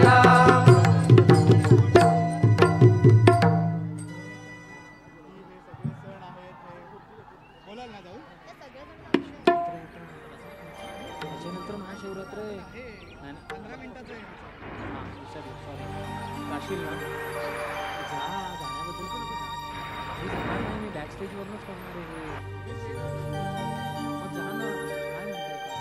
त्याच्यानंतर महाशिवरात्र आहे. नाही ना? 15 मिनिटाचं आहे. हां, सॉरी काशील ना जाण्याबद्दल पण मी जाणार नाही, मी बॅक स्टेजवरूनच करणार आहे. मग जा ना, काय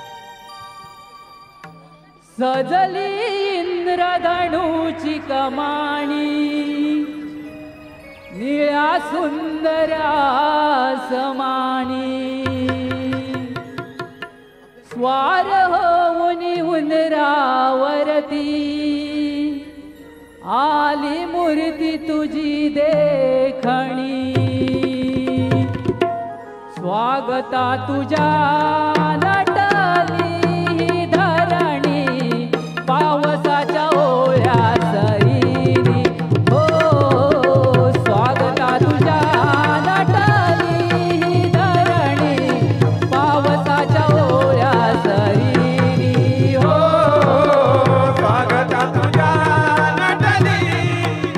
म्हणताय का? सजली इंद्रधनुची कमाणी निळ्या सुंदरा समाणी. स्वार होऊन उंदरावरती आली मूर्ती तुझी देखणी. स्वागता तुझ्या नटली ही धरणी पावसाच्या ओळ्या सरीनी. हो स्वागता तुझ्या नटली ही धरणी पावसाच्या ओळ्या सरीनी. हो स्वागता तुझ्या नटली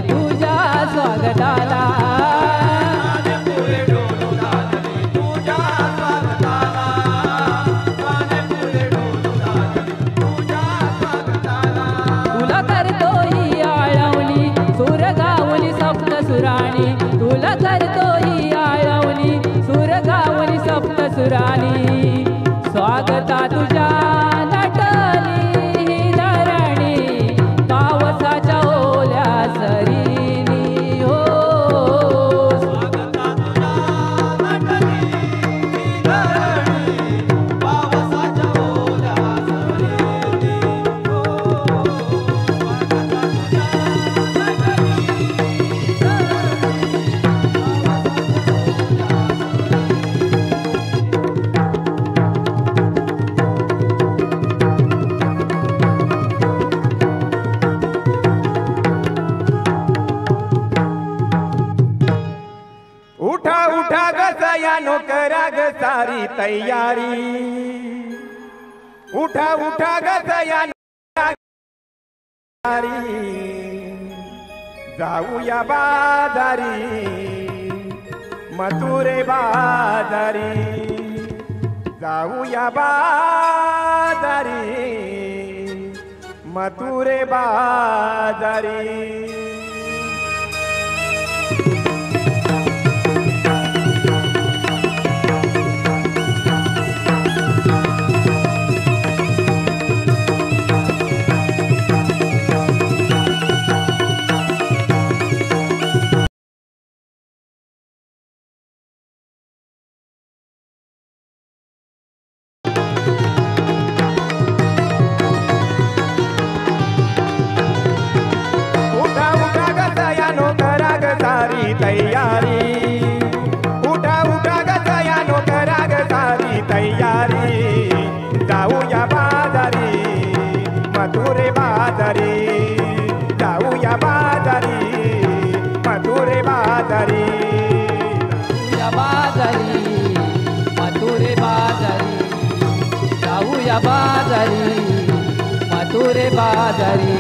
तुझ्या स्वागताला तुला करतो ही आळवली सुर गावली सप्तसुराणी तुला करतो ही आळवली सुर गावली सप्तसुराणी स्वागता तुझ्या नटली ही धरणी पावसाच्या ओल्या सरीनी हो स्वागता तुझ्या नटली ही धरणी पावसाच्या ओल्या सरीनी उठा उठा ग सयानो करा ग सारी तयारी उठा उठा ग सयानो जाऊया बाजारी मथुरे बाजारी जाऊया बाजारी मथुरे बाजारी तयारी उठा उठा ग सयानो करा ग सारी तयारी जाऊया बाजारी मथुरे बाजारी जाऊया बाजारी मथुरे बाजारी जाऊया बाजारी मथुरे बाजारी जाऊया बाजारी मथुरे बाजारी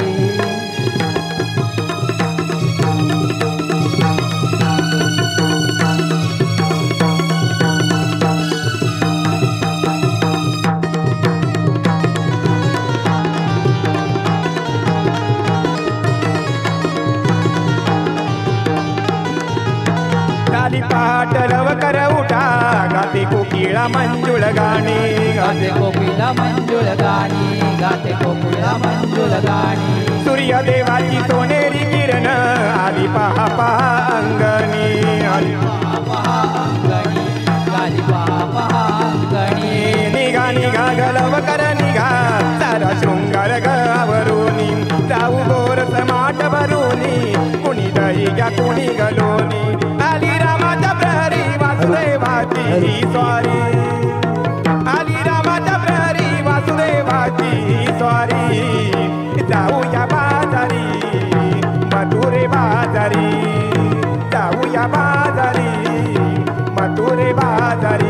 पहाट लवकर उठा गाते कोकिळा मंजुळ गाणी गाते कोकिळा मंजुळ गाणी गाते कोकिळा मंजुळ गाणी सूर्यदेवाची सोनेरी किरण आली पहा पहा अंगणी आली पहा पहा अंगणी आली पहा पहा अंगणी निघा निघा ग लवकर निघा सारा शृंगार गावरूनी जाऊ गोर समाट भरूनी कुणी दही घ्या कुणी गलोनी आली रामाच्या प्रहरी वासुदेवाची ही स्वारी आली रामाच्या प्रहरी वासुदेवाची ही स्वारी जाऊया बाजारी मथुरे बाजारी जाऊया बाजारी मथुरे बाजारी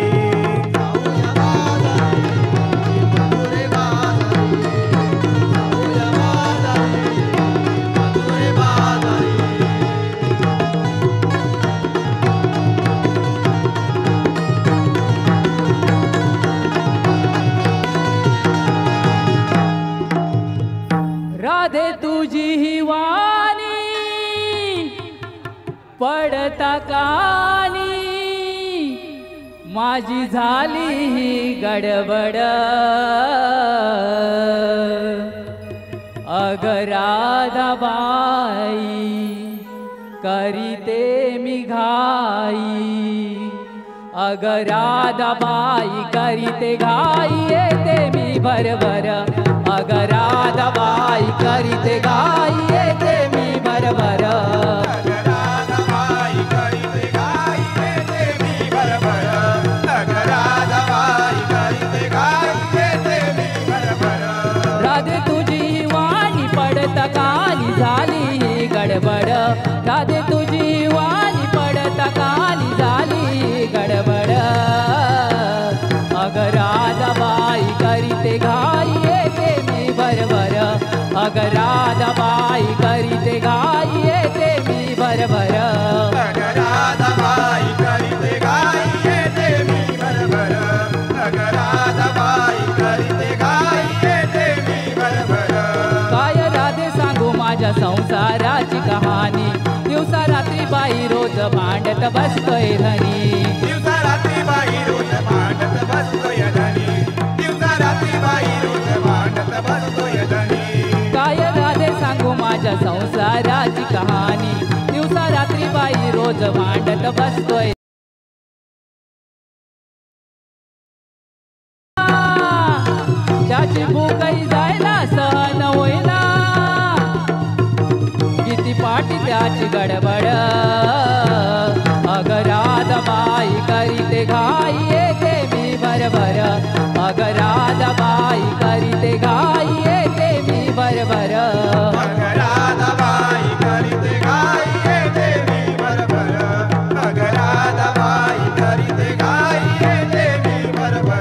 राधे तुझी ही वाणी पडता कानी माझी झाली ही गडबड अग राधाबाई करीते मी घाई अग राधाबाई करीते घाई येते मी बरोबर अग राधाबाई करीते घाई येते मी बरोबर राधे तुझी वाणी पडत काली झाली ही गडबड राधे तुझी वाणी पडत काली झाली गडबड अग राधाबाई करीते घाई येते मी बरोबर अग राधाबाई करी भरभर अग राधाबाई करीते गाई येते मी भरभर अग राधाबाई करीते गाई येते मी भरभर काय राधे सांगू माझ्या संसाराची कहाणी दिवसा रात्री बाई रोज भांडत बसतोय धनी दिवसा रात्री बाई रोज भांडत बसतोय धनी दिवसा रात्री बाई रोज भांडत बसतोय धनी काय राधे सांगू माझ्या संसाराची कहाणी दिवसा रात्री बाई रोज भांडत बसतोय त्याची भूकही जायला सहन होईना किती पाठी त्याची गडबड अग राधाबाई करीते घाई येते मी भरभर अग राधाबाई करीते घाई येते मी भरभर अग राधाबाई करीते गाई येते मी भरभर अग राधाबाई करीते गाई येते मी भरभर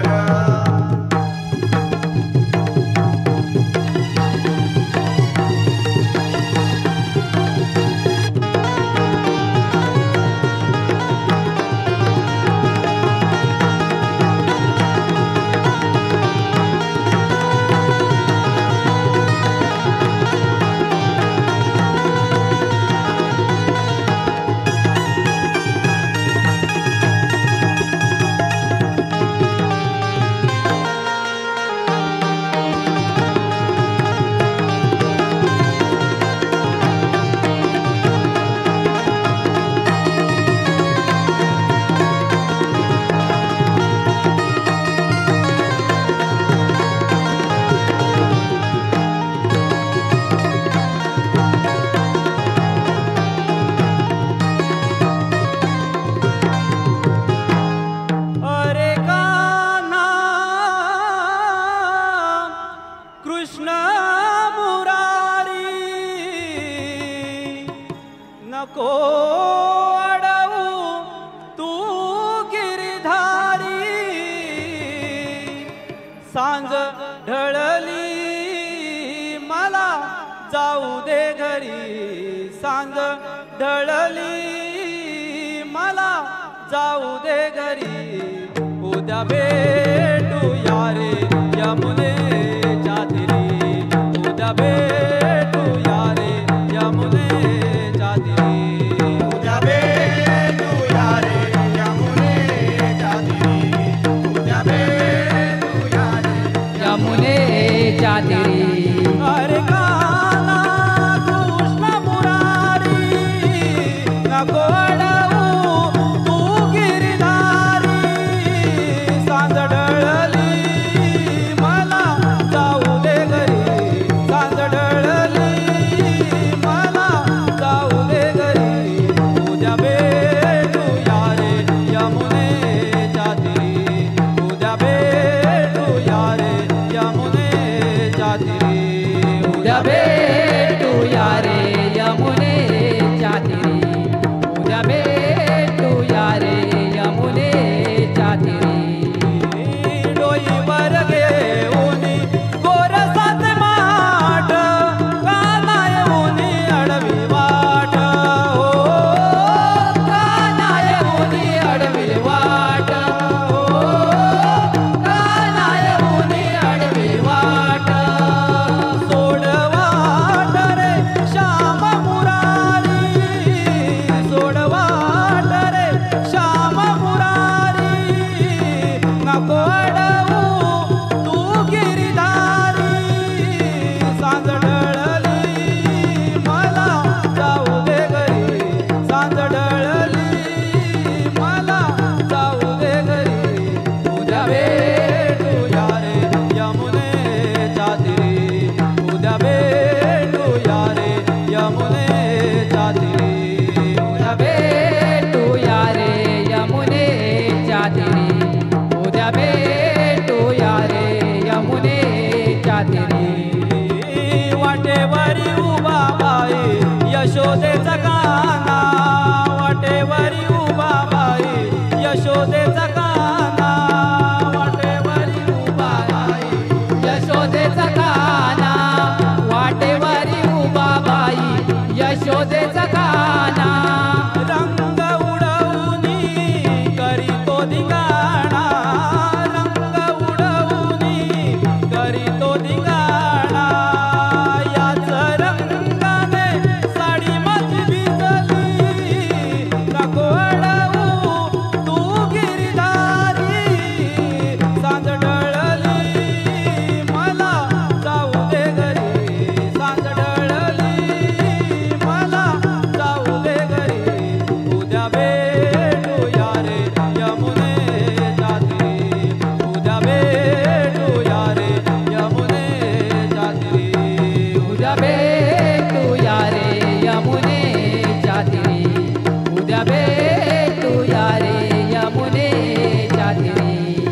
अरे कान्हा कृष्ण मुरारी नको अडवू तू गिरधारी सांज ढळली मला जाऊ दे घरी सांज ढळली मला जाऊ दे घरी उद्या भेटू यारे यमुनेच्या तीरी उद्या भेटू यारे यमुनेच्या तीरी उद्या भेटू यारे यमुनेच्या तीरी उद्या भेटू यारे यमुनेच्या तीरी अरे कान्हा कृष्ण मुरारी नको अडवू तू गिरधारी सांज ढळली मला जाऊ दे घरी सांज ढळली मला जाऊ दे घरी उद्या भेटू यारे यमुनेच्या तीरी उद्या भेटू यारे यमुनेच्या तीरी उद्या भेटू यारे यमुनेच्या तीरी उद्या भेटू यारे यमुनेच्या तीरी डोईवर घेऊनी गोरसाच माठ काना येऊनी अडवी वाट हो काना येऊनी अडवी वाट हो काना येऊनी अडवी वाट सोडवाट रे श्याम मुरारी सोडवाट रे श्याम मुरारी नको अडवू तू गिरधारी सांज ढळली मला जाऊ दे घरी सांज ढळली मला जाऊ दे घरी उद्या भेटू यारे यमुनेच्या तीरी उद्या भेटू यारे यमुनेच्या तीरी उद्या भेटू यारे यमुनेच्या तीरी उद्या भेटू यारे यमुनेच्या तीरी वाटेवरी उभा बाई यशोदेचा काना वाटेवरी उभा बाई यशोदेचा काना वाटेवरी उभा बाई यशोदेचा काना वाटेवरी उभा बाई यशोदेचा काना यमुनेच्या तीरी उद्या भेटूया रे यमुनेच्या तीरी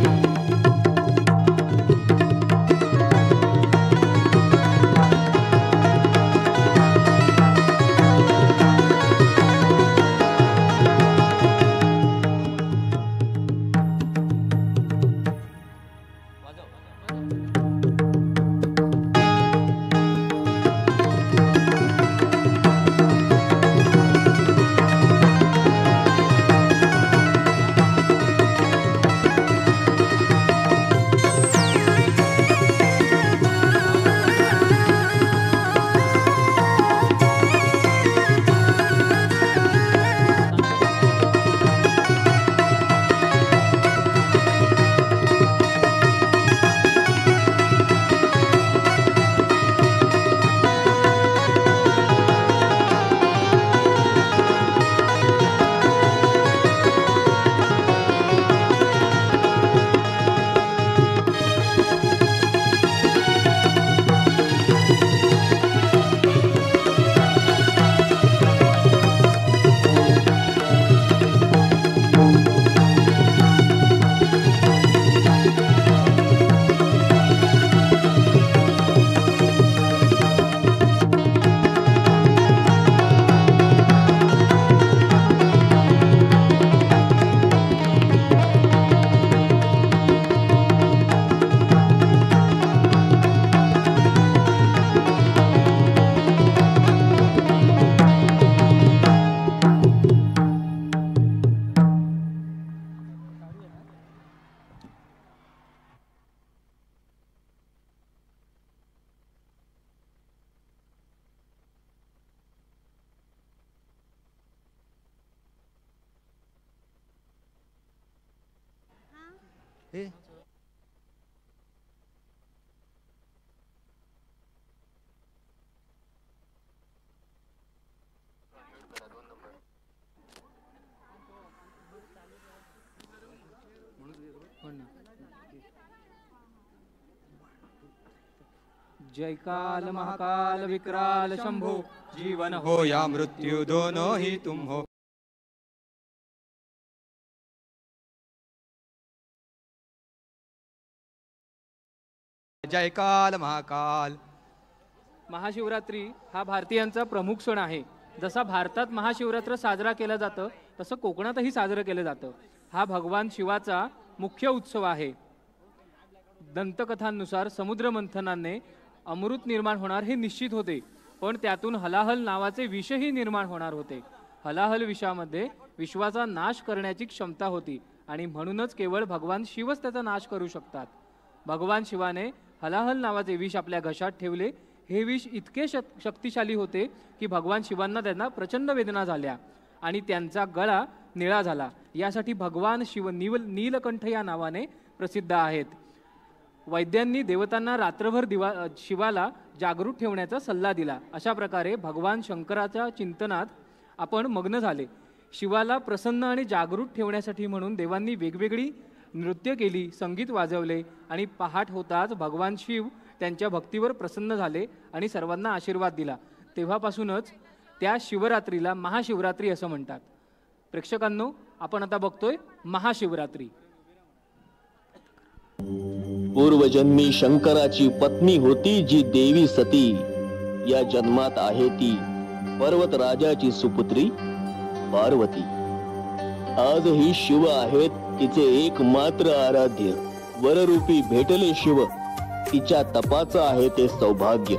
जय काल महाकाल विकराल शंभो जीवन हो या मृत्यु दोनों ही तुम हो. जय काल महाकाल. महाशिवरात्री हा भारतीयांचा प्रमुख सण आहे. जसा भारतात महाशिवरात्र साजरा केला जातं तसं कोकणातही साजरं केलं जातं. हा भगवान शिवाचा मुख्य उत्सव आहे. दंतकथांनुसार समुद्र मंथनाने अमृत निर्माण होणार हे निश्चित होते, पण त्यातून हलाहल नावाचे विषही निर्माण होणार होते. हलाहल विषामध्ये विश्वाचा नाश करण्याची क्षमता होती आणि म्हणूनच केवळ भगवान शिवच त्याचा नाश करू शकतात. भगवान शिवाने हलाहल नावाचे विष आपल्या घशात ठेवले. हे विष इतके शक्तिशाली होते की भगवान शिवांना त्यांना प्रचंड वेदना झाल्या आणि त्यांचा गळा निळा झाला. यासाठी भगवान शिव नीलकंठ या नावाने प्रसिद्ध आहेत. वैद्यांनी देवतांना रात्रभर शिवाला जागृत ठेवण्याचा सल्ला दिला. अशा प्रकारे भगवान शंकराच्या चिंतनात आपण मग्न झाले. शिवाला प्रसन्न आणि जागृत ठेवण्यासाठी म्हणून देवांनी वेगवेगळी नृत्य केली, संगीत वाजवले आणि पहाट होताच भगवान शिव त्यांच्या भक्तीवर प्रसन्न झाले आणि सर्वांना आशीर्वाद दिला. तेव्हापासूनच त्या शिवरात्रीला महाशिवरात्री असं म्हणतात. प्रेक्षकांनो, आपण आता बघतोय महाशिवरात्री. पूर्वजन्मी शंकराची पत्नी होती जी देवी सती. या जन्मात आहे ती पर्वतराजाची सुपुत्री पार्वती. आजही शिव आहेत तिचे एकमात्र आराध्य. वररूपी भेटले शिव, तिच्या तपाचं आहे ते सौभाग्य.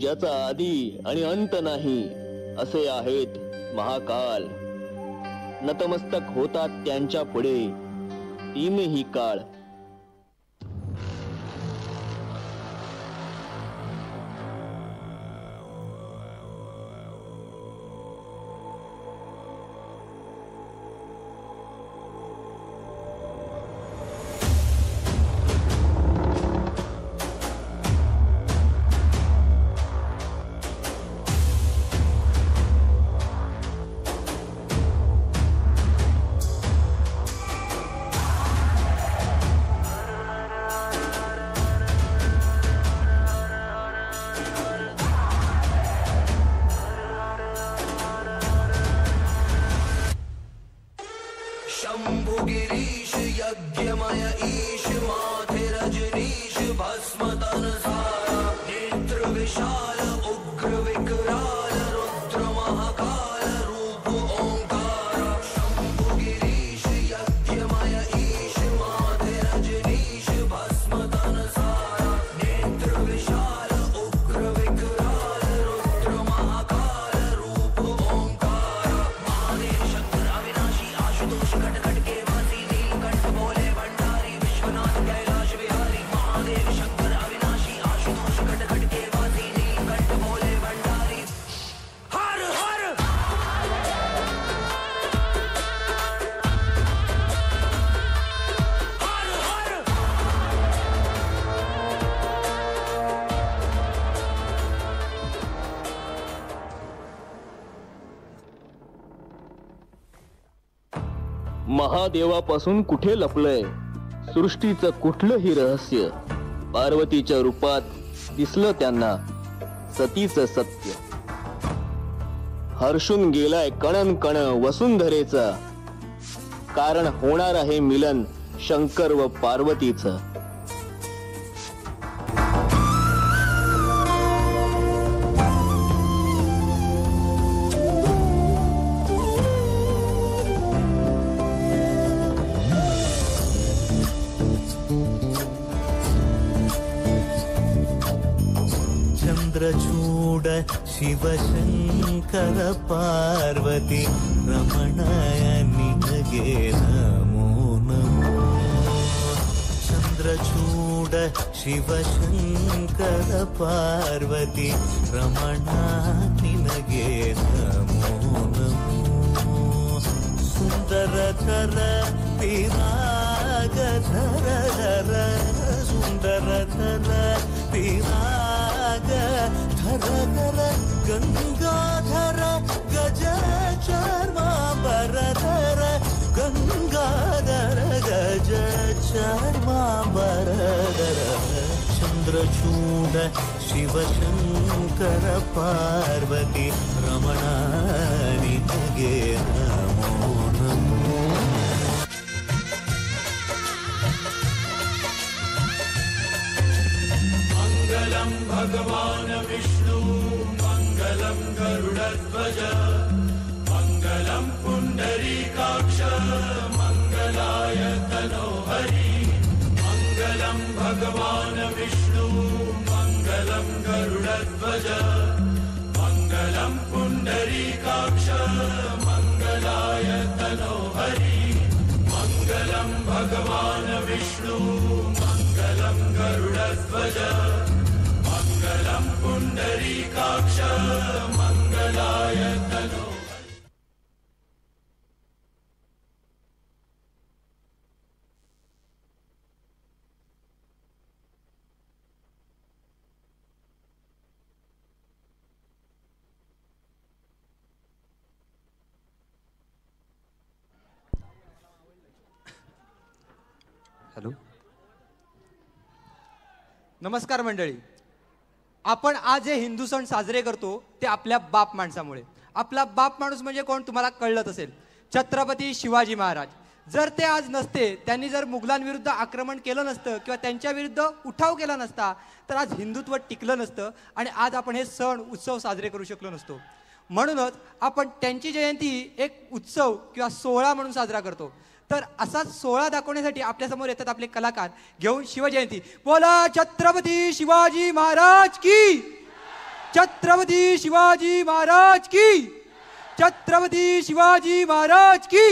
ज्याचा आदी आणि अंत नाही, असे आहेत महाकाल. नतमस्तक होतात त्यांच्या पुढे तीनही काळ. शंभुगिरीश यज्ञमय ईश माथे रजनीश भस्म तन सारा नेत्र विशाल उग्र विकराल रुद्र महाकाल रूप ओंकार. शंभुगिरीश यज्ञमय ईश माथे रजनीश भस्म तन सारा नेत्र विशाल उग्र विकराल रुद्र महाकाल रूप ओंकार. माने शक्र अविनाशी आशुतोष घट घट के वासी नीलकंठ भोले भंडारी विश्वनाथ कैलाश विहारी. महादेव शंकर अविनाशी आशुतोष घट घट के वासी नीलकंठ भोले भंडारी. हर हर महादेवापासून कुठे लपलंय सृष्टीचं कुठलंही रहस्य. पार्वतीच्या रूपात दिसलं त्यांना सतीचं सत्य. हर्षून गेलाय कणन कण वसुंधरेचा, कारण होणार आहे मिलन शंकर व पार्वतीचं. चंद्रचूड शिवशंकर पार्वती रमणाय निनगे नमो नमो. चंद्रचूड शिवशंकर पार्वती रमणा निनगे नमो नमो. सुंदर धर विराग धर धर सुंदर धर विराग धर धर गंगाधर गज चर्मांबर धर गंगाधर गज चर्मांबर धर. चंद्रचूड शिवशंकर पार्वती रमणा निनगे नमो नमो. मंगलम भगवान विष्णु मंगलम गरुड़ध्वज मंगलम पुंडरीकाक्ष मंगलाय तनोहरि. मंगलम भगवान विष्णु मंगलम गरुड़ध्वज मंगलम पुंडरीकाक्ष मंगलाय तनोहरि. मंगलम भगवान विष्णु मंगलम गरुड़ध्वज मंगलम पुंडरीकाक्ष मंगलाय तनोहरि. हॅलो, नमस्कार मंडळी. आपण आज जे हिंदू सण साजरे करतो ते आपल्या बाप माणसामुळे. आपला बाप माणूस म्हणजे कोण तुम्हाला कळलंच असेल, छत्रपती शिवाजी महाराज. जर ते आज नसते, त्यांनी जर मुघलांविरुद्ध आक्रमण केलं नसतं किंवा त्यांच्या विरुद्ध उठाव केला नसता, तर आज हिंदुत्व टिकलं नसतं आणि आज आपण हे सण उत्सव साजरे करू शकलो नसतो. म्हणूनच आपण त्यांची जयंती एक उत्सव किंवा सोहळा म्हणून साजरा करतो. तर असाच सोहळा दाखवण्यासाठी आपल्यासमोर येतात आपले कलाकार घेऊन शिवजयंती. बोला छत्रपती शिवाजी महाराज की. छत्रपती शिवाजी महाराज की, छत्रपती शिवाजी महाराज की.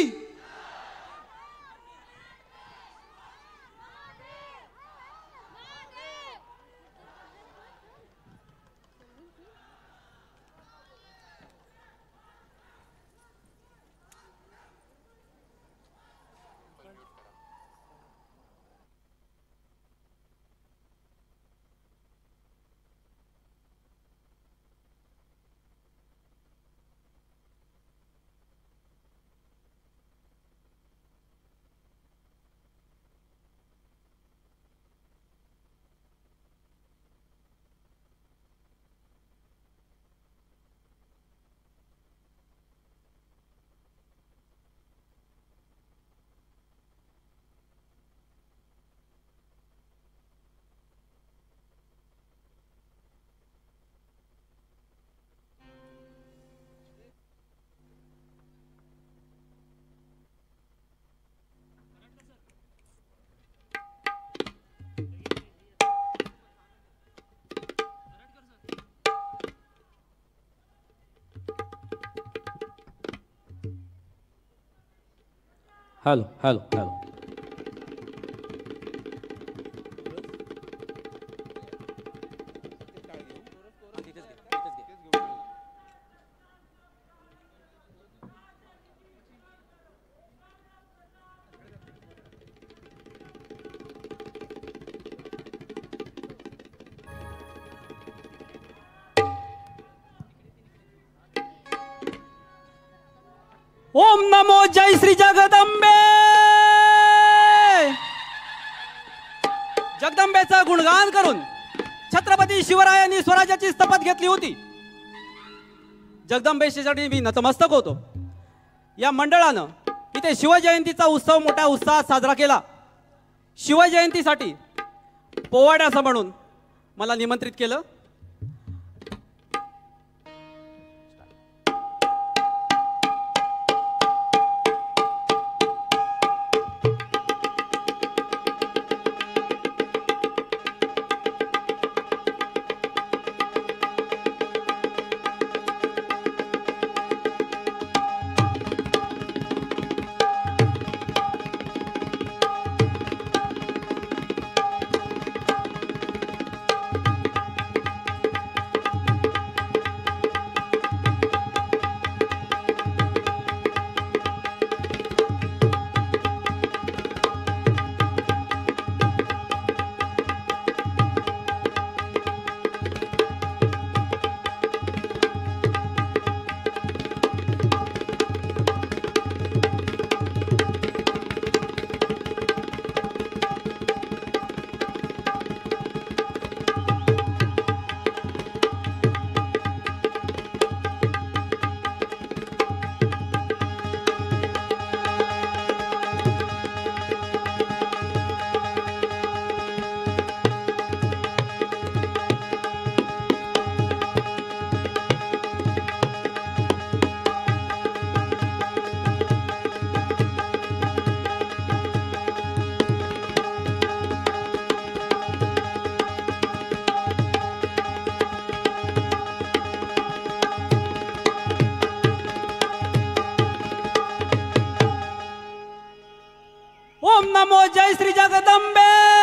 Hello hello hello. ओम नमो जय श्री जगदंबे. जगदंबेचा गुणगान करून छत्रपती शिवरायांनी स्वराज्याची शपथ घेतली होती. जगदंबेसाठी मी नतमस्तक होतो. या मंडळानं इथे शिवजयंतीचा उत्सव मोठ्या उत्साहात साजरा केला. शिवजयंतीसाठी पोवाड्याचं म्हणून मला निमंत्रित केलं. ओम नमो जय श्री जगदंबे.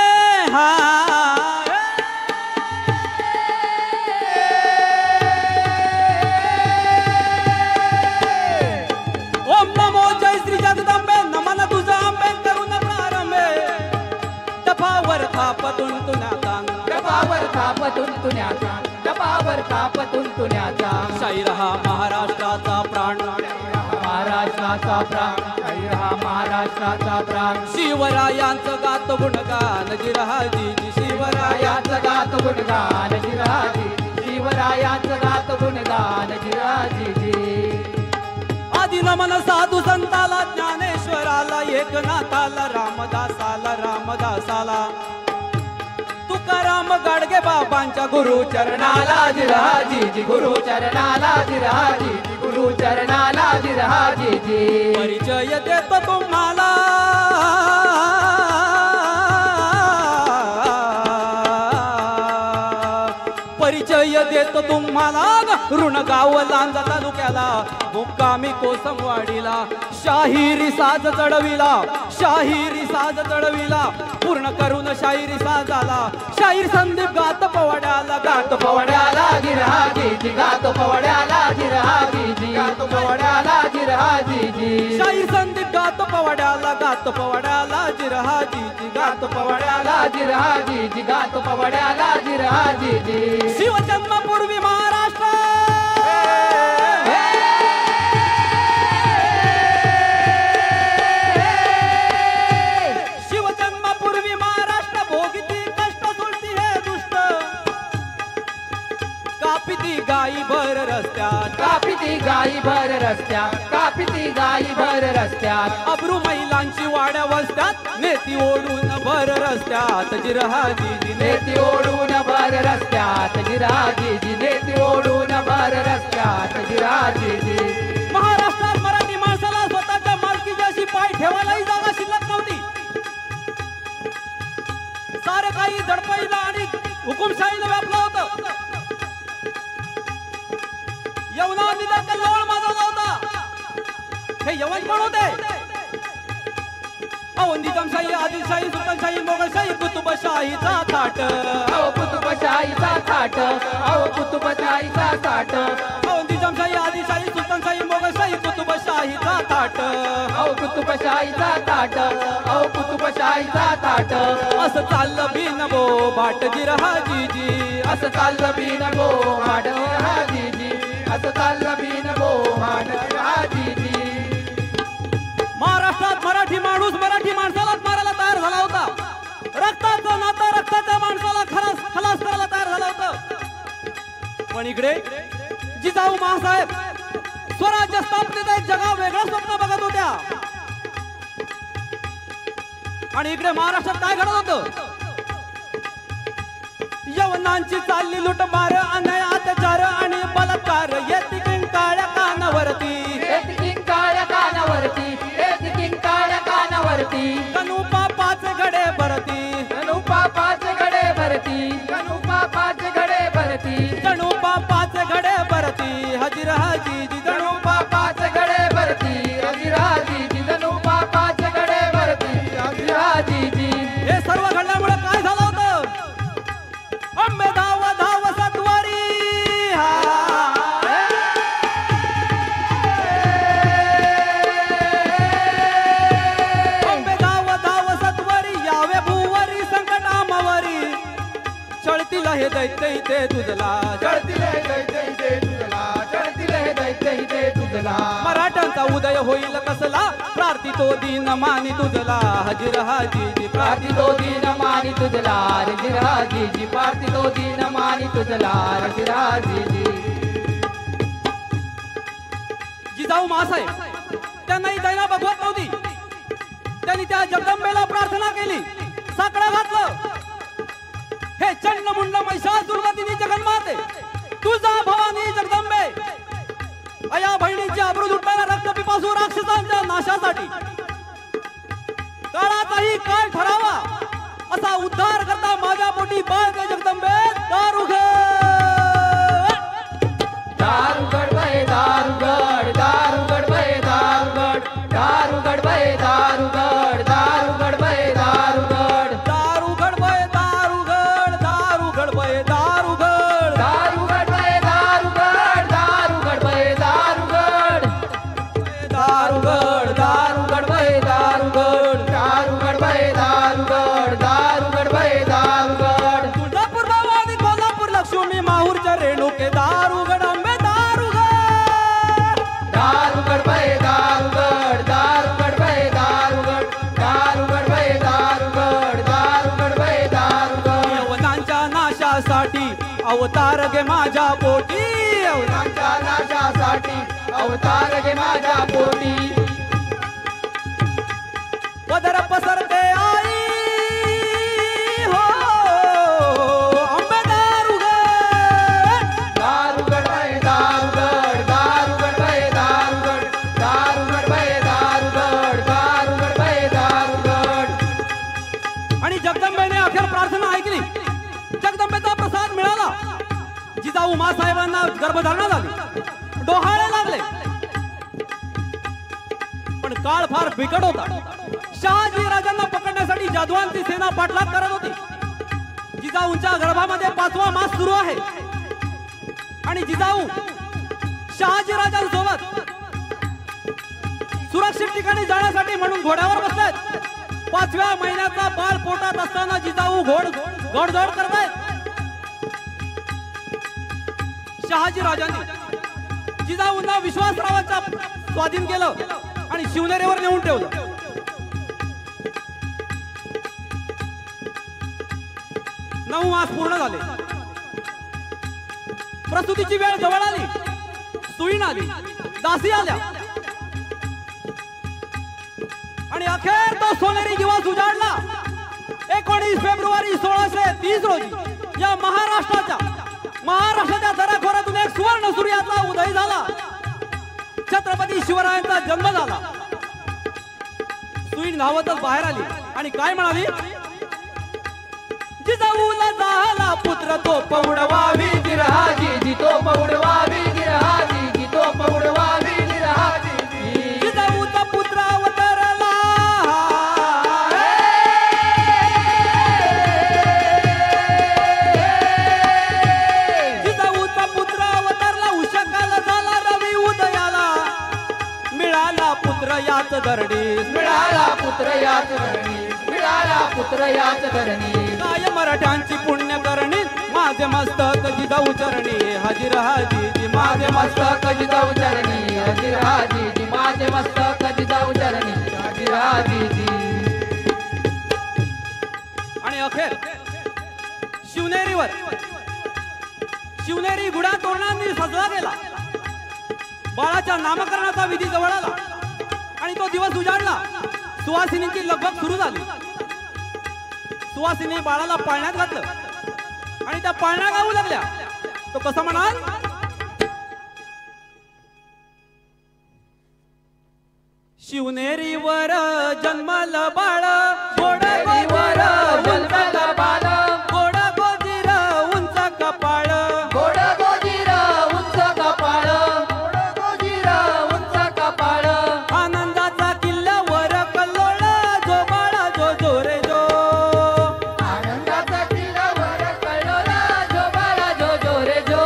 ओम नमो जय श्री जगदंबे. नमन तुझा अंबे करून प्रारंभे. टपावर थापतून तुन्याचा, टपावर थापतून तुन्याचा, टपावर थापतून तुन्याचा. शाही रहा महाराष्ट्राचा प्राण, महाराष्ट्राचा प्राण, शाही रहा महाराष्ट्राचा प्राण. शिवरायांचं गात गुणगान जिराजी, शिवरायांचं गात गुणगान जिराजी, शिवरायांचं गात गुणगान जिराजी. आदि नमन साधू संताला, ज्ञानेश्वराला, एकनाथाला, रामदासाला, रामदासाला. तुकाराम गाडगे बाबांच्या गुरु चरणाला जिराजी, गुरु चरणाला जिराजी, गुरु चरणाला जिराजी. परिचय देतो तुम्हाला, परिचय देतो येतो तुम्हाला ऋण गाव लांजा तालुक्याला मुक्कामी कोसमवाडीला शाहिरी साज चढविला शाहिरी साज चढविला पूर्ण करून शाहिरी साजाला शाहीर संदीप गात पवाड्याला गात पवाड्याला गिरहाजी गात पवाड्याला गिरहाजी गात पवाड्याला गिरहाजी शाहीर संदीप गात पवाड्याला गिरहाजी गात पवाड्याला गिरहाजी गात पवाड्याला गिरहाजी शिवजन्मपूर्वी महाराष्ट्र शिवजन्मपूर्वी महाराष्ट्र भोगिती कष्ट सोडती हे दुष्ट कापिती गाई भर रस्त्यात कापिती गाई भर रस्त्यात कापिती गाई भर रस्त्यात अब्रू महिलांची वाड्या वस्त्यात नेती ओढून भर रस्त्यात जिरहाजी नेती ओढून भर रस्त्यात जिरहाजी नेती ओढून भर रस्त्यात जिरहाजी महाराष्ट्रात मराठी माणसाला स्वतःच्या मालकीची अशी पाय ठेवायलाही जागा शिल्लक नव्हती सारे काही दडपईला आणि हुकुमशाहीनं व्यापलं होतं यवनांनी तर कल्लोळ माजवला होता हे यवन कोण होते निजामशाही आदिलशाही सुलतानशाही मोगलशाही कुतुबशाहीचा थाट कुतुबशाहीचा थाट कुतुबशाहीचा थाट निजामशाही आदिलशाही सुलतानशाही मोगलशाही कुतुबशाहीचा थाट कुतुबशाहीचा थाट कुतुबशाहीचा थाट असं चाललं बिन बो बाट जिरहाजी असं चाललं बिन बो बाट जिरहाजी असं चाललं बिन बो बाट जिरहाजी महाराष्ट्रात मराठी माणूस मराठी माणसालाच मारायला तयार झाला होता रक्ताचं नातं रक्ताच्या माणसाला खलास करायला तयार झालं होतं पण इकडे जिजाऊ महासाहेब स्वराज्य स्थापनेचं एक जगा वेगळं स्वप्न बघत होत्या आणि इकडे महाराष्ट्रात काय घडत होतं यवनांची चालली लुटमार अन्याय अत्याचार आणि बलात्कार येती काळ्या कानावरती काळ्या कानावरती काळ्या कानावरती कनु पापाचे घडे भरती कनु पापाचे घडे भरती कनु पापाचे घडे भरती कनु पापाचे घडे भरती हजीर हाजी कनु पापाचे घडे भरती हजीर हाजी कनु पापाचे घडे भरती हजीर हाजी हे सर्व घडल्यामुळे काय झालं होतं अंबे धाव धाव सत्वारी अंबे धाव धाव सत्वारी यावे भुवरी संकटामवरी चढतील हे दैत्य इथे तुझला चढतील हे दैत्य इथे तुझला चढतील हे दैत्य इथे तुझला मराठ्यांचा उदय होईल कसला प्रार्थितो दीन मानी तुझला हजीर हाजी प्रार्थितो दीन मानी तुझला हजीर हाजी प्रार्थितो दीन मानी तुझला हजीर हाजी जिजाऊ महासाहेब त्यांनाही दैना बघवत नव्हती त्यांनी त्या जगदंबेला प्रार्थना केली साकडं घातलं हे चंड मुंड महिषासुरवदिनी जगन्माते तुझा भवानी जगदंबे अया बहिणीची अब्रू लुटणाऱ्या रक्तपिपासू राक्षसांच्या नाशासाठी काळाचाही काळ ठरावा असा उद्धार करता माझ्या पोटी बाळ जगदंबे दारुगड दारुगड बाई दारुगड दारुगड बाई दारुगड दारुगड बाई दारुगड दारुगड बाई दारुगड दारुगड बाई दारुगड दारुगड बाई दारुगड दारुगड बाई दारुगड दारुगड बाई दारुगड दारुगड दारुगड बाई दारुगड दारुगड बाई दारुगड दारुगड बाई दारुगड तुळजापूर भवानी कोल्हापूर लक्ष्मी माहूरच्या रेणुके दारुगड अंबे दारुगड दारुगड बाई दारुगड दारुगड बाई दारुगड दारुगड बाई दारुगड दारुगड बाई दारुगड यवनांच्या नाशासाठी अवतार गे माझ्या पोटी यवनांच्या नाशासाठी अवतार गे माझ्या पोटी पदर पसरते आई हो अंबे दारुगड दारुगड बाई दारुगड दारुगड बाई दारुगड दारुगड बाई दारुगड दारुगड बाई दारुगड आणि जगदंबेने अखेर प्रार्थना ऐकली जगदंबेचा प्रसाद मिळाला जिजाऊ मासाहेबांना गर्भधारणा झाली, डोहाळे लागले. पण काळ फार बिकट होता. शहाजी राजांना पकडण्यासाठी जादवांची सेना पाठलाग करत होती. जिजाऊंच्या गर्भामध्ये 5वा मास सुरू आहे आणि जिजाऊ शहाजी राजांसोबत सुरक्षित ठिकाणी जाण्यासाठी म्हणून घोड्यावर बसलेत. 5व्या महिन्याचा बाळ पोटात असताना जिजाऊ घोडदौड करतायत. शहाजी राजांनी जिजाऊंना विश्वासरावाच्या स्वाधीन केलं आणि शिवनेरीवर नेऊन ठेवलं. 9 मास पूर्ण झाले. प्रसूतीची वेळ जवळ आली. सुईण आली, दासी आल्या आणि अखेर तो सोनेरी दिवस उजाडला. 19 फेब्रुवारी 1630 रोजी या महाराष्ट्राच्या दऱ्याखोऱ्यातून एक सुवर्ण सूर्याचा उदय झाला. छत्रपती शिवरायांचा जन्म झाला. सुईण धावतच बाहेर आली आणि काय म्हणाली? जिजाऊला झाला पुत्र तो पौडवावी गिरहाजी, तो पौडवावी गिरहाजी, तो पौडवावी गिरहाजी. जिजाऊचा पुत्र अवतरला, जिजाऊचा पुत्र अवतरला. उषकाला झाला रवी उदयाला, मिळाला पुत्र याच धरणीस, मिळाला पुत्र याच धरणीस, मिळाला पुत्र याच धरणीस. काय मराठ्यांची पुण्य करणी, माझे मस्तक जिजाऊ चरणी. हजीर हाजी माझे मस्तक जिजाऊ चरणी, हजीर हाजी माझे मस्तक जिजाऊ चरणी, हजीर हाजी. आणि अखेर शिवनेरी गुढा तोरणांनी सजला गेला. बाळाच्या नामकरणाचा विधी जवळ आला आणि तो दिवस उजाडला. सुवासिनींची लगबग सुरू झाली. सुवासिनी बाळाला पाळण्यात घातलं आणि त्या पाळण्या गाऊ लागल्या. तो कसा म्हणाल? शिवनेरीवर जन्मलं बाळ, गोडगोजीर जन्मलं बाळ, गोडगोजीर उंच कपाळ, गोडगोजीर उंच कपाळ, गोडगोजीर उंच कपाळ. आनंदाचा किल्ल्यावर कल्लोळ, जो बाळा जो जो रे जो. आनंदाचा किल्ल्यावर कल्लोळ, जो बाळा जो जो रे जो.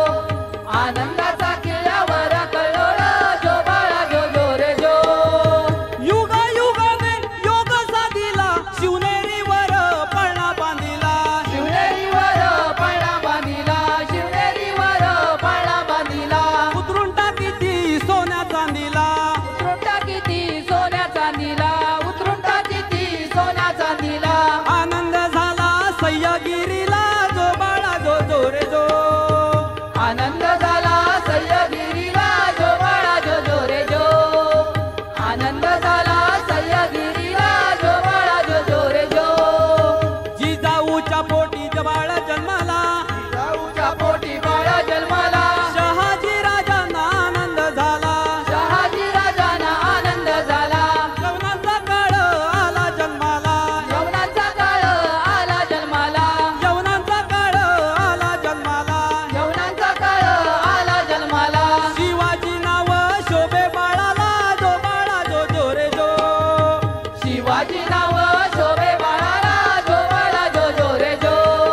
आनंदाचा किल्ल्यावर कल्लोळ, जो बाळा जो जो रे जो. युगा युगाने योग साधिला, शिवनेरीवर पळणा बांधिला, शिवनेरीवर पळणा बांधिला, शिवनेरीवर पळणा बांधिला. उतरून टाकीती सोन्या चांदीला, उतरून टाकीती सोन्या चांदीला, उतरून टाकीती सोन्या चांदीला. आनंद झाला सह्यागिरीला, जो बाळा जो जो रे जो. आनंद झाला सह्यागिरीला, जो बाळा जो जो रे जो. आनंद झाला सह्यागिरीला, जो बाळा जो जो रे जो. जिजाऊच्या पोटी बाळ जन्माला, जिजाऊच्या पोटी बाळ जन्माला. शहाजी राजांना आनंद झाला, शहाजी राजांना आनंद झाला. यवनाचा काळ आला जन्माला, यवनाचा काळ आला जन्माला, यवनाचा काळ आला जन्माला, यवनाचा काळ आला जन्माला. शिवाजी नाव शोभे बाळाला, जो बाळा जो जो रे जो. शिवाजी नाव शोभे बाळाला, जो बाळा जो जो रे जो.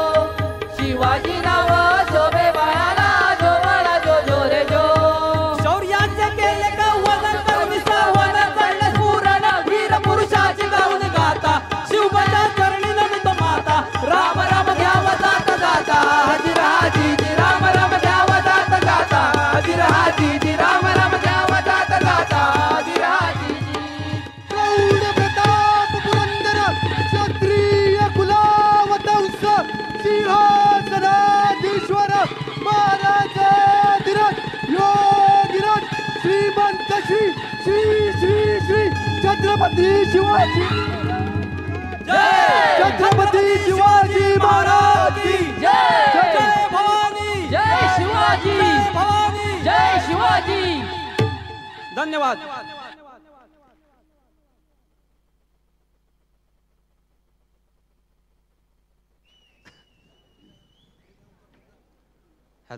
शिवाजी नाव शोभे बाळाला, जो बाळा जो जो रे जो. शौर्याचे केले कौवलन कर्मिसा, वन चढले स्फुरण, वीर पुरुषाची गाऊन गाता. शिवबाच्या चरणी नमित माता, राम राम घ्याव जात जाता. हजीर हाजी राम राम घ्याव जात जाता. हजीर हाजी राम राम घ्याव जात जाता. हजीर हाजी. प्रौढ प्रताप पुरंदर, क्षत्रिय कुलावतंस, सिंहासनाधीश्वर महाराज धीरज योगीराज श्रीमंत श्री श्री श्री श्री छत्रपती शिवाजी, छत्रपती शिवाजी महाराज की जय. जय भवानी, जय शिवाजी, जय भवानी, जय शिवाजी. धन्यवाद. हॅलो.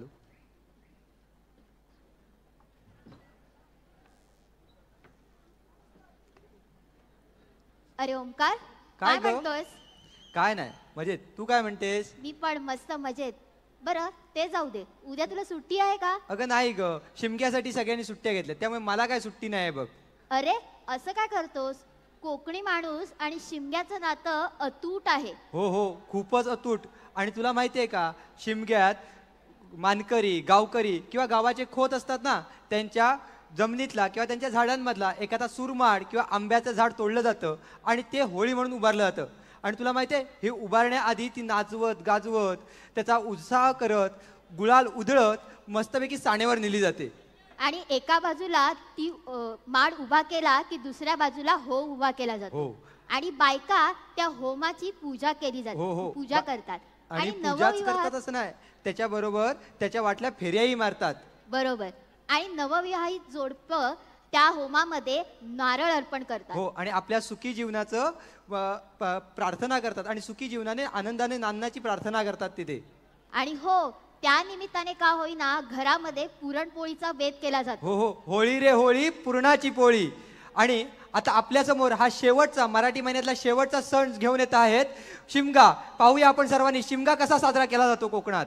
अरे ओमकार काय काय ग? म्हणतोयस? काय नाही मजेत. तू काय म्हणतेस? मी पण मस्त मजेत. बरं ते जाऊ दे, उद्या तुला सुट्टी आहे का? अगं नाही ग, शिमग्यासाठी सगळ्यांनी सुट्ट्या घेतल्या त्यामुळे मला काय सुट्टी नाही बघ. अरे असं काय करतोस? कोकणी माणूस आणि शिमग्याचं नातं अतूट आहे. हो हो खूपच अतूट. आणि तुला माहिती आहे का, शिमग्यात मानकरी गावकरी किंवा गावाचे खोत असतात ना, त्यांच्या जमिनीतला किंवा त्यांच्या झाडांमधला एखादा सुरमाड किंवा आंब्याचं झाड तोडलं जातं आणि ते होळी म्हणून उभारलं जातं. आणि तुला माहिती आहे, हे उभारण्याआधी ती नाचवत गाजवत त्याचा उत्साह करत गुलाल उधळत मस्तपैकी सानेवर नेली जाते. आणि एका बाजूला ती माड उभा केला की दुसऱ्या बाजूला हो उभा केला जातो. हो. आणि बायका त्या होमाची पूजा केली जाते. हो, हो. पूजा करतात. आणि पूजाच नवविवाहात करतात असं नाही, त्याच्याबरोबर त्याच्या वाटल्या फेऱ्याही मारतात. बरोबर. आणि नवविवाहित जोडपं त्या होमामध्ये नारळ अर्पण करतात. हो. आणि आपल्या सुखी जीवनाचं प्रार्थना करतात आणि सुखी जीवनाने आनंदाने नांदण्याची प्रार्थना करतात तिथे. आणि हो त्या निमित्ताने का होईना घरामध्ये पुरणपोळीचा बेत केला जातो. हो हो होळी रे होळी पुरणाची पोळी. आणि आता आपल्या समोर हा शेवटचा मराठी महिन्यातला शेवटचा सण घेऊन येत आहेत शिमगा. पाहूया आपण सर्वांनी शिमगा कसा साजरा केला जातो कोकणात.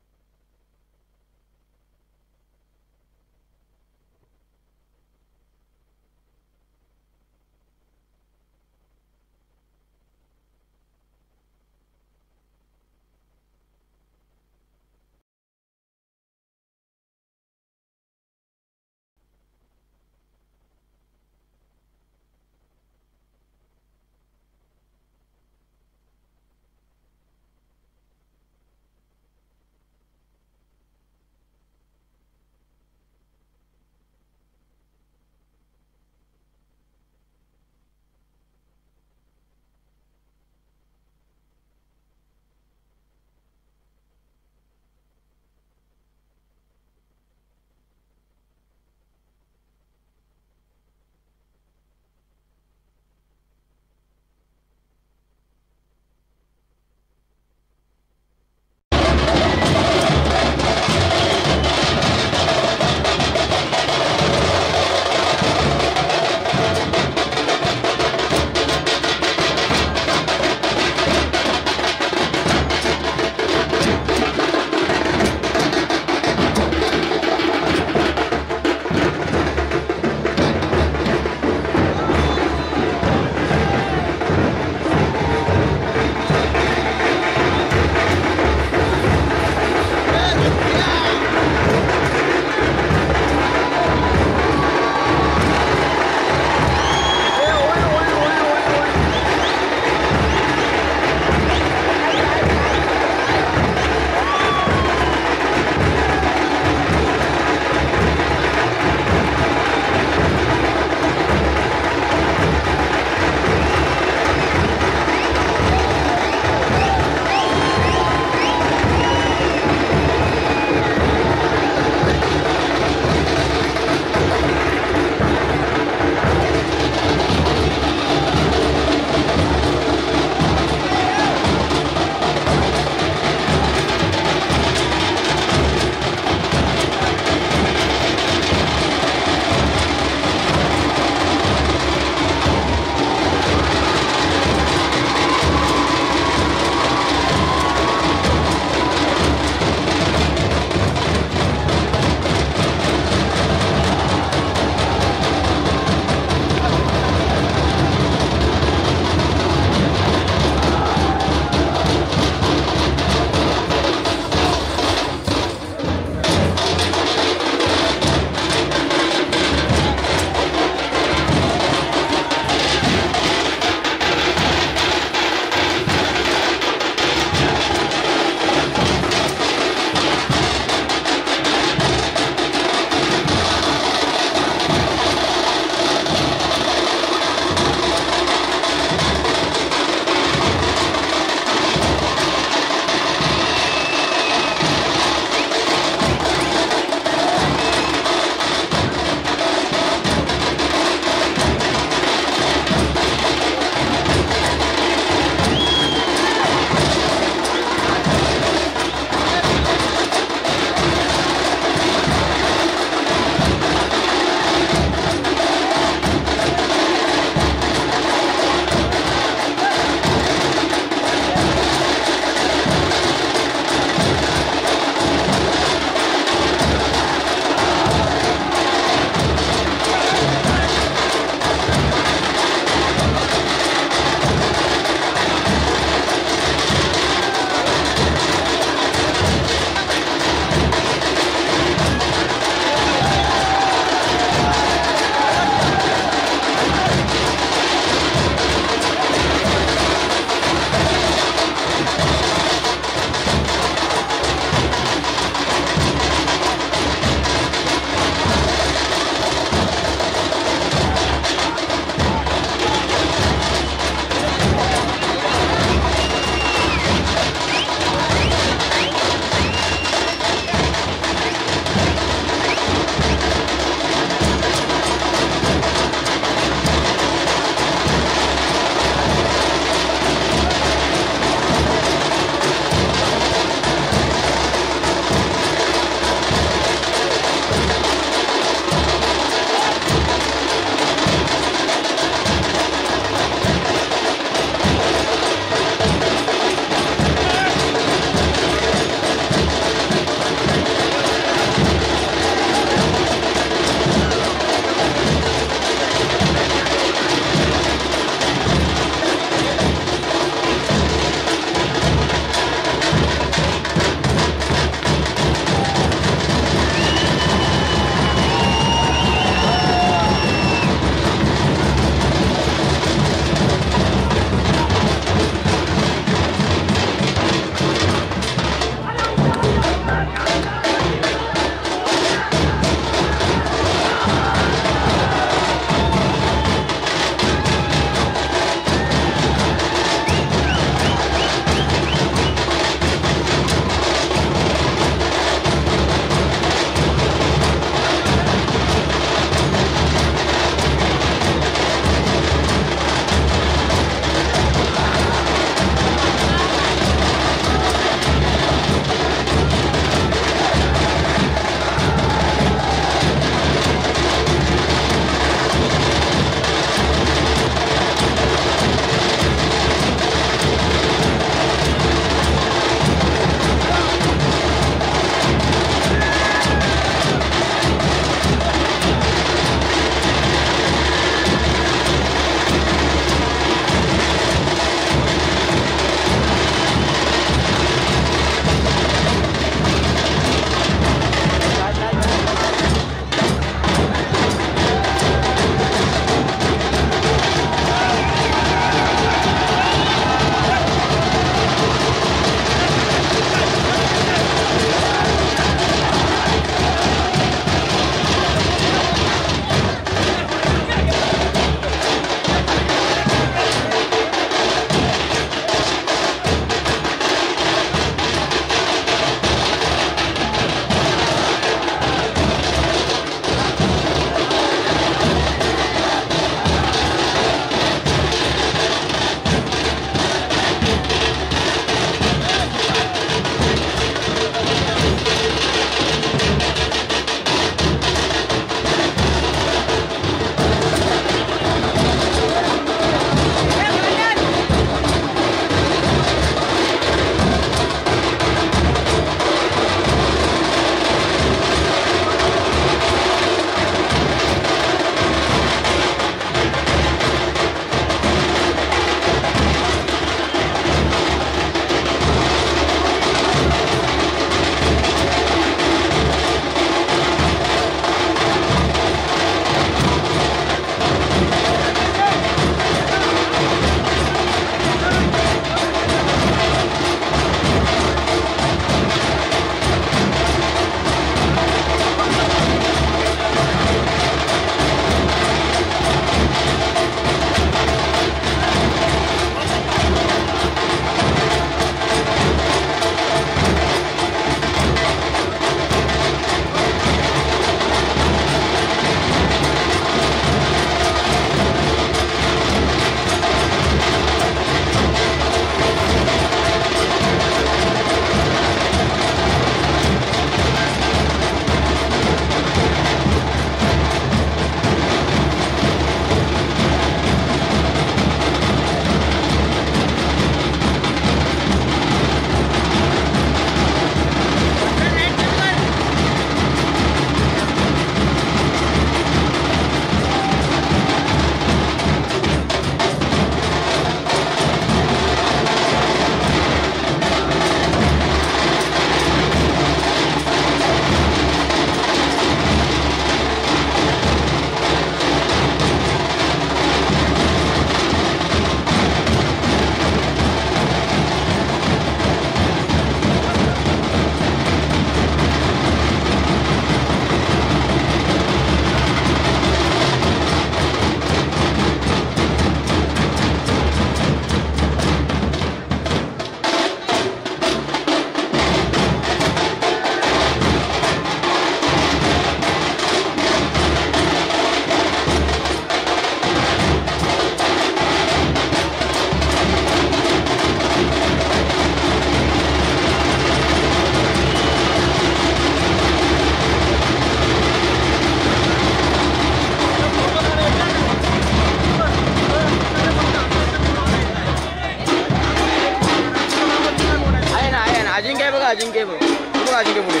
बघा अजिंक्य पुढे.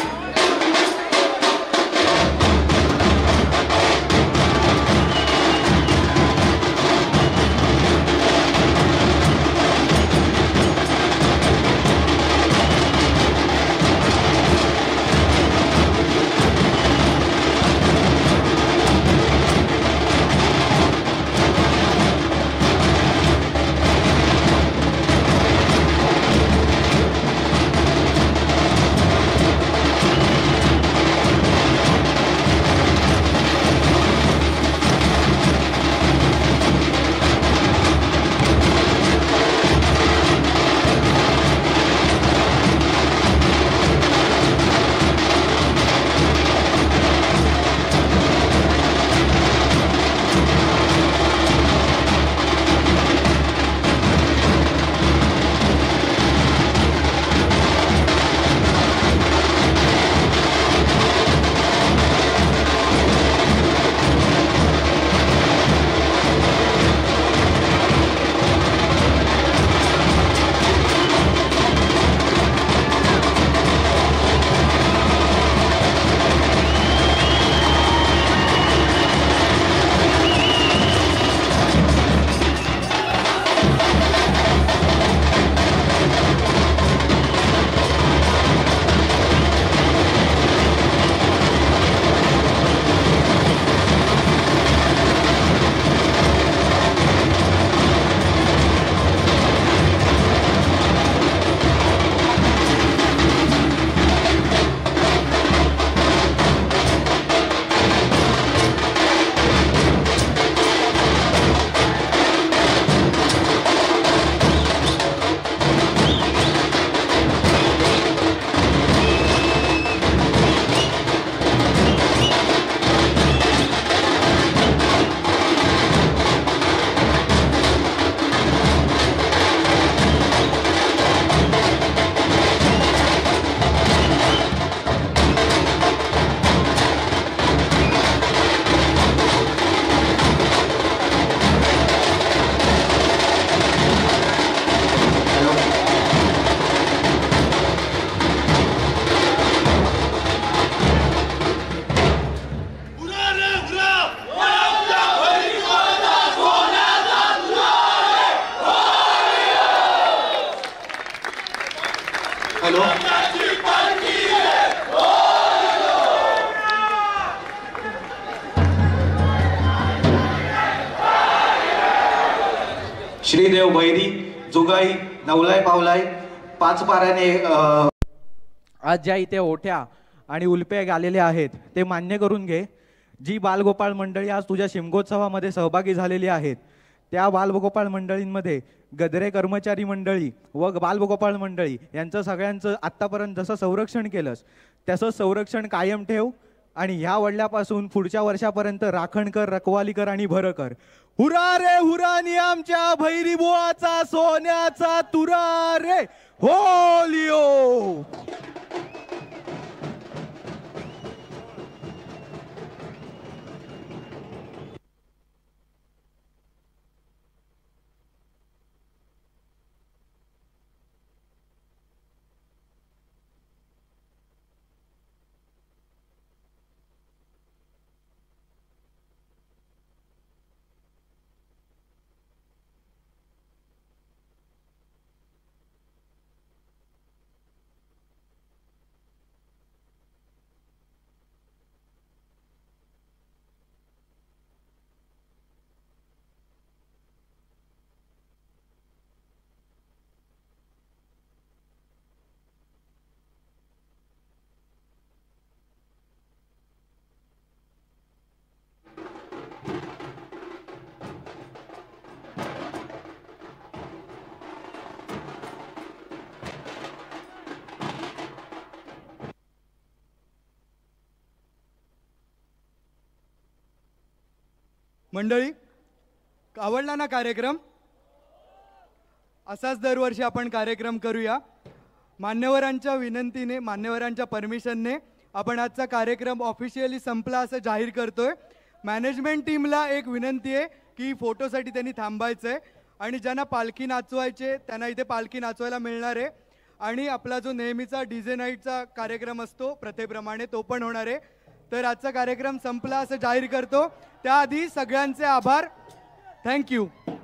श्रीदेव भैरी जुगाई नवलाय पावलाय पाच पाऱ्याने आज ज्या इथे ओठ्या आणि उल्पे आलेले आहेत ते मान्य करून घे. जी बालगोपाळ मंडळी आज तुझ्या शिमगोत्सवामध्ये सहभागी झालेली आहेत त्या बालगोपाळ मंडळींमध्ये गद्रे कर्मचारी मंडळी व बालगोपाळ मंडळी यांचं सगळ्यांचं आत्तापर्यंत जसं संरक्षण केलंस तसंच संरक्षण कायम ठेव आणि ह्या वडल्यापासून पुढच्या वर्षापर्यंत राखण कर, रखवाली कर आणि भर कर. हुरा रे हुरानी आमच्या भैरी बुवाचा सोन्याचा तुरा रे होलिओ. मंडळी, आवडला ना कार्यक्रम? असाच दरवर्षी आपण कार्यक्रम करूया. मान्यवरांच्या विनंतीने, मान्यवरांच्या परमिशनने आपण आजचा कार्यक्रम ऑफिशियली संपला असं जाहीर करतोय. मॅनेजमेंट टीमला एक विनंती आहे की फोटोसाठी त्यांनी थांबायचं आहे आणि ज्यांना पालखी नाचवायचे त्यांना इथे पालखी नाचवायला मिळणार आहे. आणि आपला जो नेहमीचा डीजे नाईटचा कार्यक्रम असतो प्रथेप्रमाणे तो पण होणार आहे. तर आजचा कार्यक्रम संपला असं जाहीर करतो. त्याआधी सगळ्यांचे आभार. थँक्यू.